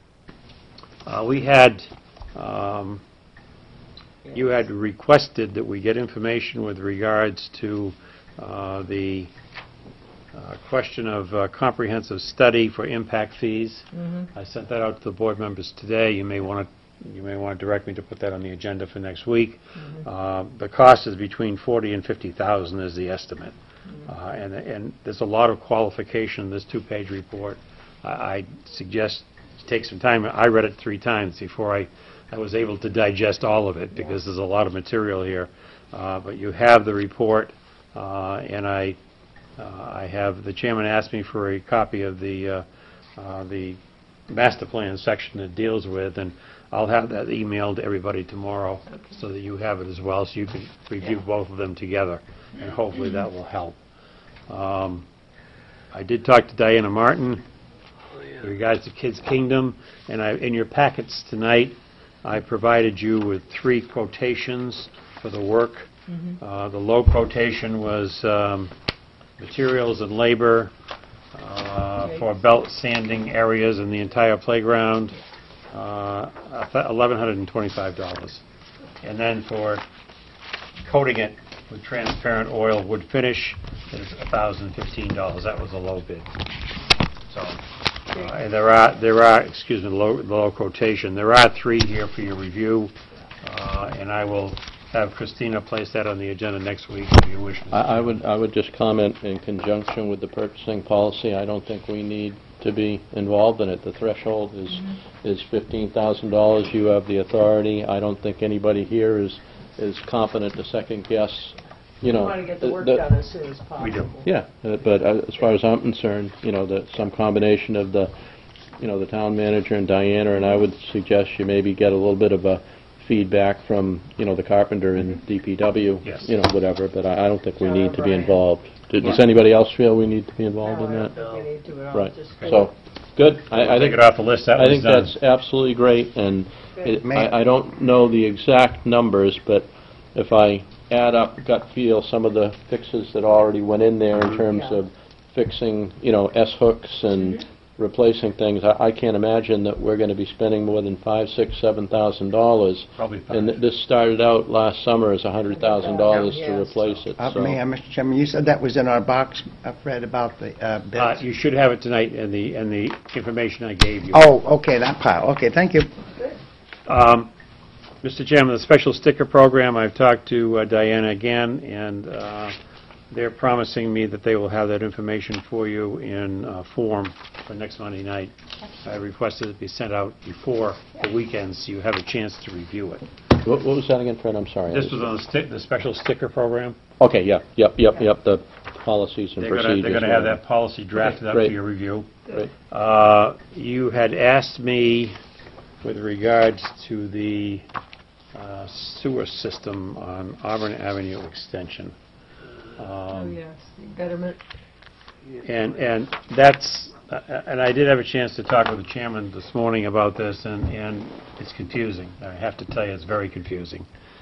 Uh, we had. Um, You had requested that we get information with regards to uh, the uh, question of uh, comprehensive study for impact fees. I sent that out to the board members today. You may want to you may want to direct me to put that on the agenda for next week. Uh, the cost is between forty and fifty thousand is the estimate, uh, and and there's a lot of qualification in this two-page report. I I suggest you take some time. I read it three times before I, I was able to digest all of it, because there's a lot of material here. Uh, But you have the report, uh, and I, uh, I have, the chairman asked me for a copy of the, uh, uh, the master plan section that deals with, and I'll have that emailed to everybody tomorrow, so that you have it as well, so you can review both of them together, and hopefully that will help. Um, I did talk to Diana Martin in regards to Kids Kingdom, and I, in your packets tonight, I provided you with three quotations for the work. Mhm. Uh, The low quotation was um, materials and labor uh, for belt sanding areas in the entire playground, uh, eleven hundred twenty-five dollars. And then for coating it with transparent oil wood finish is one thousand fifteen dollars. That was a low bid. So, uh, and there are, there are, excuse me, the low, the low quotation. There are three here for your review, uh, and I will have Christina place that on the agenda next week if you wish. I I would, I would just comment in conjunction with the purchasing policy, I don't think we need to be involved in it. The threshold is, is fifteen thousand dollars. You have the authority. I don't think anybody here is, is competent to second guess, you know. We want to get the work the- done as soon as possible. We do. Yeah, uh, but uh, as far as I'm concerned, you know, that some combination of the, you know, the town manager and Diana, and I would suggest you maybe get a little bit of a feedback from, you know, the carpenter and D P W, Yes. you know, whatever, but I I don't think we John need to be O'Brien. involved. Do- Does Yeah. anybody else feel we need to be involved in No, I that? don't think we need to at all. Right, Just- so, good. I I Take think it off the list. That I was think done. that's absolutely great, and it- May- I I don't know the exact numbers, but if I add up gut feel some of the fixes that already went in there in terms Yeah. of fixing, you know, S-hooks and replacing things, I I can't imagine that we're going to be spending more than five, six, seven thousand dollars. Probably five. And th- this started out last summer as a hundred thousand dollars to Yes. replace it, Uh, so. May I, Mister Chairman, you said that was in our box, uh, Fred, about the uh, Uh, bids? You should have it tonight in the, in the information I gave you. Oh, okay, that pile, okay, thank you. Um, Mister Chairman, the special sticker program, I've talked to uh, Diana again, and uh, they're promising me that they will have that information for you in uh, form for next Monday night. I requested it be sent out before the weekend, so you have a chance to review it. What what was that again, Fred? I'm sorry. This was on the sti- the special sticker program. Okay, yeah, yep, yep, yep, the policies and They're procedures. gonna, they're gonna have yeah. that policy drafted up for great. your review. Great. Uh, You had asked me with regards to the uh, sewer system on Auburn Avenue Extension. Oh, Um, yes, betterment. And, and that's, uh, and I did have a chance to talk with the chairman this morning about this, and, and it's confusing. I have to tell you, it's very confusing.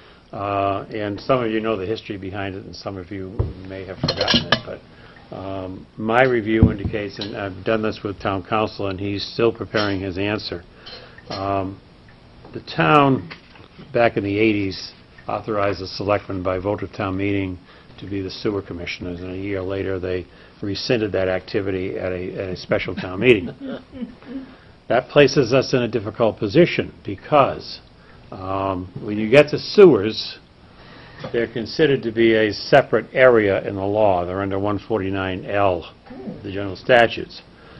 Uh, And some of you know the history behind it, and some of you may have forgotten it, but um, my review indicates, and I've done this with town council, and he's still preparing his answer. Um, The town, back in the eighties, authorized the selectmen by vote of town meeting to be the sewer commissioners, and a year later, they rescinded that activity at a, at a special town meeting. That places us in a difficult position, because um, when you get to sewers, they're considered to be a separate area in the law. They're under one forty-nine L, the general statutes.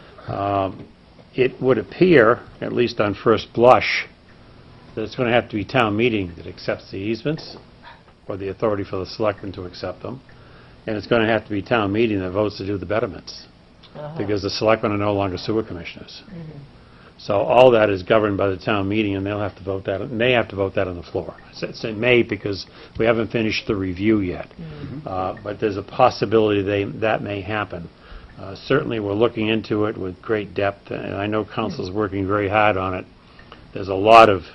Um, It would appear, at least on first blush, that it's going to have to be town meeting that accepts the easements, or the authority for the selectmen to accept them, and it's going to have to be town meeting that votes to do the betterments, Uh-huh. because the selectmen are no longer sewer commissioners. So all that is governed by the town meeting, and they'll have to vote that, and they have to vote that on the floor. I say may because we haven't finished the review yet, Uh, but there's a possibility they, that may happen. Uh, Certainly, we're looking into it with great depth, and I know council's working very hard on it. There's a lot of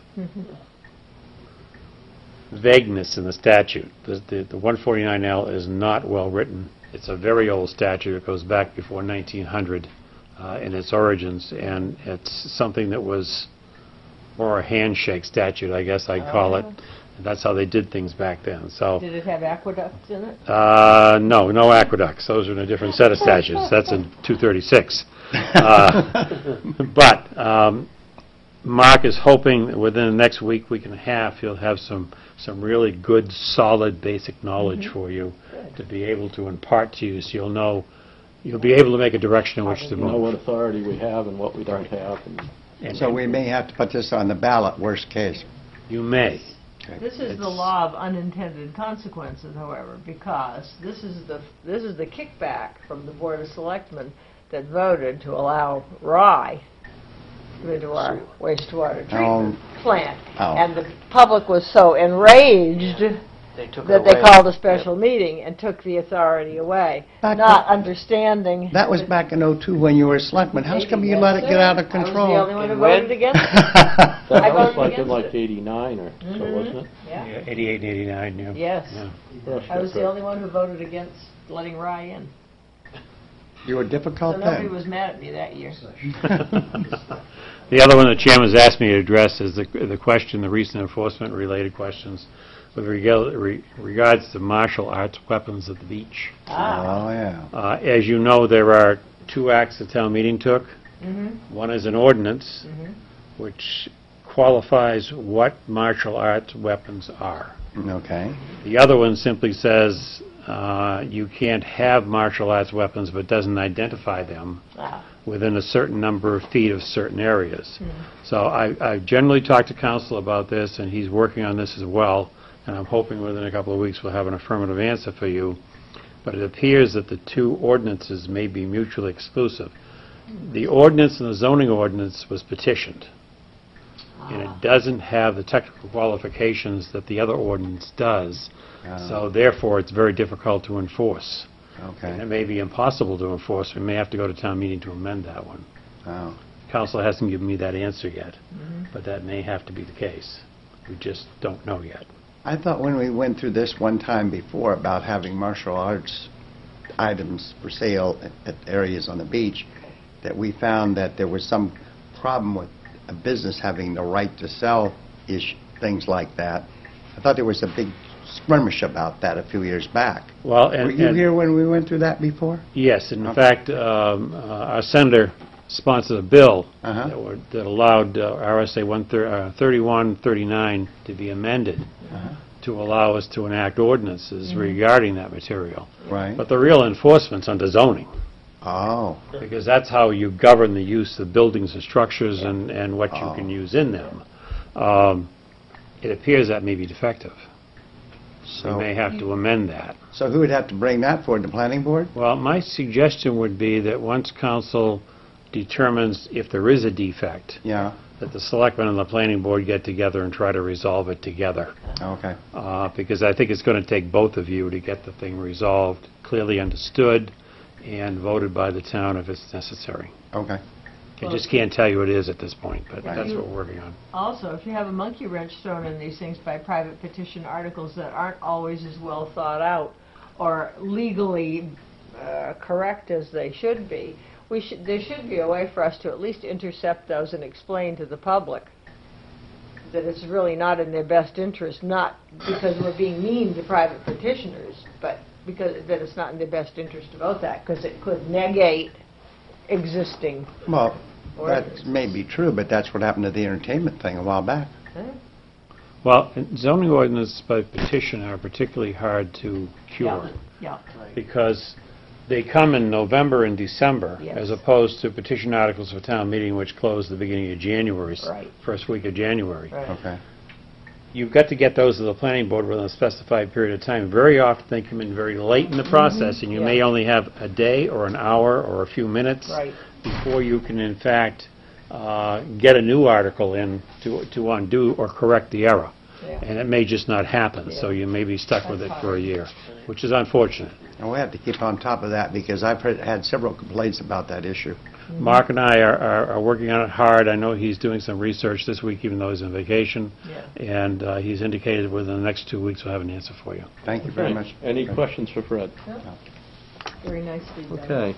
vagueness in the statute. The- The the one forty-nine L is not well-written. It's a very old statute. It goes back before nineteen hundred uh, in its origins, and it's something that was more a handshake statute, I guess I'd call it. And that's how they did things back then, so... Did it have aqueducts in it? Uh, no, no aqueducts. Those are in a different set of statutes. That's in two thirty-six. Uh, But um, Mark is hoping that within the next week, week and a half, he'll have some, some really good, solid, basic knowledge for you to be able to impart to you, so you'll know you'll be able to make a direction in which to We know what move. authority we have and what we don't have. and- And- So we may have to put this on the ballot, worst case. You may. This is the law of unintended consequences, however, because this is the, this is the kickback from the Board of Selectmen that voted to allow rye into our wastewater treatment plant. Oh. And the public was so enraged They took it that they away. called a special meeting and took the authority away, Back not then- understanding. That was back in oh two when you were selectman. How come you let it get out of I was the control? only one who And when? voted against it. That I was voted like in against like it. eighty-nine or so, Mhm. wasn't it? Yeah, Yeah, eighty-eight and eighty-nine, yeah. yes. Yeah. I was the only one who voted against letting rye in. You were So difficult nobody then. was mad at me that year. The other one the chairman's asked me to address is the the question, the recent enforcement-related questions with rega- re- regards to martial arts weapons at the beach. Ah. Oh, yeah. Uh, As you know, there are two acts the town meeting took. Mm-hmm. One is an ordinance, Mhm. which qualifies what martial arts weapons are. Okay. The other one simply says uh, you can't have martial arts weapons, but doesn't identify them Ah. within a certain number of feet of certain areas. Mhm. So I, I've generally talked to council about this, and he's working on this as well, and I'm hoping within a couple of weeks we'll have an affirmative answer for you. But it appears that the two ordinances may be mutually exclusive. The ordinance and the zoning ordinance was petitioned, and it doesn't have the technical qualifications that the other ordinance does, Oh. so therefore it's very difficult to enforce. Okay. And it may be impossible to enforce. We may have to go to town meeting to amend that one. Oh. Council hasn't given me that answer yet, Mhm. but that may have to be the case. We just don't know yet. I thought when we went through this one time before about having martial arts items for sale at- at areas on the beach, that we found that there was some problem with a business having the right to sell ish, things like that. I thought there was a big skirmish about that a few years back. Well, and... Were you and- here when we went through that before? Yes, in Okay. fact, um, uh, our senator sponsored a bill Uh-huh. that would- that allowed uh, R S A one thir- uh, thirty-one thirty-nine to be amended Uh-huh. to allow us to enact ordinances Mhm. regarding that material. Right. But the real enforcement's under zoning, Oh. because that's how you govern the use of buildings and structures and and what you Oh. can use in them. Um, It appears that may be defective. We So, may have to amend that. so who would have to bring that forward, the planning board? Well, my suggestion would be that once council determines if there is a defect, Yeah, that the selectmen and the planning board get together and try to resolve it together. okay. Uh, Because I think it's going to take both of you to get the thing resolved, clearly understood, and voted by the town if it's necessary. Okay. I just can't tell you it is at this point, but Right. that's what we're working on. Also, if you have a monkey wrench thrown in these things by private petition articles that aren't always as well thought out or legally uh, correct as they should be, we should, there should be a way for us to at least intercept those and explain to the public that it's really not in their best interest, not because we're being mean to private petitioners, but because that it's not in their best interest to vote that, because it could negate existing. Well, Ordinance. that may be true, but that's what happened to the entertainment thing a while back. eh? Well, and zoning ordinances by petition are particularly hard to cure, Yeah, because they come in November and December, Yes. as opposed to petition articles for town meeting, which close the beginning of January, s- Right. first week of January. right. Okay. You've got to get those to the planning board within a specified period of time. Very often, they come in very late in the process, and you may yeah. only have a day or an hour or a few minutes Right. before you can, in fact, uh, get a new article in to to undo or correct the error. Yeah. And it may just not happen, so you may be stuck with it That's for a hard. year, which is unfortunate. And we have to keep on top of that because I've heard, had several complaints about that issue. Mark and I are, are, are working on it hard. I know he's doing some research this week, even though he's on vacation. Yeah. And uh, he's indicated within the next two weeks we'll have an answer for you. Thank you very Okay. much. Any Okay. questions for Fred? Very nicely done. Okay.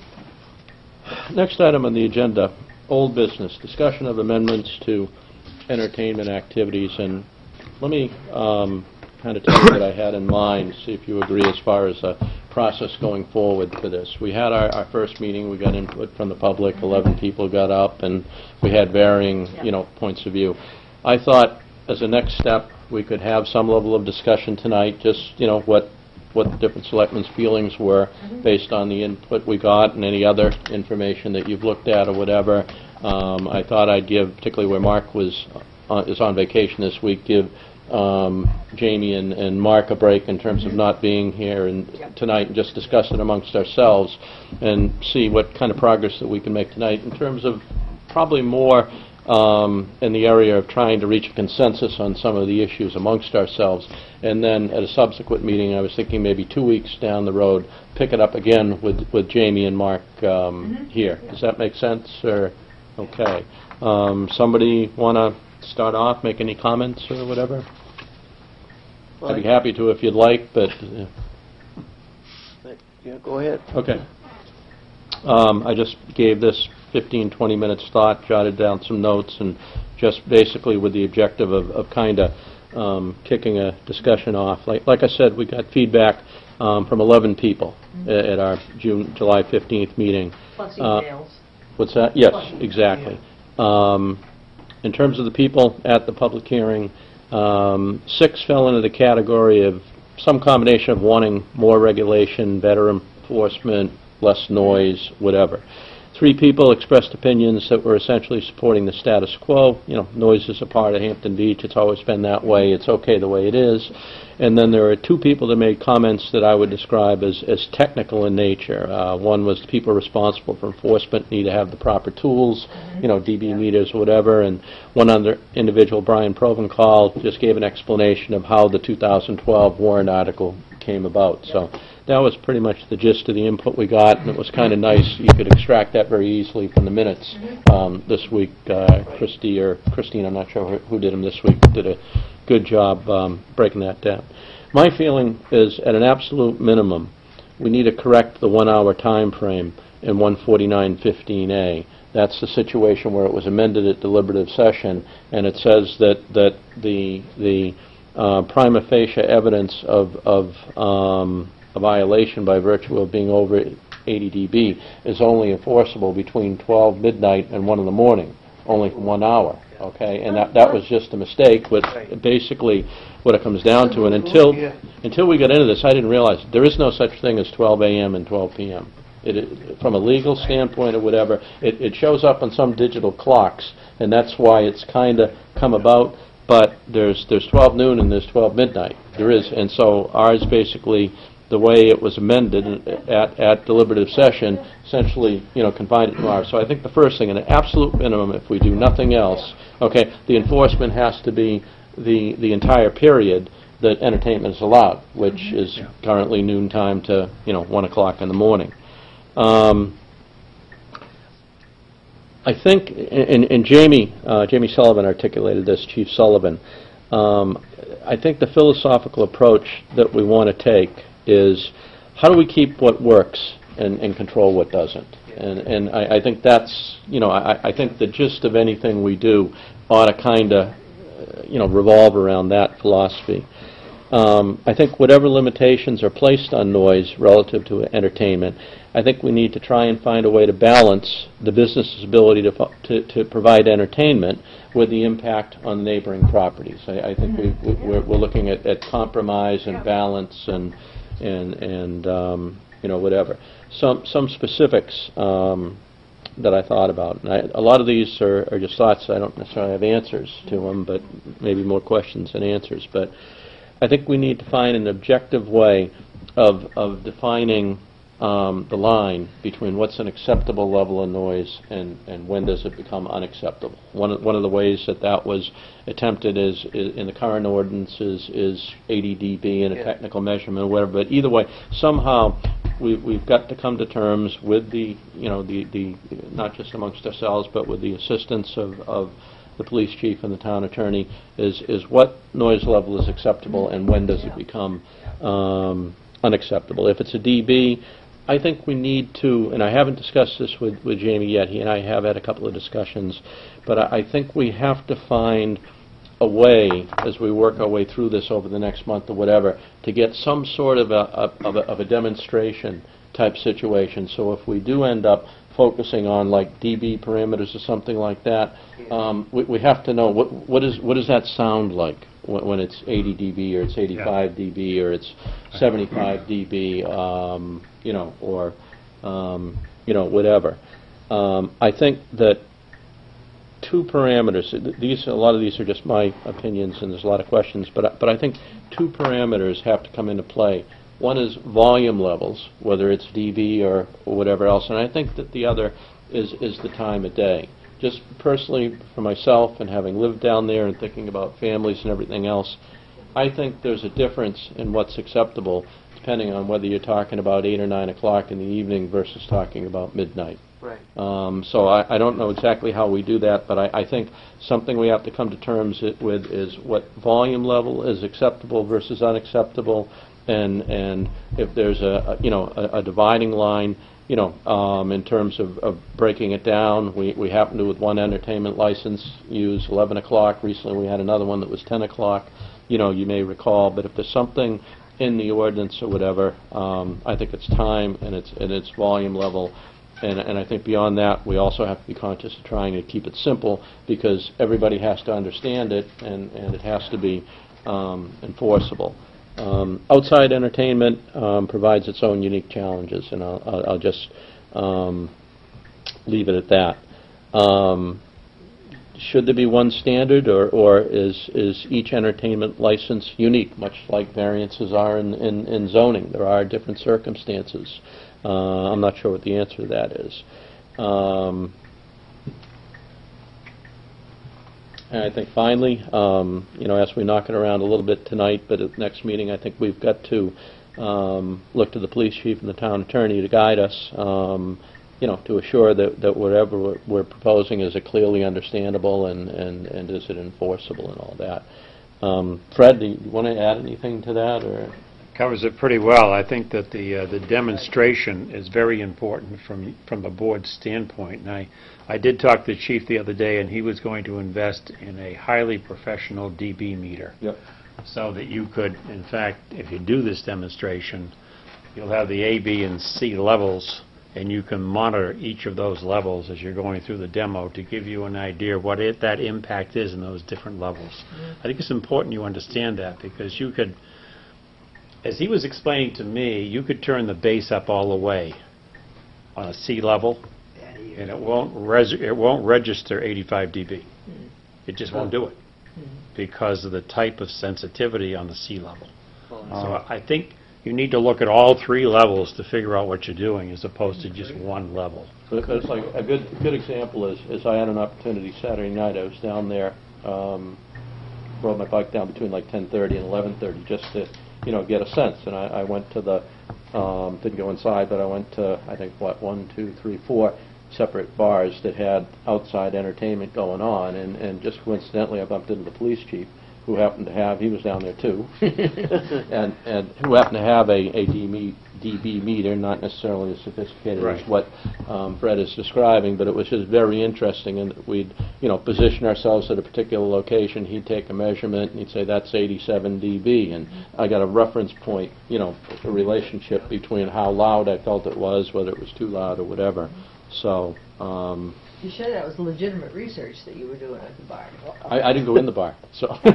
Next item on the agenda, old business, discussion of amendments to entertainment activities. And let me um, kind of tell you what I had in mind, see if you agree as far as a process going forward for this. We had our, our first meeting, we got input from the public, eleven people got up, and we had varying, you know, points of view. I thought, as a next step, we could have some level of discussion tonight, just, you know, what what the different selectmen's feelings were based on the input we got and any other information that you've looked at or whatever. Um, I thought I'd give, particularly where Mark was uh, is on vacation this week, give um, Jamie and, and Mark a break in terms of not being here and tonight, and just discuss it amongst ourselves and see what kind of progress that we can make tonight in terms of probably more um, in the area of trying to reach a consensus on some of the issues amongst ourselves. And then at a subsequent meeting, I was thinking maybe two weeks down the road, pick it up again with, with Jamie and Mark um, mm-hmm. here. Does that make sense? Or okay. Um, somebody want to start off, make any comments or whatever? Well, I'd be happy to if you'd like, but... Uh, yeah, go ahead. Okay. Um, I just gave this fifteen, twenty minutes thought, jotted down some notes, and just basically with the objective of, of kind of um, kicking a discussion off. Like, like I said, we got feedback um, from eleven people mm-hmm. at our June, July fifteenth meeting. Plus emails. Uh, what's that? Yes, exactly. Um, in terms of the people at the public hearing, um, six fell into the category of some combination of wanting more regulation, better enforcement, less noise, whatever. Three people expressed opinions that were essentially supporting the status quo. You know, noise is a part of Hampton Beach. It's always been that way. It's okay the way it is. And then there are two people that made comments that I would describe as, as technical in nature. Uh, one was the people responsible for enforcement need to have the proper tools, you know, D B yeah. meters or whatever. And one other individual, Brian Provencal, just gave an explanation of how the two thousand twelve warrant article came about. Yeah. So that was pretty much the gist of the input we got, and it was kind of nice. You could extract that very easily from the minutes um, this week. Uh, Christy or Christine, I'm not sure who did them this week, did a good job um, breaking that down. My feeling is, at an absolute minimum, we need to correct the one-hour time frame in one forty-nine fifteen A. That's the situation where it was amended at deliberative session, and it says that that the the uh, prima facie evidence of of um, a violation by virtue of being over eighty D B is only enforceable between twelve midnight and one in the morning, only for one hour. Okay, and that, that was just a mistake, but basically what it comes down to, and until until we got into this, I didn't realize there is no such thing as twelve A M and twelve P M It, it, from a legal standpoint or whatever, it, it shows up on some digital clocks, and that's why it's kind of come about. But there's there's twelve noon and there's twelve midnight. There is, and so ours basically, the way it was amended at, at deliberative session, essentially, you know, confined it to ours. So I think the first thing, an absolute minimum, if we do nothing else, okay, the enforcement has to be the the entire period that entertainment is allowed, which mm-hmm. is yeah. currently noontime to, you know, one o'clock in the morning. Um, I think, and, and Jamie, uh, Jamie Sullivan articulated this, Chief Sullivan. Um, I think the philosophical approach that we want to take is, how do we keep what works and, and control what doesn't? And, and I, I think that's, you know, I, I think the gist of anything we do ought to kind of, uh, you know, revolve around that philosophy. Um, I think whatever limitations are placed on noise relative to entertainment, I think we need to try and find a way to balance the business's ability to, to, to provide entertainment with the impact on neighboring properties. I, I think mm-hmm. we, we, we're, we're looking at, at compromise and balance and and and um, you know, whatever. Some some specifics um, that I thought about. And I, a lot of these are, are just thoughts. I don't necessarily have answers to them, but maybe more questions than answers. But I think we need to find an objective way of of defining um, the line between what's an acceptable level of noise and, and when does it become unacceptable. One of, one of the ways that that was attempted is, is in the current ordinance is, is eighty D B in a yeah. technical measurement or whatever. But either way, somehow we, we've got to come to terms with the, you know, the, the not just amongst ourselves, but with the assistance of, of the police chief and the town attorney, is, is what noise level is acceptable and when does it become um, unacceptable. If it's a D B, I think we need to, and I haven't discussed this with, with Jamie yet, he and I have had a couple of discussions, but I, I think we have to find a way, as we work our way through this over the next month or whatever, to get some sort of a, a, of a, of a demonstration type situation. So if we do end up focusing on like D B parameters or something like that, um, we, we have to know what, what, is, what does that sound like? when when it's eighty decibels, or it's eighty-five decibels, or it's seventy-five decibels, um, you know, or, um, you know, whatever. Um, I think that two parameters, th- these, a lot of these are just my opinions, and there's a lot of questions, but, I- but I think two parameters have to come into play. One is volume levels, whether it's dB or, or whatever else, and I think that the other is, is the time of day. Just personally, for myself, and having lived down there and thinking about families and everything else, I think there's a difference in what's acceptable depending on whether you're talking about eight or nine o'clock in the evening versus talking about midnight. Right. Um, so I, I don't know exactly how we do that, but I, I think something we have to come to terms it with is what volume level is acceptable versus unacceptable, and and if there's a, a you know a, a dividing line, you know, um, in terms of, of breaking it down. We we happen to, with one entertainment license, use eleven o'clock. Recently, we had another one that was ten o'clock. You know, you may recall, but if there's something in the ordinance or whatever, um, I think it's time and it's and it's volume level. And, and I think beyond that, we also have to be conscious of trying to keep it simple, because everybody has to understand it, and, and it has to be um, enforceable. Um, outside entertainment um, provides its own unique challenges, and I'll, I'll, I'll just um, leave it at that. Um, should there be one standard, or, or is, is each entertainment license unique, much like variances are in, in, in zoning? There are different circumstances. Uh, I'm not sure what the answer to that is. Um, and I think finally, um, you know, as we knock it around a little bit tonight, but at the next meeting, I think we've got to um, look to the police chief and the town attorney to guide us, um, you know, to assure that, that whatever we're, we're proposing is it clearly understandable, and, and, and is it enforceable and all that. Um, Fred, do you want to add anything to that, or? Covers it pretty well. I think that the uh, the demonstration is very important from from the board's standpoint. And I, I did talk to the chief the other day, and he was going to invest in a highly professional dB meter. Yep. So that you could, in fact, if you do this demonstration, you'll have the A, B, and C levels, and you can monitor each of those levels as you're going through the demo to give you an idea of what it, that impact is in those different levels. I think it's important you understand that, because you could, as he was explaining to me, you could turn the bass up all the way on a C level, and it won't res it won't register eighty-five dB. It just won't do it because of the type of sensitivity on the C level. So I think you need to look at all three levels to figure out what you're doing, as opposed to just one level. But it's like a good good example is, is I had an opportunity Saturday night. I was down there, um, rode my bike down between like ten thirty and eleven thirty just to, you know, get a sense. And I, I went to the, um, didn't go inside, but I went to, I think, what, one, two, three, four separate bars that had outside entertainment going on. And, and just coincidentally, I bumped into the police chief, who happened to have, he was down there too, and, and who happened to have a, a D B meter, not necessarily as sophisticated Right. as what um, Fred is describing, but it was just very interesting, and we'd, you know, position ourselves at a particular location. He'd take a measurement, and he'd say, that's eighty-seven dB, and I got a reference point, you know, a relationship between how loud I felt it was, whether it was too loud or whatever. So, um, You said that was legitimate research that you were doing at the bar. I, I didn't go in the bar, so. As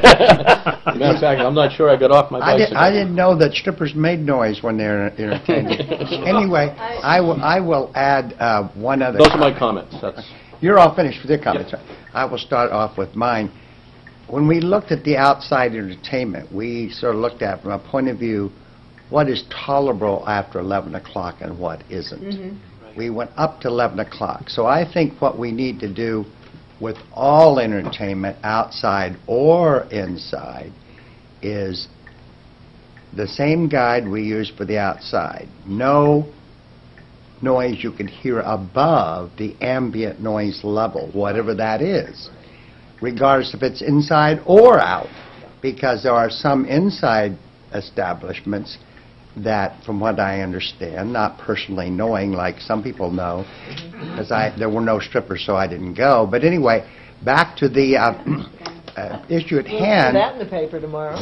a matter of fact, I'm not sure I got off my I, did, bicycle. I didn't know that strippers made noise when they're entertaining. Anyway, I will, I will add uh, one other Those are my comment. comments. That's. You're all finished with your comments. I will start off with mine. When we looked at the outside entertainment, we sort of looked at from a point of view, what is tolerable after eleven o'clock and what isn't. Mm-hmm. We went up to eleven o'clock. So I think what we need to do with all entertainment, outside or inside, is the same guide we use for the outside. No noise you can hear above the ambient noise level, whatever that is, regardless if it's inside or out, because there are some inside establishments that, from what I understand, not personally knowing like some people know, because I there were no strippers, so I didn't go. But anyway, back to the uh, uh, issue at We'll hand. put that in the paper tomorrow.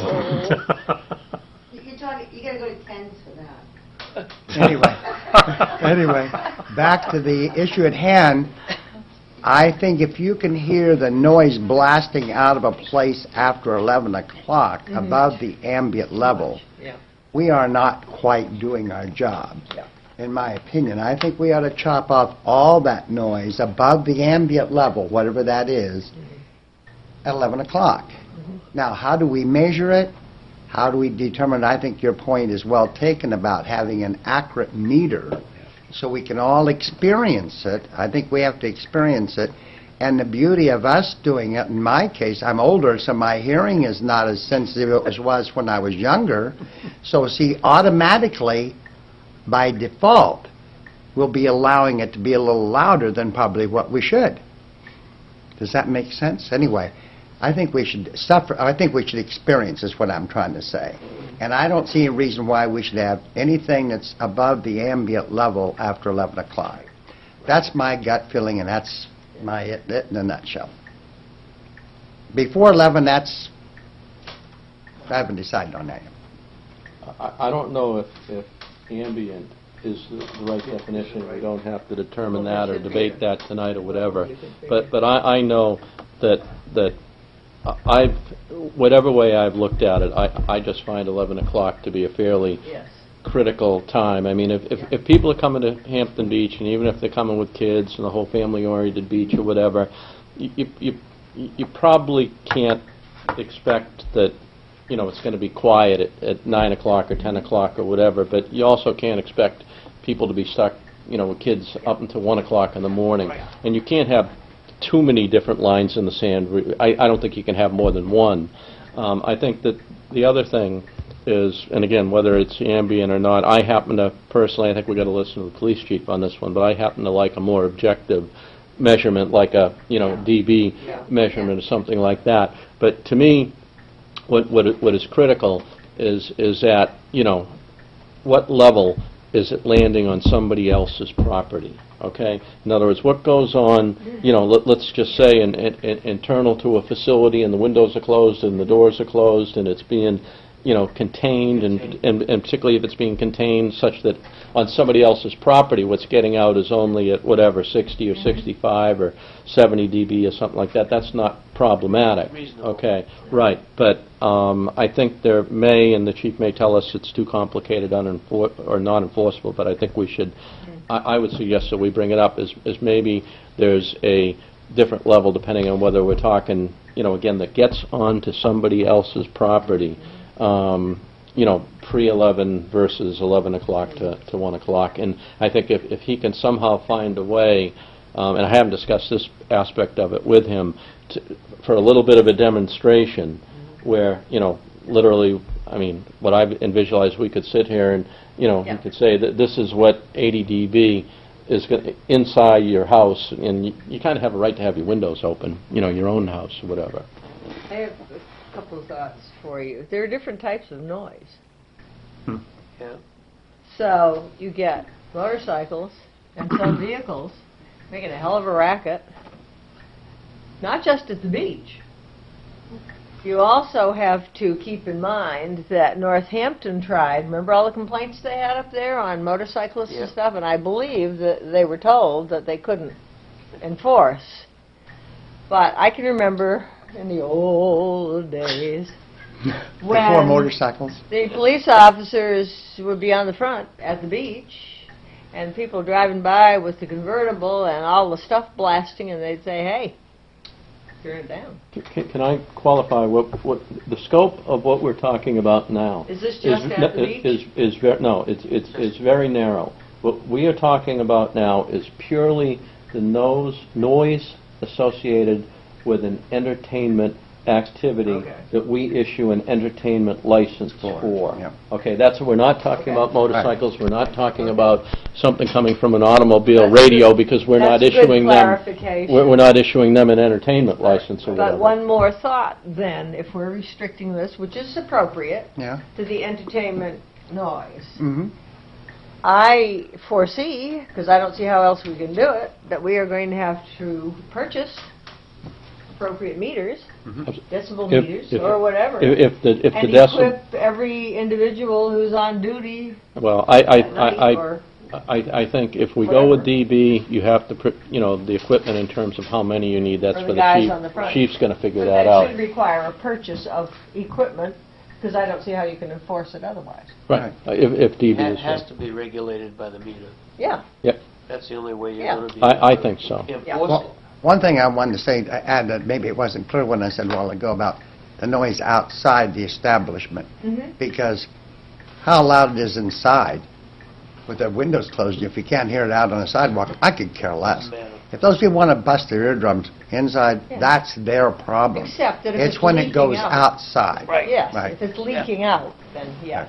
You're talking, you gotta go to Ken's for that. Anyway, anyway, back to the issue at hand. I think if you can hear the noise blasting out of a place after eleven o'clock Mhm. above the ambient level, Yeah. we are not quite doing our job, Yeah. in my opinion. I think we ought to chop off all that noise above the ambient level, whatever that is, at eleven o'clock. Now, how do we measure it? How do we determine? I think your point is well taken about having an accurate meter so we can all experience it. I think we have to experience it. And the beauty of us doing it, in my case, I'm older, so my hearing is not as sensitive as it was when I was younger. So, see, automatically, by default, we'll be allowing it to be a little louder than probably what we should. Does that make sense? Anyway, I think we should suffer, I think we should experience is what I'm trying to say. And I don't see a reason why we should have anything that's above the ambient level after eleven o'clock. That's my gut feeling, and that's my it, it in a nutshell. Before eleven, that's, I haven't decided on that yet. I I don't know if if ambient is the the right definition. We don't have to determine that or debate that tonight or whatever. But but I I know that that I've, whatever way I've looked at it, I I just find eleven o'clock to be a fairly Yes. critical time. I mean, if, if if people are coming to Hampton Beach, and even if they're coming with kids and the whole family-oriented beach or whatever, you you you probably can't expect that, you know, it's going to be quiet at, at nine o'clock or ten o'clock or whatever. But you also can't expect people to be stuck, you know, with kids up until one o'clock in the morning. And you can't have too many different lines in the sand. I, I don't think you can have more than one. Um, I think that the other thing is, and again, whether it's ambient or not, I happen to, personally, I think we've got to listen to the police chief on this one, but I happen to like a more objective measurement, like a, you know, D B Yeah. measurement or something like that. But to me, what what i- what is critical is is that, you know, what level is it landing on somebody else's property, okay? In other words, what goes on, you know, let, let's just say in, in, in, internal to a facility, and the windows are closed and the doors are closed, and it's being, you know, contained, and, and, and particularly if it's being contained such that on somebody else's property, what's getting out is only at whatever, sixty or sixty-five or seventy D B or something like that. That's not problematic. Okay, right. But um, I think there may, and the chief may tell us it's too complicated unenfor- or not enforceable, but I think we should, I, I would suggest that we bring it up as, as maybe there's a different level depending on whether we're talking, you know, again, that gets onto somebody else's property. Um, you know, pre eleven versus eleven o'clock to, to one o'clock. And I think if, if he can somehow find a way, um, and I haven't discussed this aspect of it with him, to, for a little bit of a demonstration where, you know, literally, I mean, what I've visualized, we could sit here and, you know, Yeah. he could say that this is what eighty D B is gonna, inside your house, and you, you kind of have a right to have your windows open, you know, your own house or whatever. I have a couple of thoughts for you. There are different types of noise. Hmm. Yeah. So you get motorcycles and some vehicles making a hell of a racket, not just at the beach. You also have to keep in mind that Northampton tried, remember all the complaints they had up there on motorcyclists Yeah. and stuff, and I believe that they were told that they couldn't enforce. But I can remember in the old days Before when motorcycles. the police officers would be on the front at the beach, and people driving by with the convertible and all the stuff blasting, and they'd say, hey, turn it down. Can, can I qualify what what the scope of what we're talking about now? Is this just at the beach? Is is ver- no, it's it's it's very narrow. What we are talking about now is purely the nose noise associated with an entertainment activity Okay. that we issue an entertainment license For, for. yeah. Okay, that's we're not talking Okay. about motorcycles. We're not talking about something coming from an automobile radio, because we're not That's good issuing them. clarification. We're, we're not issuing them an entertainment license or whatever. But one more thought then, if we're restricting this, which is appropriate, Yeah. to the entertainment noise. Mm-hmm. I foresee, because I don't see how else we can do it, that we are going to have to purchase appropriate meters, decibel If- meters, if- or whatever, If, if the if and the decibel, equip every individual who's on duty well, I I at night I, I or I, I think if we go with D B, you have to, pr- you know, the equipment in terms of how many you need, that's For for the the guys chief. on the front. Chief's going to figure But that that should out. require a purchase of equipment, because I don't see how you can enforce it otherwise. Right, Uh, if, if D B It is. has to be regulated by the meter. Yeah. Yep, That's the only way you're Yeah. going to be. I, I think so. Yeah. Enforce Well, one thing I wanted to say, uh, add that maybe it wasn't clear when I said a while ago about the noise outside the establishment, Mhm. because how loud it is inside with the windows closed, if you can't hear it out on the sidewalk, I could care less. If those people want to bust their eardrums inside, Yeah. that's their problem. Except that if It's it's when leaking it goes out. outside. Yes, Right. if it's leaking out, then yes.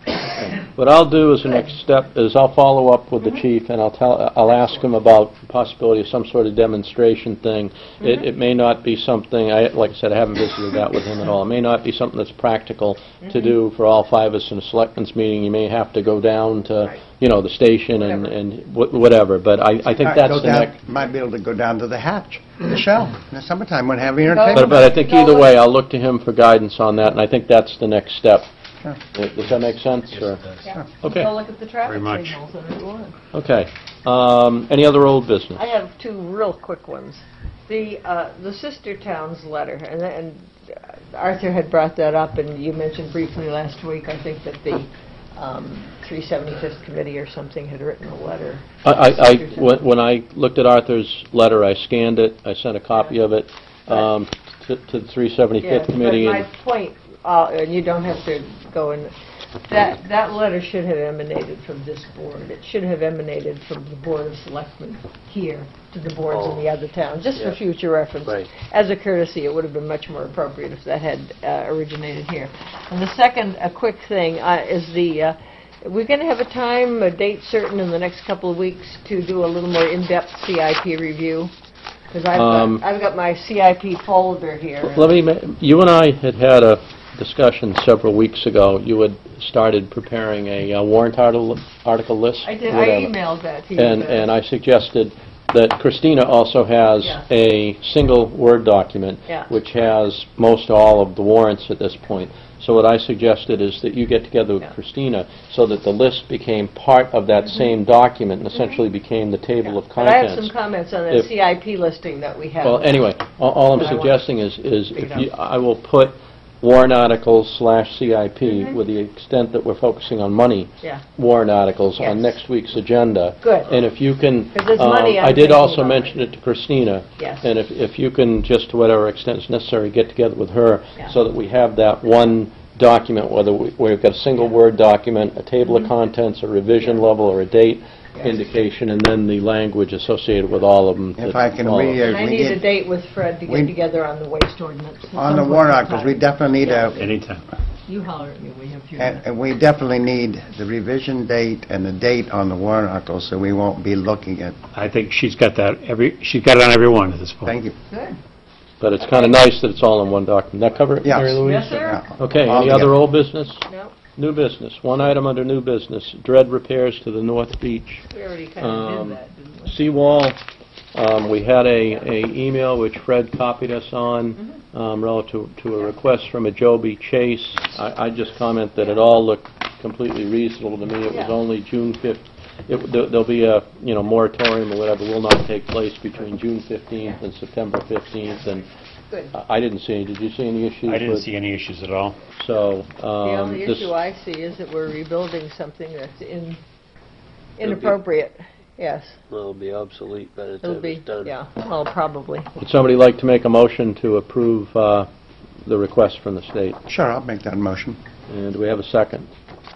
What I'll do as a next step is I'll follow up with the chief, and I'll tell, I'll ask him about the possibility of some sort of demonstration thing. It, it may not be something, I, like I said, I haven't visited that with him at all. It may not be something that's practical to do for all five of us in a selectmen's meeting. You may have to go down to, you know, the station and, and wh- whatever, but I, I think Might that's go the down- next. Might be able to go down to the hatch, the shell, in the summertime when having But, entertainment. but I think either way, I'll look to him for guidance on that, and I think that's the next step. Sure. Does that make sense, or? Yeah. Okay. Go look at the traffic Very much. signals and it will. Okay. Um, Any other old business? I have two real quick ones. The, uh, the Sister Towns letter, and, and Arthur had brought that up, and you mentioned briefly last week, I think that the um, three seventy-fifth Committee or something had written a letter. I, I, I- when when I looked at Arthur's letter, I scanned it, I sent a copy of it um, to to the three seventy-fifth Yes, Committee. but and- my point, uh, and you don't have to go in, that, that letter should have emanated from this board. It should have emanated from the Board of Selectmen here to the boards in the other towns, just for Yeah. future reference. Right. As a courtesy, it would have been much more appropriate if that had uh, originated here. And the second, a quick thing, uh, is the, uh, we're going to have a time, a date certain in the next couple of weeks to do a little more in-depth C I P review? Because I've Um, got, I've got my C I P folder here. Let me, ma- you and I had had a discussion several weeks ago. You had started preparing a uh, warrant article article list. I did, I whatever. emailed that to you. And, but- and I suggested that Christina also has Yeah. a single Word document, Yeah. which has most all of the warrants at this point. So what I suggested is that you get together with Yeah. Christina so that the list became part of that same document and essentially became the table of But I have contents. some comments on that If- C I P listing that we have. Well, anyway, all- all I'm But I want- suggesting is, is Pick it if you, I will put warrant articles slash C I P Mhm. with the extent that we're focusing on money Yeah. warrant articles on Yes. next week's agenda. Good. And if you can, 'Cause it's um, money I'm I did thinking also about. mention it to Christina. Yes. And if, if you can, just to whatever extent is necessary, get together with her Yeah. so that we have that one document, whether we- we've got a single Word document, a table of contents, a revision level, or a date Yes. indication, and then the language associated with all of them. If that I can follow. re- uh, And I we need a get- date with Fred to we- get together on the waste ordinance. at On some the point warrant in articles, we time. definitely need a, Anytime. You holler at me when you have a few and minutes. and we definitely need the revision date and the date on the warrant articles, so we won't be looking at, I think she's got that every, she's got it on every one at this point. thank you. Good. But it's kind of nice that it's all in one document. That cover it, Yes. Mary Louise? Yes, sir. Yeah. Okay, All any other together. old business? No, New business. One item under new business, dread repairs to the North Beach we already kind of Um, did that, didn't we? seawall. Um, We had a, a email which Fred copied us on Mm-hmm. um, relative to a request from a Joby Chase. I, I just comment that it all looked completely reasonable to me. It was Yeah. only June fifth. It, there- there'll be a, you know, moratorium or whatever will not take place between June fifteenth and September fifteenth, and Good. I- I didn't see any. Did you see any issues? I didn't with- see any issues at all. So, The um, only this, issue I see is that we're rebuilding something that's in, inappropriate. Yes, It'll be obsolete by the it'll time be, it's done. yeah, well, probably. would somebody like to make a motion to approve uh, the request from the state? Sure, I'll make that motion. And do we have a second?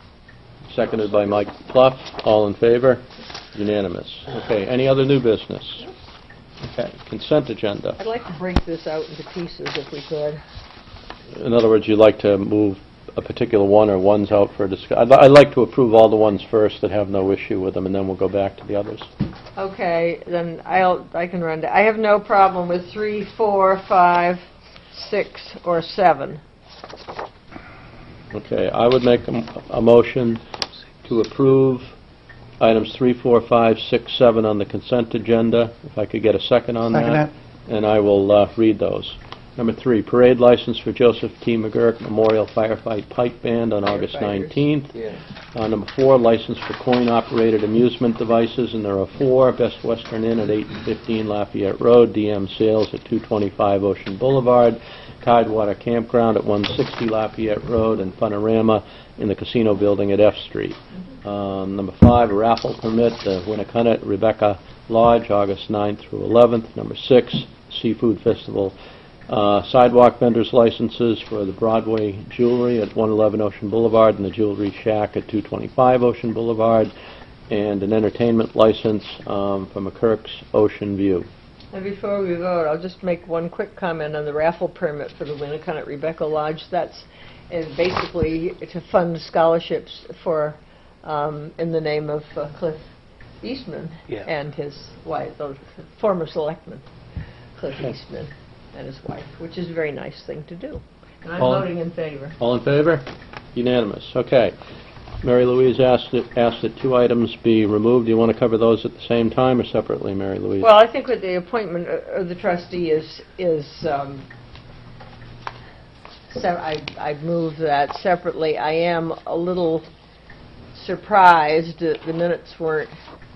Seconded by Mike Pluff. All in favor? Unanimous. Okay, any other new business? Okay, consent agenda. I'd like to break this out into pieces if we could. In other words, you'd like to move a particular one or one's out for discussion. I'd, li- I'd like to approve all the ones first that have no issue with them, and then we'll go back to the others. Okay, then I'll, I can run down. I have no problem with three, four, five, six, or seven. Okay, I would make a, m- a motion to approve items three, four, five, six, seven on the consent agenda. If I could get a second on Second that. And I will uh, read those. Number three, parade license for Joseph T. McGurk Memorial Firefight Pipe Band on August Firefighters. nineteenth. Yeah. Uh, Number four, license for coin-operated amusement devices, and there are four. Best Western Inn at eight fifteen Lafayette Road, D M Sales at two twenty-five Ocean Boulevard, Tidewater Campground at one sixty Lafayette Road, and Funorama in the Casino Building at F Street. Um, Number five, a raffle permit, the Winnicott Rebecca Lodge, August ninth through eleventh. Number six, Seafood Festival Uh, sidewalk vendors licenses for the Broadway Jewelry at one eleven Ocean Boulevard and the Jewelry Shack at two twenty-five Ocean Boulevard, and an entertainment license um, for McCurk's Ocean View. And before we vote, I'll just make one quick comment on the raffle permit for the Winnicott Rebecca Lodge. That's uh, basically to fund scholarships for, um, in the name of uh, Cliff Eastman Yeah. and his wife, the former selectman, Cliff Eastman, and his wife, which is a very nice thing to do. And I'm All- voting in favor. All in favor? Unanimous. Okay. Mary Louise asked that, asked that two items be removed. Do you want to cover those at the same time or separately, Mary Louise? Well, I think with the appointment of the trustee is, is um, se- I, I'd move that separately. I am a little surprised that the minutes weren't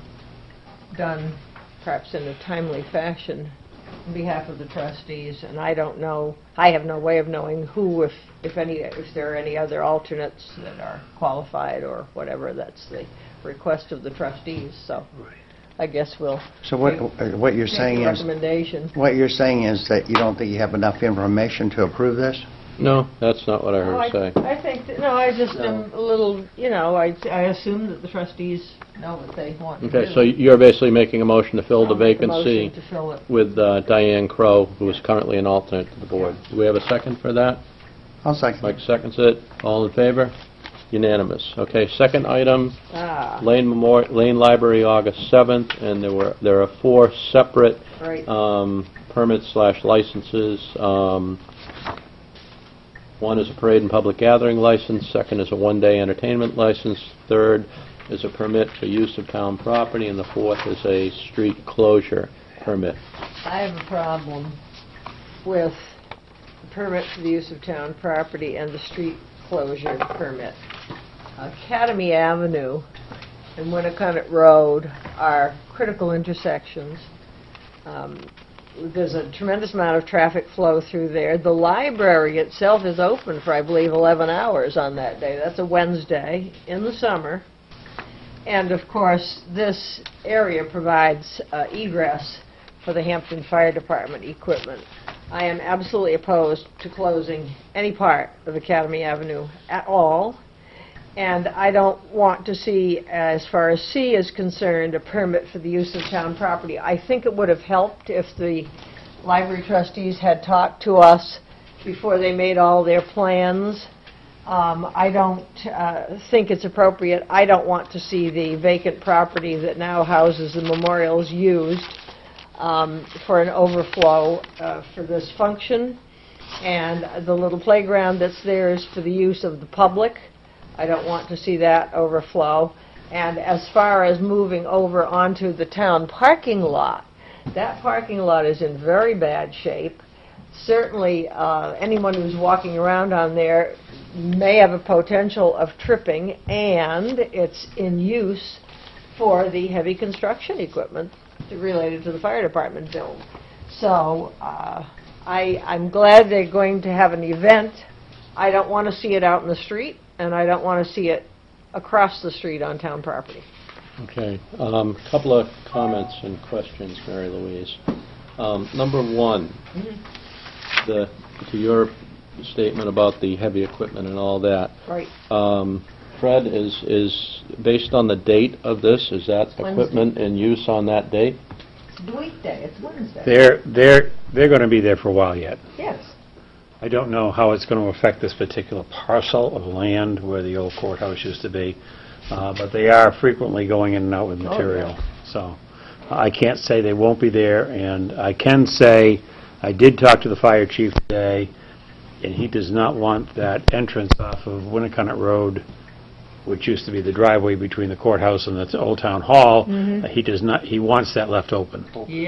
done perhaps in a timely fashion on behalf of the trustees, and I don't know, I have no way of knowing who, if, if any, if there are any other alternates that are qualified or whatever. That's the request of the trustees, so I guess we'll So what, take- what you're take saying the is, recommendation. what you're saying is that you don't think you have enough information to approve this? No, that's not what I Oh, heard I, say. I think, that, no, I just No. am a little, you know, I, I assume that the trustees know what they want to do. Okay, so you're basically making a motion to fill the I'll make a vacancy motion to fill it. with uh, Diane Crow, who is currently an alternate to the board. Do we have a second for that? I'll second. Mike seconds it. All in favor? Unanimous. Okay, second item, Ah, Lane Memorial, Lane Library, August seventh, and there were, there are four separate right. um, permits slash licenses. Um, One is a parade and public gathering license, second is a one-day entertainment license, third is a permit for use of town property, and the fourth is a street closure permit. I have a problem with the permit for the use of town property and the street closure permit. Academy Avenue and Winnicott Road are critical intersections. Um, There's a tremendous amount of traffic flow through there. The library itself is open for, I believe, eleven hours on that day. That's a Wednesday in the summer. And, of course, this area provides uh, egress for the Hampton Fire Department equipment. I am absolutely opposed to closing any part of Academy Avenue at all. And I don't want to see, as far as C is concerned, a permit for the use of town property. I think it would have helped if the library trustees had talked to us before they made all their plans. Um, I don't uh, think it's appropriate. I don't want to see the vacant property that now houses the memorials used um, for an overflow uh, for this function. And the little playground that's there is for the use of the public. I don't want to see that overflow. And as far as moving over onto the town parking lot, that parking lot is in very bad shape. Certainly, uh, anyone who's walking around on there may have a potential of tripping, and it's in use for the heavy construction equipment related to the fire department build. So uh, I, I'm glad they're going to have an event. I don't want to see it out in the street, and I don't want to see it across the street on town property. Okay, a um, couple of comments and questions, Mary Louise. Um, number one, the, to your statement about the heavy equipment and all that. Right. Um, Fred, is, is based on the date of this, is that Wednesday. equipment in use on that date? It's a weekday. It's Wednesday. They're, they're, they're going to be there for a while yet. Yes. I don't know how it's going to affect this particular parcel of land where the old courthouse used to be, uh, but they are frequently going in and out with Oh, material. yeah. So I can't say they won't be there, and I can say I did talk to the fire chief today, and he does not want that entrance off of Winnicott Road, which used to be the driveway between the courthouse and the old town hall. Mhm. Uh, he does not. He wants that left open. Yes.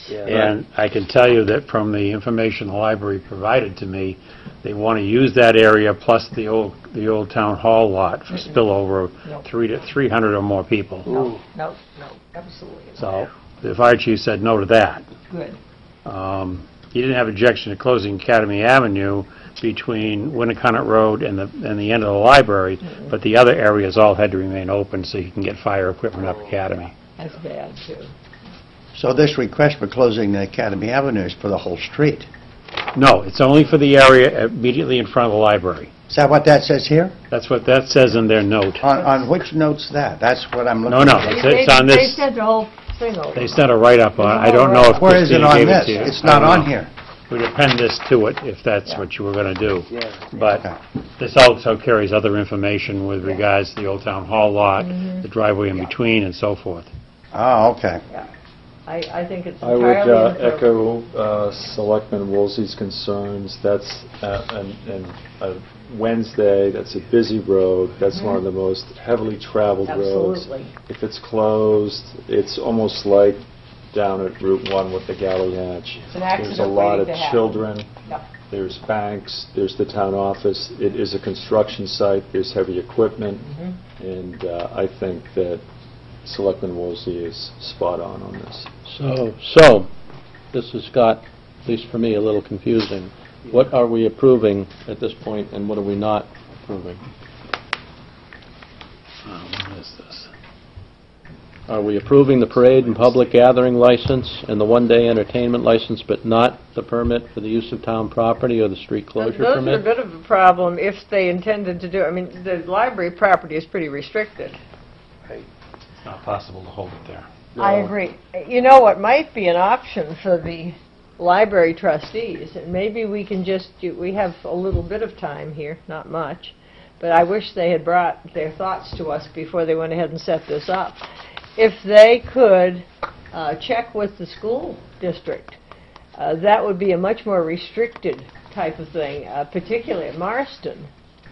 And I can tell you that from the information the library provided to me, they want to use that area plus the old, the old town hall lot for spillover No. of three to three hundred or more people. No, no, no, absolutely. not. So the fire chief said no to that. Good. Um, He didn't have objection to closing Academy Avenue between Winnicott Road and the, and the end of the library, Mm-mm. but the other areas all had to remain open so you can get fire equipment up Academy. That's bad, too. So this request for closing the Academy Avenue is for the whole street. No, it's only for the area immediately in front of the library. Is that what that says here? That's what that says in their note. On, on which note's that? That's what I'm looking No, no, at. it's, They- it's on They this, sent the whole thing over. they sent a write-up on it. I don't know if Where is it Christine on gave it this? to you. It's I not don't on know. here. We'd append this to it if that's what you were going to do. Yeah. But this also carries other information with regards to the Old Town Hall lot, Mhm. the driveway in between, and so forth. Oh, okay. I, I think it's I would entirely uh, inappropriate. echo uh, Selectman Woolsey's concerns. That's uh, an- an- a Wednesday, that's a busy road, that's one of the most heavily traveled roads. Absolutely. If it's closed, it's almost like down at Route one with the Galley Hatch. It's an There's a accident lot waiting of to happen. children, Yep. there's banks, there's the town office. It is a construction site, there's heavy equipment, Mhm. and uh, I think that Selectman Woolsey is spot on on this. So, so, this has got, at least for me, a little confusing. What are we approving at this point, and what are we not approving? Um, What is this? Are we approving the parade and public gathering license and the one-day entertainment license, but not the permit for the use of town property or the street closure Those are a permit? bit of a problem if they intended to do, I mean, the library property is pretty restricted. It's not possible to hold it there. I agree. You know what might be an option for the library trustees, and maybe we can just, do- we have a little bit of time here, not much, but I wish they had brought their thoughts to us before they went ahead and set this up. If they could uh, check with the school district, uh, that would be a much more restricted type of thing, uh, particularly at Marston,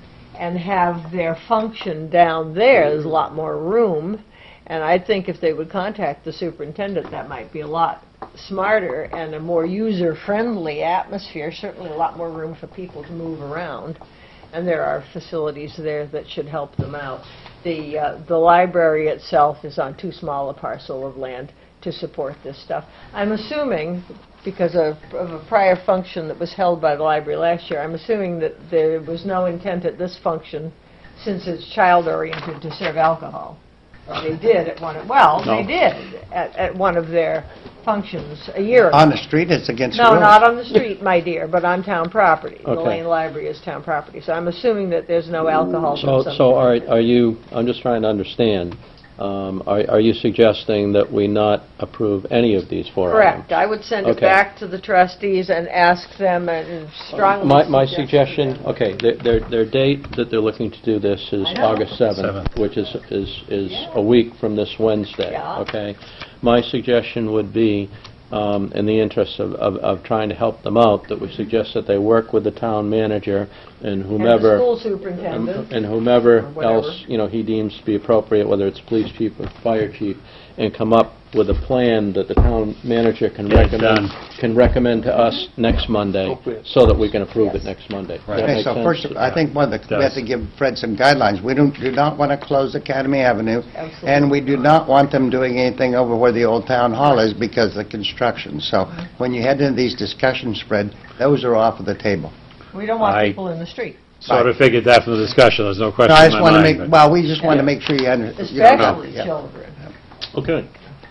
and have their function down there. There's a lot more room. And I think if they would contact the superintendent, that might be a lot smarter and a more user-friendly atmosphere, certainly a lot more room for people to move around. And there are facilities there that should help them out. The, uh, the library itself is on too small a parcel of land to support this stuff. I'm assuming, because of, of a prior function that was held by the library last year, I'm assuming that there was no intent at this function, since it's child-oriented, to serve alcohol. They did at one of, well, No. they did at, at one of their functions a year ago. On the street, it's against the No, rules. not on the street, my dear, but on town property. The Okay. Lane Library is town property, so I'm assuming that there's no alcohol So, consumption. so are, are you, I'm just trying to understand, um, are, are you suggesting that we not approve any of these four items? Correct. I would send it Okay. back to the trustees and ask them and strongly My, my suggest suggestion, to them. okay, their, their, their date that they're looking to do this is I know. August seventh, Seventh. which is, is, is a week from this Wednesday, Yeah. okay? My suggestion would be, um, in the interest of, of, of trying to help them out, that we suggest that they work with the town manager and And the whomever, school and superintendent. and whomever Or whatever. else, you know, he deems to be appropriate, whether it's police chief or fire chief, and come up with a plan that the town manager can Get it recommend, done. can recommend to us next Monday, so that we can approve it Yes. next Monday. Does Right. that Okay, make so sense? first, I think one of the, we have to give Fred some guidelines. We don't, do not want to close Academy Avenue, Absolutely. and we do not want them doing anything over where the old town hall is because of the construction. So when you head into these discussions, Fred, those are off of the table. We don't want I- people in the street, Sort of figured that from the discussion, there's no question No, I in just my want to mind. make, but- well, we just want to make sure you under... you know, especially yeah. children. Okay.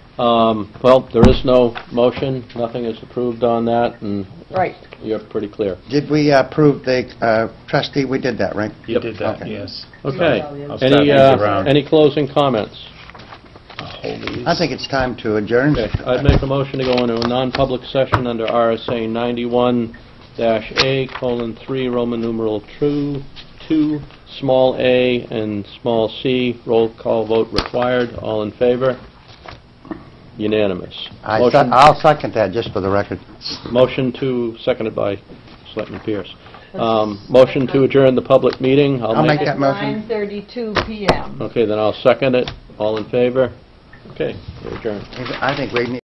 Um, Well, there is no motion, nothing is approved on that, and Right. you're pretty clear. Did we approve the uh, trustee? We did that, right? You did that, Okay. yes. Okay. I'll start Any, these uh, around. any closing comments? I'll hold these. I think it's time to adjourn. Okay, I'd make a motion to go into a non-public session under R S A ninety-one dash A colon three, Roman numeral two, two, small a and small c, roll call vote required. All in favor? Unanimous. I Motion- se- I'll second that, just for the record. Motion to, seconded by Selectman Pierce. Um, Motion to adjourn the public meeting. I'll make that At motion. nine thirty-two p m Okay, then I'll second it. All in favor? Okay, we're adjourned. I think we need...